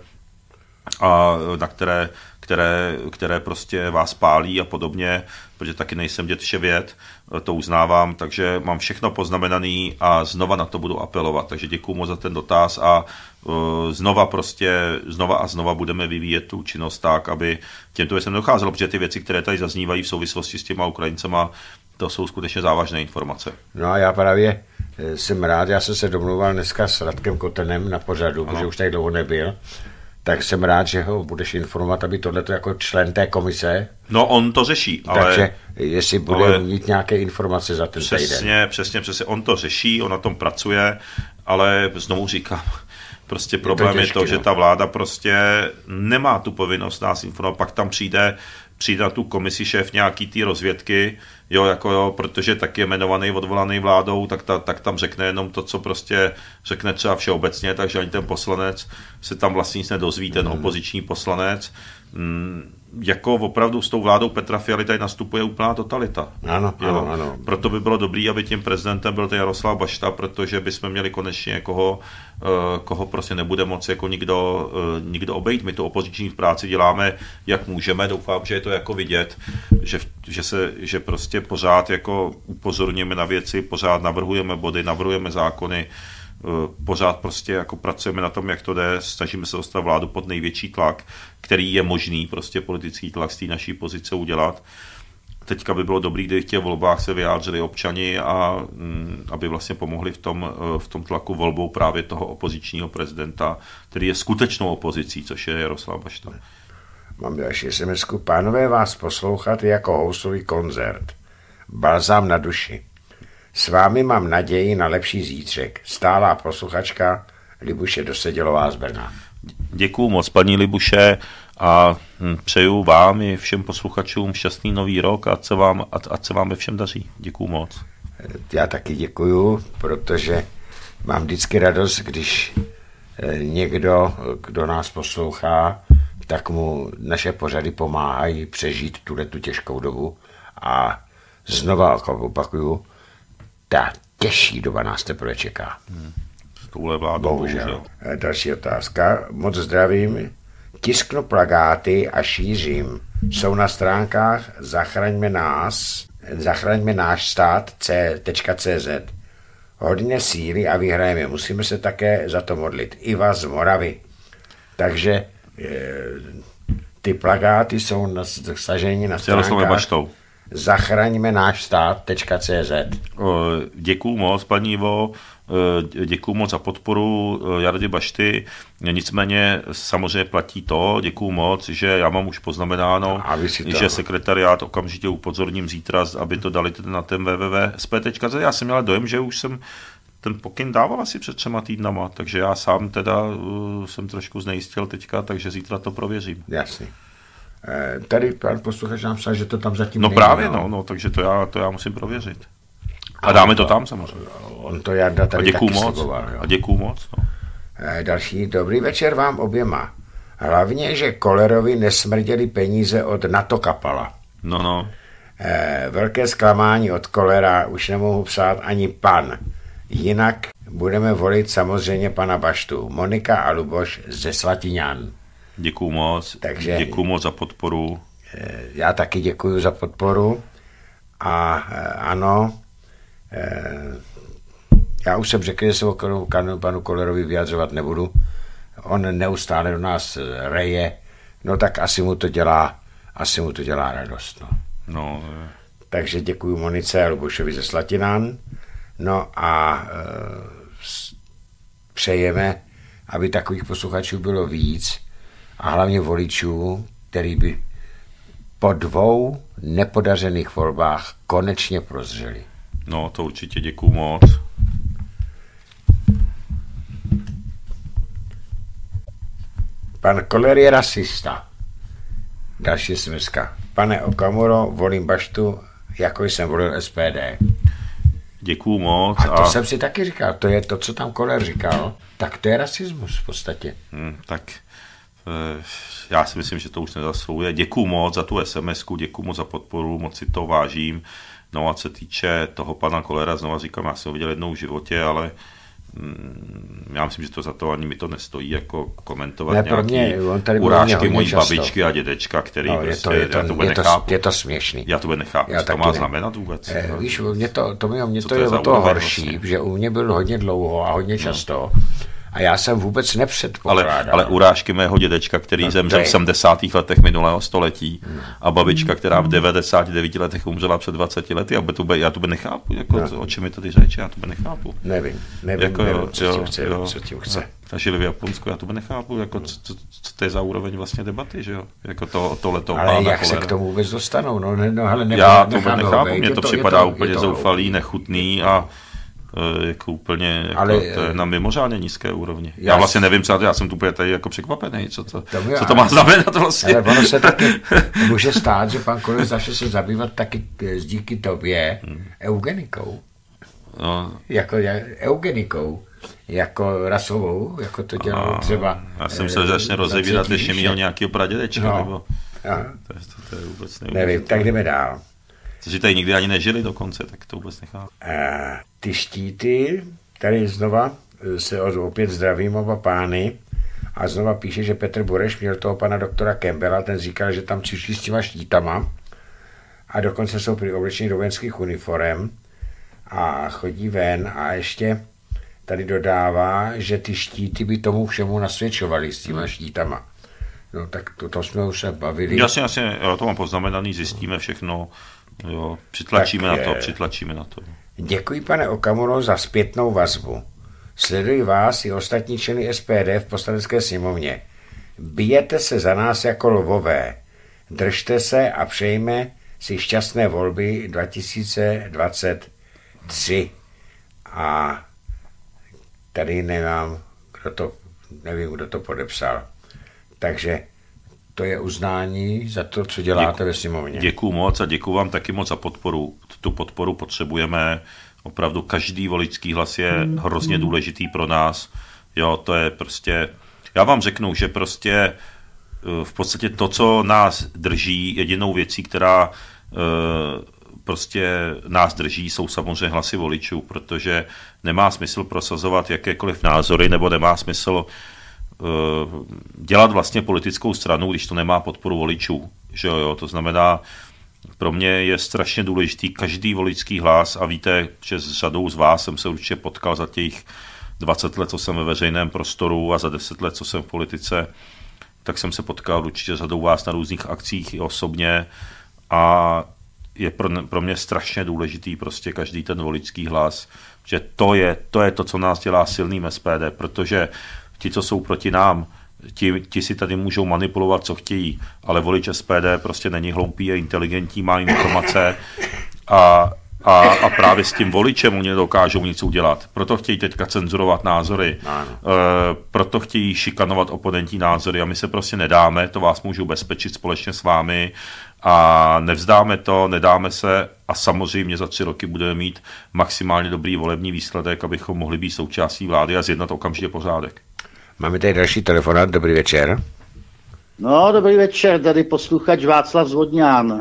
a na které, které, které prostě vás pálí a podobně, protože taky nejsem dět vševěd, to uznávám, takže mám všechno poznamenaný a znova na to budu apelovat, takže děkuju moc za ten dotaz a uh, znova prostě, znova a znova budeme vyvíjet tu činnost tak, aby těmto věcem docházelo, protože ty věci, které tady zaznívají v souvislosti s těma Ukrajincema, to jsou skutečně závažné informace. No a já právě jsem rád, já jsem se domluval dneska s Radkem Kotenem na pořadu, ano. Protože už tady dlouho nebyl, tak jsem rád, že ho budeš informovat, aby tohleto jako člen té komise. No on to řeší, ale... Takže jestli bude ale... mít nějaké informace za ten přesně, týden. Přesně, přesně, přesně, on to řeší, on na tom pracuje, ale znovu říkám, prostě problém je to, těžký, je to no. že ta vláda prostě nemá tu povinnost nás informovat, pak tam přijde, přijde na tu komisi šéf nějaký té rozvědky, Jo, jako jo, protože tak je jmenovaný, odvolaný vládou, tak, ta, tak tam řekne jenom to, co prostě řekne třeba všeobecně, takže ani ten poslanec se tam vlastně nic nedozví, ten opoziční poslanec. Mm, jako opravdu s tou vládou Petra Fialy tady nastupuje úplná totalita. Ano, ano, ano. Proto by bylo dobré, aby tím prezidentem byl ten Jaroslav Bašta, protože bychom měli konečně koho, koho prostě nebude moci jako nikdo, nikdo obejít. My tu opoziční práci děláme, jak můžeme. Doufám, že je to jako vidět, že, že, se, že prostě pořád jako upozorňujeme na věci, pořád navrhujeme body, navrhujeme zákony, pořád prostě jako pracujeme na tom, jak to jde, snažíme se dostat vládu pod největší tlak, který je možný prostě politický tlak z té naší pozice udělat. Teďka by bylo dobré, kdyby v těch volbách se vyjádřili občani a m, aby vlastně pomohli v tom, v tom tlaku volbou právě toho opozičního prezidenta, který je skutečnou opozicí, což je Jaroslav Bašta. Mám další es em esku. Pánové, vás poslouchat jako housový koncert. Balzám na duši. S vámi mám naději na lepší zítřek. Stálá posluchačka Libuše Dosedělová z Brna. Děkuju moc, paní Libuše, a přeju vám i všem posluchačům šťastný nový rok a ať se vám, ať se vám ve všem daří. Děkuju moc. Já taky děkuju, protože mám vždycky radost, když někdo, kdo nás poslouchá, tak mu naše pořady pomáhají přežít tuhletu těžkou dobu. A znova opakuju, ta těžší doba nás teprve čeká. Hmm. Tohle vládu, bohužel. bohužel. Další otázka. Moc zdravím. Tisknu plakáty a šířím. Jsou na stránkách Zachraňme nás, Zachraňme náš stát tečka cé zet. Hodně síly a vyhrajeme. Musíme se také za to modlit. Iva z Moravy. Takže ty plakáty jsou staženy na stránkách Zachraňme náš stát tečka cé zet. Děkuju moc, paní Ivo, děkuju moc za podporu Jardy Bašty, nicméně samozřejmě platí to, děkuju moc, že já mám už poznamenáno, že sekretariát okamžitě upozorním zítra, aby to dali na ten w w w tečka s p tečka cé zet. Já jsem měl dojem, že už jsem ten pokyn dával asi před třema týdnama, takže já sám teda uh, jsem trošku znejistil teďka, takže zítra to prověřím. Jasně. Tady pan posluchač nám psal, že to tam zatím No nejde, právě, no. no, takže to já, to já musím prověřit. A dáme to, to tam samozřejmě. On to Jarda tady taky moc, sliboval. Jo. A děkuju moc. No. Další, dobrý večer vám oběma. Hlavně, že Kolerovi nesmrděli peníze od NATO kapala. No, no. Velké zklamání od Kolera, už nemohu psát ani pan. Jinak budeme volit samozřejmě pana Baštu. Monika a Luboš ze Slatiňan. Děkuju moc, Takže, děkuju moc za podporu. Já taky děkuju za podporu a ano, já už jsem řekl, že se o panu Kolerovi vyjadřovat nebudu. On neustále do nás reje, no tak asi mu to dělá, asi mu to dělá radost. No. No, Takže děkuju Monice a Lubošovi ze Slatinan. No a e, přejeme, aby takových posluchačů bylo víc, a hlavně voličů, který by po dvou nepodařených volbách konečně prozřeli. No, to určitě děkuju moc. Pan Koller je rasista. Další smyska. Pane Okamuro, volím Baštu, jako jsem volil S P D. Děkuju moc. A to a... jsem si taky říkal, to je to, co tam Koller říkal, tak to je rasismus v podstatě. Hmm, tak já si myslím, že to už nezaslouhuje. Děkuju moc za tu es em esku, děkuju moc za podporu, moc si to vážím. No a co se týče toho pana Kollera, znova říkám, já jsem ho viděl jednou v životě, ale mm, já myslím, že to za to ani mi to nestojí jako komentovat ne, nějaký mě, urážky mojí babičky a dědečka, který no, prostě, je to, je to, já to je to, nechápu. Je to směšný. Já to nechápu, co to má ne. znamenat vůbec. Eh, víš, mě to, to, mě, mě to, to je o to horší, vlastně? Že u mě byl hodně dlouho a hodně často. No. A já jsem vůbec nepředpokládal. Ale, ale urážky mého dědečka, který no, zemřel v sedmdesátých letech minulého století no. a babička, která v devadesáti devíti letech umřela před dvaceti lety, a to by, já to by nechápu, jako, no. o čem mi tady řeč, já to by nechápu. Nevím, nevím, jako, nevím jo, co, jo, tím chce, jo, co tím chce. Ta žili v Japonsku, já to by nechápu, jako, co, co, co to je za úroveň vlastně debaty, že jo, jako to, tohleto. Ale jak se k tomu vůbec dostanou, no, no hele, já to by nechápu, mně to, to připadá to, úplně to, zoufalý, nechutný a jako úplně, jako, ale, to je na mimořádně nízké úrovni. Já, já vlastně nevím, co já jsem tu úplně tady jako překvapený, co to, to, co to má znamenat vlastně. Ale ono se taky může stát, že pan Koller začne se zabývat taky díky tobě hmm. eugenikou. No. Jako eugenikou. Jako rasovou, jako to dělalo no, třeba... Já jsem se začne rozevírat, ještě měl nějakýho pradědečka, no. nebo... To je, to, to je vůbec nevím. Nevím, tak jdeme dál. Což tady nikdy ani nežili dokonce, tak to vůbec nechápu. Ty štíty, tady znova se opět zdravím oba pány a znova píše, že Petr Bureš měl toho pana doktora Campbella, ten říkal, že tam přišli s těma štítama a dokonce jsou při oblečení do vojenských uniform a chodí ven a ještě tady dodává, že ty štíty by tomu všemu nasvědčovaly s těma štítama. No tak to, to jsme už se bavili. Jasně, jasně, já to mám poznamenaný, zjistíme všechno, jo, přitlačíme tak, na to, přitlačíme na to. Děkuji, pane Okamuro, za zpětnou vazbu. Sleduji vás i ostatní členy S P D v Poslanecké sněmovně. Bijete se za nás jako lvové. Držte se a přejme si šťastné volby dva tisíce dvacet tři. A tady nemám, kdo to, nevím, kdo to podepsal. Takže to je uznání za to, co děláte děku, ve sněmovně. Děkuju moc a děkuju vám taky moc za podporu. Tu podporu potřebujeme. Opravdu každý voličský hlas je hrozně důležitý pro nás. Jo, to je prostě... Já vám řeknu, že prostě v podstatě to, co nás drží, jedinou věcí, která prostě nás drží, jsou samozřejmě hlasy voličů, protože nemá smysl prosazovat jakékoliv názory, nebo nemá smysl dělat vlastně politickou stranu, když to nemá podporu voličů. Že jo, to znamená, pro mě je strašně důležitý každý voličský hlas a víte, že s řadou z vás jsem se určitě potkal za těch dvacet let, co jsem ve veřejném prostoru a za deset let, co jsem v politice, tak jsem se potkal určitě s řadou vás na různých akcích i osobně a je pro, pro mě strašně důležitý prostě každý ten voličský hlas, že to je, to je to, co nás dělá silným S P D, protože ti, co jsou proti nám, ti, ti si tady můžou manipulovat, co chtějí, ale volič S P D prostě není hloupý, je inteligentní, má informace a, a, a právě s tím voličem oni dokážou něco udělat. Proto chtějí teďka cenzurovat názory, e, proto chtějí šikanovat oponentní názory a my se prostě nedáme, to vás můžu ubezpečit společně s vámi a nevzdáme to, nedáme se a samozřejmě za tři roky budeme mít maximálně dobrý volební výsledek, abychom mohli být součástí vlády a zjednat okamžitě pořádek. Máme tady další telefonát, dobrý večer. No, dobrý večer, tady posluchač Václav Zvodňán.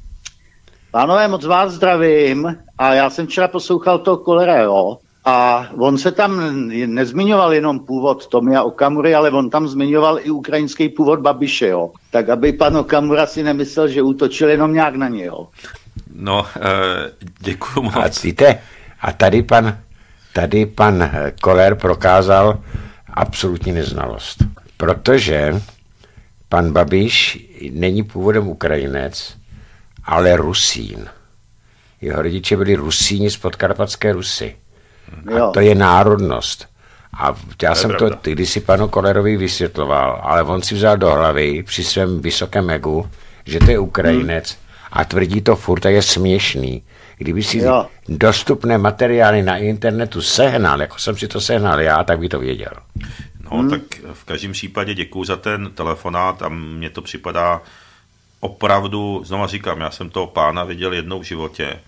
Pánové, moc vás zdravím a já jsem včera poslouchal toho Kollera, jo, a on se tam nezmiňoval jenom původ Tomia Okamury, ale on tam zmiňoval i ukrajinský původ Babiše, jo. Tak aby pan Okamura si nemyslel, že útočil jenom nějak na něj, jo. No, eh, děkuju moc. A víte, a tady pan, tady pan Koller prokázal absolutní neznalost. Protože pan Babiš není původem Ukrajinec, ale Rusín. Jeho rodiče byli Rusíni z Podkarpatské Rusy. A jo. To je národnost. A já to jsem to když si panu Kollerovi vysvětloval, ale on si vzal do hlavy při svém vysokém egu, že to je Ukrajinec hmm. a tvrdí to furt a je směšný. Kdyby si jo. dostupné materiály na internetu sehnal, jako jsem si to sehnal já, tak by to věděl. No, hmm. tak v každém případě děkuju za ten telefonát a mně to připadá opravdu, znova říkám, já jsem toho pána viděl jednou v životě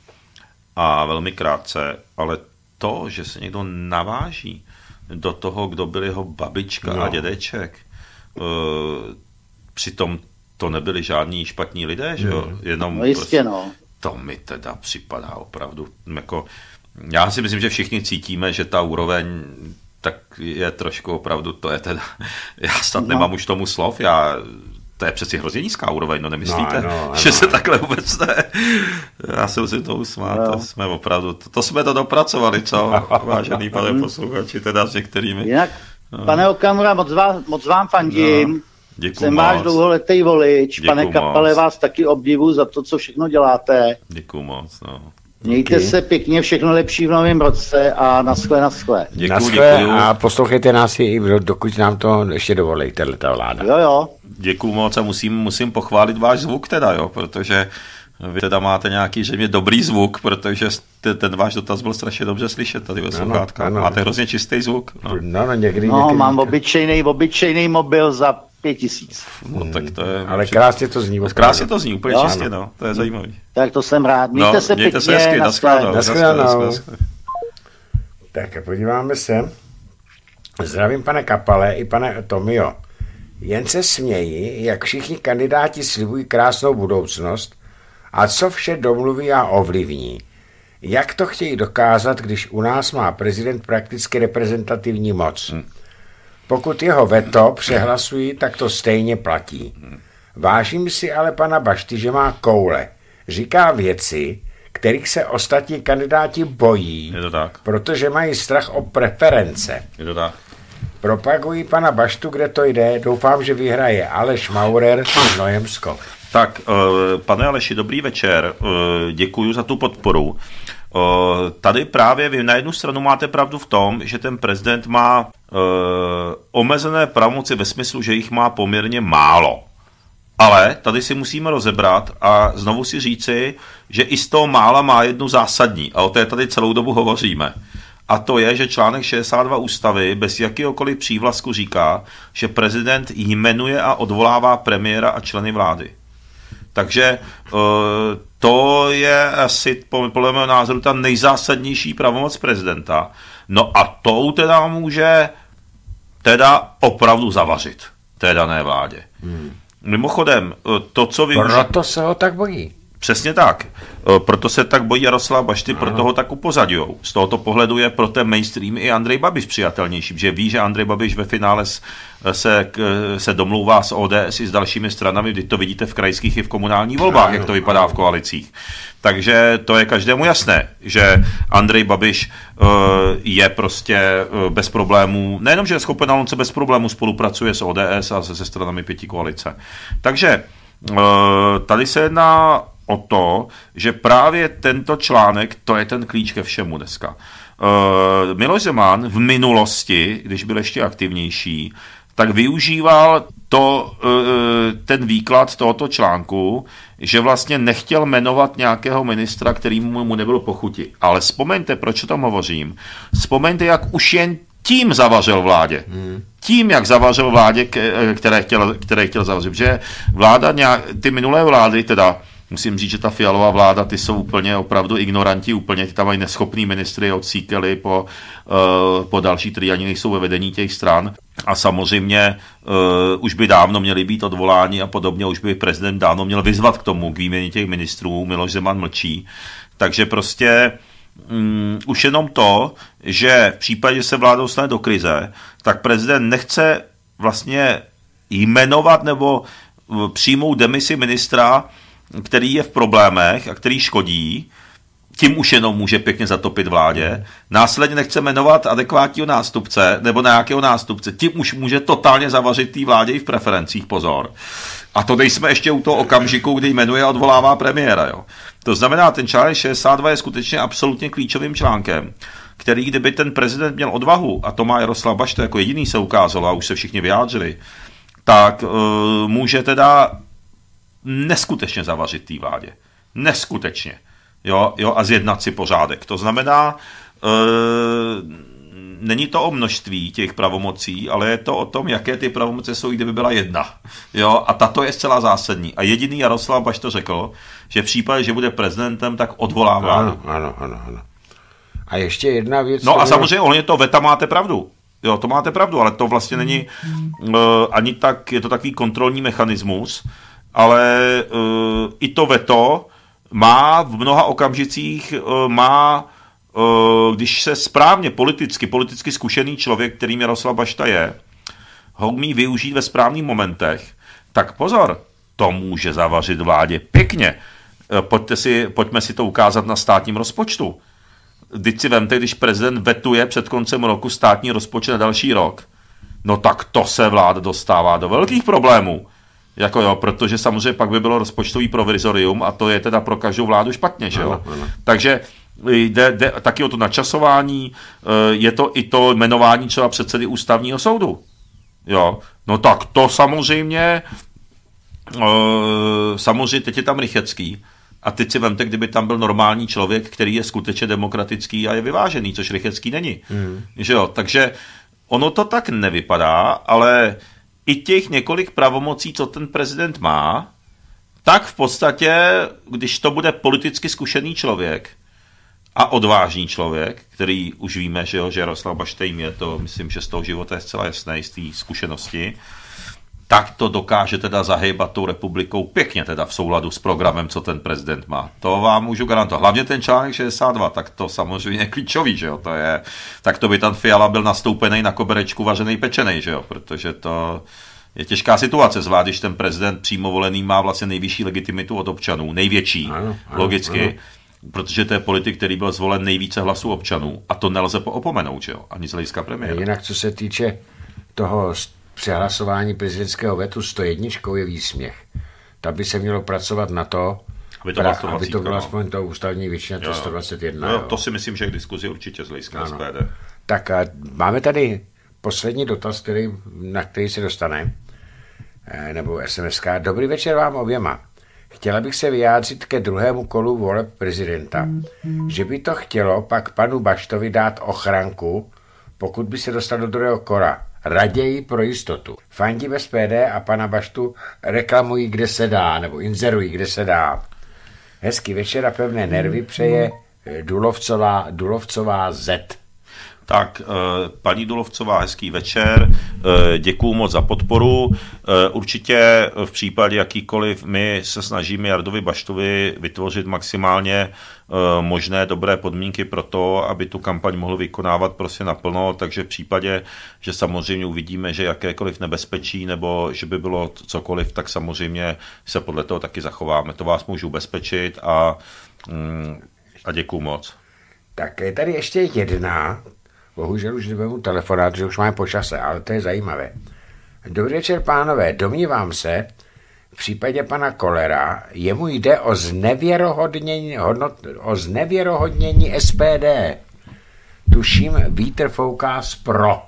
a velmi krátce, ale to, že se někdo naváží do toho, kdo byl jeho babička no. a dědeček, uh, přitom to nebyli žádní špatní lidé, že jo? Hmm. Jenom no jistě, no. To mi teda připadá opravdu, jako, já si myslím, že všichni cítíme, že ta úroveň tak je trošku opravdu, to je teda, já snad no. nemám už tomu slov, já, to je přeci hrozně nízká úroveň, no nemyslíte, no, no, že no. se takhle vůbec ne, já se musím to usmát, no. to jsme opravdu, to, to jsme to dopracovali, co, vážený pane posluchači, teda s některými. Jinak, no. pane Okamura, moc, vás, moc vám fandím. No. Děkuju Jsem moc. váš dlouholetý volič, Děkuju pane Kapale, moc. Vás taky obdivu za to, co všechno děláte. Děkuju moc, no. Mějte Díky. se pěkně, všechno lepší v novém roce a naschle, naschle. Děkuju, děkuju. A poslouchejte nás i dokud nám to ještě dovolí, tato vláda. Jo, jo. Děkuju moc a musím, musím pochválit váš zvuk teda, jo, protože Vy teda máte nějaký, že mě dobrý zvuk, protože ten váš dotaz byl strašně dobře slyšet tady ve sluchátkách. Máte hrozně čistý zvuk. No, no, no někdy, no někdy, mám někdy. obyčejný, obyčejný mobil za pět tisíc. No, tak to je... Ale krásně to zní. Krásně to zní, úplně jo? čistě, no. To je zajímavý. Tak to jsem rád. Mějte no, se mějte pěkně. Se hezky, nashledanou. Nashledanou. Tak a podíváme se. Zdravím pane Kapale i pane Tomio. Jen se směji, jak všichni kandidáti slibují krásnou budoucnost a co vše domluví a ovlivní. Jak to chtějí dokázat, když u nás má prezident prakticky reprezentativní moc? Pokud jeho veto přehlasují, tak to stejně platí. Vážím si ale pana Bašty, že má koule. Říká věci, kterých se ostatní kandidáti bojí, je to tak. Protože mají strach o preference. Je to tak. Propagují pana Baštu, kde to jde. Doufám, že vyhraje Aleš Maurer z Nojemsko. Tak, pane Aleši, dobrý večer. Děkuji za tu podporu. Tady právě vy na jednu stranu máte pravdu v tom, že ten prezident má omezené pravomoci ve smyslu, že jich má poměrně málo. Ale tady si musíme rozebrat a znovu si říci, že i z toho mála má jednu zásadní. A o té tady celou dobu hovoříme. A to je, že článek šedesát dva ústavy bez jakéhokoliv přívlastku říká, že prezident jmenuje a odvolává premiéra a členy vlády. Takže to je asi podle mého názoru ta nejzásadnější pravomoc prezidenta. No a to teda může teda opravdu zavařit té dané vládě. Hmm. Mimochodem, to, co využít... Proto se ho tak bojí. Přesně tak. Proto se tak bojí Jaroslav Bašty, ano. Proto ho tak upozadujou. Z tohoto pohledu je pro ten mainstream i Andrej Babiš přijatelnější, že ví, že Andrej Babiš ve finále se, se domlouvá s O D S i s dalšími stranami, kdy to vidíte v krajských i v komunálních volbách, ano, jak to vypadá v koalicích. Takže to je každému jasné, že Andrej Babiš uh, je prostě uh, bez problémů, nejenom, že je schopen, ale on se bez problémů spolupracuje s O D S a se, se stranami pěti koalice. Takže uh, tady se jedná o to, že právě tento článek, to je ten klíč ke všemu dneska. Uh, Miloš Zeman v minulosti, když byl ještě aktivnější, tak využíval to, uh, ten výklad tohoto článku, že vlastně nechtěl jmenovat nějakého ministra, který mu, mu nebyl po chuti. Ale vzpomeňte, proč o tom hovořím. Vzpomeňte, jak už jen tím zavařil vládě. Hmm. Tím, jak zavařil vládě, které chtěl, které chtěl zavařit. Že vláda, nějak, ty minulé vlády, teda musím říct, že ta Fialová vláda, ty jsou úplně opravdu ignoranti, úplně ty tam mají neschopný ministry od Síkely po, uh, po další, kteří ani nejsou ve vedení těch stran. A samozřejmě uh, už by dávno měli být odvoláni a podobně, už by prezident dávno měl vyzvat k tomu, k výměně těch ministrů. Miloš Zeman mlčí. Takže prostě um, už jenom to, že v případě, že se vláda dostane do krize, tak prezident nechce vlastně jmenovat nebo přijmout demisi ministra, který je v problémech a který škodí, tím už jenom může pěkně zatopit vládě. Následně nechce jmenovat adekvátního nástupce nebo nějakého nástupce, tím už může totálně zavařit té vládě i v preferencích, pozor. A to nejsme ještě u toho okamžiku, kdy jmenuje a odvolává premiéra. Jo. To znamená, ten článek šedesát dva je skutečně absolutně klíčovým článkem, který kdyby ten prezident měl odvahu, a to má Jaroslav Bašta jako jediný se ukázalo a už se všichni vyjádřili, tak uh, může teda neskutečně zavařit té vládě. Neskutečně. Jo, jo, a zjednat si pořádek. To znamená, e, není to o množství těch pravomocí, ale je to o tom, jaké ty pravomoce jsou, kdyby byla jedna. Jo, a tato je zcela zásadní. A jediný Jaroslav Bašta řekl, že v případě, že bude prezidentem, tak odvolá vládu. Ano, ano, ano, ano. A ještě jedna věc. No a samozřejmě, ohledně toho veta máte pravdu. Jo, to máte pravdu, ale to vlastně není uh, ani tak, je to takový kontrolní mechanismus, ale uh, i to veto má v mnoha okamžicích, uh, má, uh, když se správně politicky, politicky zkušený člověk, kterým Jaroslav Bašta je, ho umí využít ve správných momentech, tak pozor, to může zavařit vládě pěkně. Uh, pojďte si, pojďme si to ukázat na státním rozpočtu. Vždyť si vemte, když prezident vetuje před koncem roku státní rozpočet na další rok, no tak to se vláda dostává do velkých problémů. Jako jo, protože samozřejmě pak by bylo rozpočtový provizorium a to je teda pro každou vládu špatně, že jo. Ano, ano. Takže jde, jde taky o to načasování, je to i to jmenování třeba předsedy ústavního soudu. Jo, no tak to samozřejmě, samozřejmě teď je tam Rychetský, A teď si vemte, kdyby tam byl normální člověk, který je skutečně demokratický a je vyvážený, což Rychetský není. Hmm. Že jo? Takže ono to tak nevypadá, ale i těch několik pravomocí, co ten prezident má, tak v podstatě, když to bude politicky zkušený člověk a odvážný člověk, který už víme, že, jo, že Jaroslav Bašta jim je to, myslím, že z toho života je zcela jasné, z té zkušenosti, tak to dokáže teda zahýbat tou republikou pěkně teda v souladu s programem, co ten prezident má. To vám můžu garantovat. Hlavně ten článek šedesát dva, tak to samozřejmě je klíčový, že jo, to je, tak to by tam Fiala byl nastoupený na koberečku vařený pečený, že jo, protože to je těžká situace, zvlášť když ten prezident přímo volený má vlastně nejvyšší legitimitu od občanů, největší, ano, ano, logicky, ano. Protože to je politik, který byl zvolen nejvíce hlasů občanů a to nelze opomenout, že jo, ani z hlediska premiéra. Jinak co se týče toho přehlasování prezidentského vetu sto jedna je výsměch. Tam by se mělo pracovat na to, aby to, pra, aby to bylo aspoň to ústavní většina, to sto dvacet jedna. No, jo. To si myslím, že je k diskuzi určitě z hlediska S P D. Tak a máme tady poslední dotaz, který, na který se dostane, nebo es em es ká. Dobrý večer vám oběma. Chtěla bych se vyjádřit ke druhému kolu voleb prezidenta. Že by to chtělo pak panu Baštovi dát ochranku, pokud by se dostal do druhého kola. Raději pro jistotu. Fandím S P D a pana Baštu reklamují, kde se dá, nebo inzerují, kde se dá. Hezký večer a pevné nervy přeje Dulovcová, Dulovcová Z. Tak, paní Dulovcová, hezký večer, děkuju moc za podporu. Určitě v případě jakýkoliv my se snažíme Jardovi Baštovi vytvořit maximálně možné dobré podmínky pro to, aby tu kampaň mohl vykonávat prostě naplno, takže v případě, že samozřejmě uvidíme, že jakékoliv nebezpečí nebo že by bylo cokoliv, tak samozřejmě se podle toho taky zachováme. To vás můžu ubezpečit a, a děkuju moc. Tak je tady ještě jedna. Bohužel už nebudu telefonát, že už máme po čase, ale to je zajímavé. Dobrý večer, pánové. Domnívám se, v případě pana Kollera, jemu jde o znevěrohodnění, hodnot, o znevěrohodnění S P D. Tuším, vítr fouká z pro.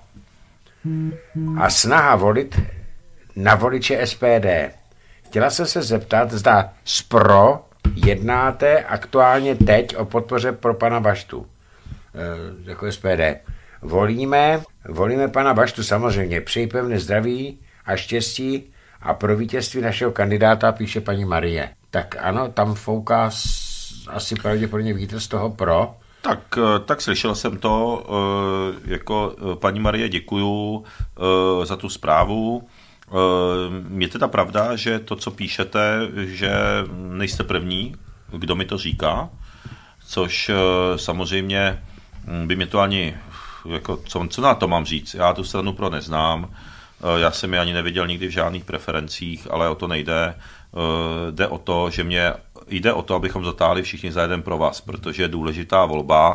A snaha volit na voliče S P D. Chtěla jsem se zeptat, zda z pro jednáte aktuálně teď o podpoře pro pana Baštu. E, jako S P D. Volíme, volíme pana Baštu samozřejmě. Přeji pevné zdraví a štěstí a pro vítězství našeho kandidáta píše paní Marie. Tak ano, tam fouká asi pravděpodobně vítr z toho pro. Tak, tak slyšel jsem to, jako paní Marie, děkuju za tu zprávu. Je teda pravda, že to, co píšete, že nejste první, kdo mi to říká, což samozřejmě by mě to ani, jako, co, co na to mám říct, já tu stranu pro neznám, já jsem ji ani neviděl nikdy v žádných preferencích, ale o to nejde, jde o to, že mě jde o to, abychom zatáhli všichni za jeden pro vás, protože je důležitá volba.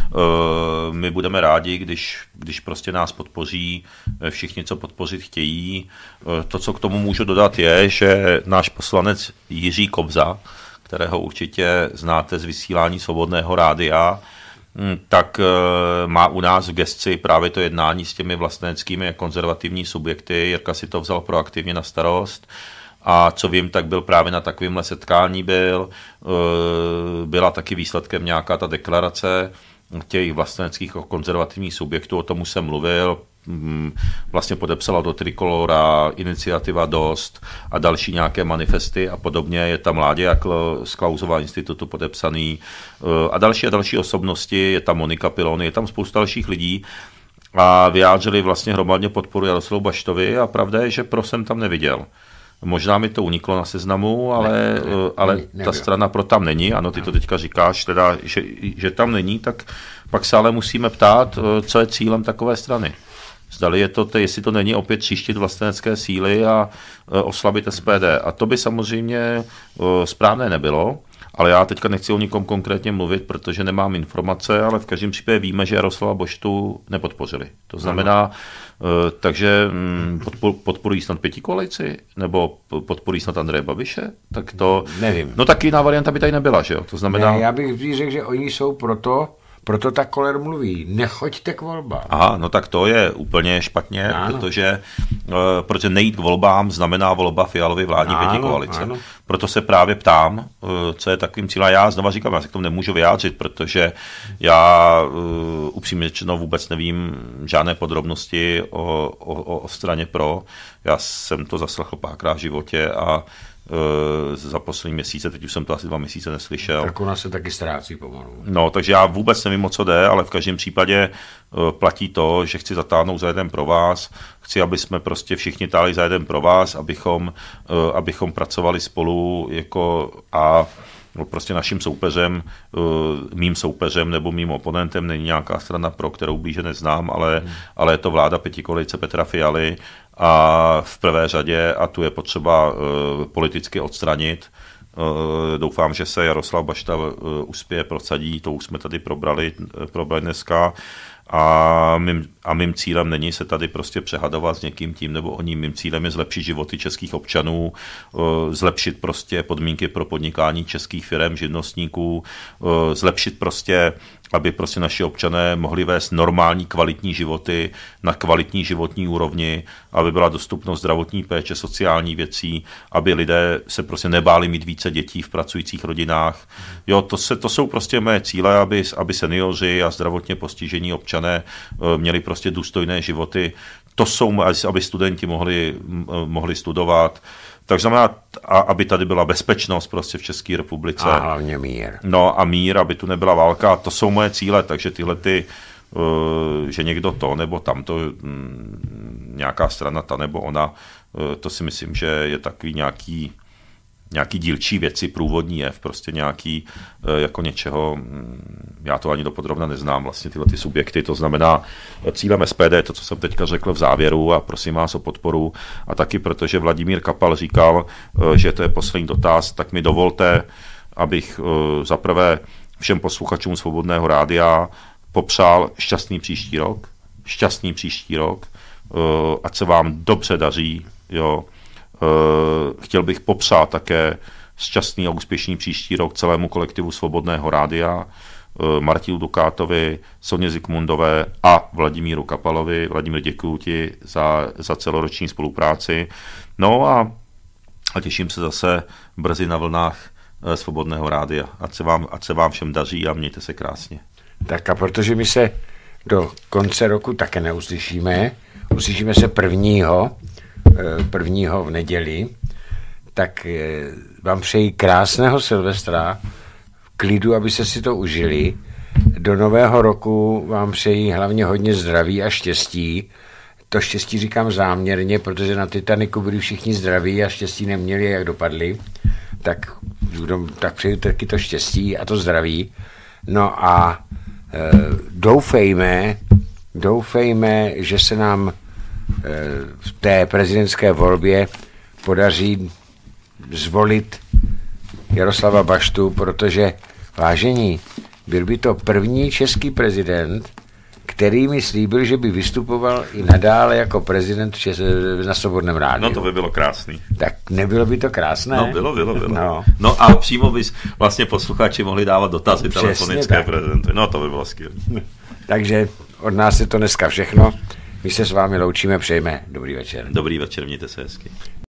My budeme rádi, když, když prostě nás podpoří všichni, co podpořit chtějí. To, co k tomu můžu dodat, je, že náš poslanec Jiří Kobza, kterého určitě znáte z vysílání Svobodného rádia, tak má u nás v gesci právě to jednání s těmi vlasteneckými konzervativní subjekty. Jirka si to vzal proaktivně na starost. A co vím, tak byl právě na takovémhle setkání byl. Byla taky výsledkem nějaká ta deklarace těch vlasteneckých konzervativních subjektů, o tom už jsem mluvil. Vlastně podepsala do Trikolora, iniciativa Dost a další nějaké manifesty a podobně. Je tam Láďa z Klausova institutu podepsaný a další a další osobnosti. Je tam Monika Pilony, je tam spousta dalších lidí a vyjádřili vlastně hromadně podporu Jaroslavu Baštovi a pravda je, že pro jsem tam neviděl. Možná mi to uniklo na seznamu, ale, ne, ne, ale ne, ta strana pro tam není. Ano, ty to teďka říkáš, teda, že, že tam není, tak pak se ale musíme ptát, co je cílem takové strany. Zdali je to, jestli to není opět tříštit vlastenecké síly a oslabit S P D. A to by samozřejmě správné nebylo, ale já teďka nechci o nikom konkrétně mluvit, protože nemám informace, ale v každém případě víme, že Jaroslava Baštu nepodpořili. To znamená, ano. Takže podporují snad pětikoalici? Nebo podporují snad Andreje Babiše? Tak to... Nevím. No tak jiná varianta by tady nebyla, že jo? To znamená... Ne, já bych řekl, že oni jsou proto, Proto tak Koller mluví, nechoďte k volbám. Aha, no tak to je úplně špatně, ano. protože, uh, protože nejít k volbám znamená volba Fialovy vládní pětikoalice. Ano. Proto se právě ptám, uh, co je takovým cílem. Já znova říkám, já se k tomu nemůžu vyjádřit, protože já uh, upřímně řečeno vůbec nevím žádné podrobnosti o, o, o straně pro. Já jsem to zaslechl párkrát v životě a za poslední měsíce, teď už jsem to asi dva měsíce neslyšel. Tak ona se taky ztrácí pomalu. No, takže já vůbec nevím, o co jde, ale v každém případě uh, platí to, že chci zatáhnout za jeden pro vás, chci, aby jsme prostě všichni táhli za jeden pro vás, abychom, uh, abychom pracovali spolu jako a no, prostě naším soupeřem, uh, mým soupeřem nebo mým oponentem není nějaká strana pro, kterou blíže neznám, ale, hmm. ale je to vláda pětikoalice Petra Fialy a v prvé řadě, a tu je potřeba uh, politicky odstranit. Uh, doufám, že se Jaroslav Bašta uh, uspěje, prosadí, to už jsme tady probrali, probrali dneska. A mým, a mým cílem není se tady prostě přehadovat s někým tím nebo o ním. Mým cílem je zlepšit životy českých občanů, zlepšit prostě podmínky pro podnikání českých firem, živnostníků, zlepšit prostě, aby prostě naši občané mohli vést normální kvalitní životy na kvalitní životní úrovni, aby byla dostupnost zdravotní péče, sociální věcí, aby lidé se prostě nebáli mít více dětí v pracujících rodinách. Jo, to, se, to jsou prostě mé cíle, aby, aby seniori a zdravotně postižení občané měli prostě důstojné životy. To jsou, aby studenti mohli, mohli studovat. Tak znamená, aby tady byla bezpečnost prostě v České republice. A hlavně mír. No a mír, aby tu nebyla válka. To jsou moje cíle, takže tyhle ty, že někdo to nebo tamto, nějaká strana ta nebo ona, to si myslím, že je takový nějaký nějaký dílčí věci, průvodní jev, prostě nějaký jako něčeho, já to ani dopodrobna neznám, vlastně tyhle ty subjekty, to znamená cílem S P D, to, co jsem teďka řekl v závěru a prosím vás o podporu a taky protože Vladimír Kapal říkal, že to je poslední dotaz, tak mi dovolte, abych zaprvé všem posluchačům Svobodného rádia popřál šťastný příští rok, šťastný příští rok, ať se vám dobře daří, jo. Chtěl bych popřát také šťastný a úspěšný příští rok celému kolektivu Svobodného rádia, Martinu Dukátovi, Soně Zikmundové a Vladimíru Kapalovi. Vladimír, děkuju ti za, za celoroční spolupráci. No a, a těším se zase brzy na vlnách Svobodného rádia. Ať se vám, ať se vám všem daří a mějte se krásně. Tak a protože my se do konce roku také neuslyšíme, uslyšíme se prvního, prvního v neděli, tak vám přeji krásného Silvestra, v klidu, aby se si to užili. Do nového roku vám přeji hlavně hodně zdraví a štěstí. To štěstí říkám záměrně, protože na Titaniku byli všichni zdraví a štěstí neměli, jak dopadli. Tak, tak přeji taky to štěstí a to zdraví. No a e, doufejme, doufejme, že se nám v té prezidentské volbě podaří zvolit Jaroslava Baštu, protože, vážení, byl by to první český prezident, který mi slíbil, že by vystupoval i nadále jako prezident na Svobodném rádiu. No to by bylo krásný. Tak nebylo by to krásné? No bylo, bylo, bylo. No, no a přímo by vlastně posluchači mohli dávat dotazy telefonické prezidenty. No to by bylo skvělé. Takže od nás je to dneska všechno. My se s vámi loučíme, přejeme dobrý večer. Dobrý večer, mějte se hezky.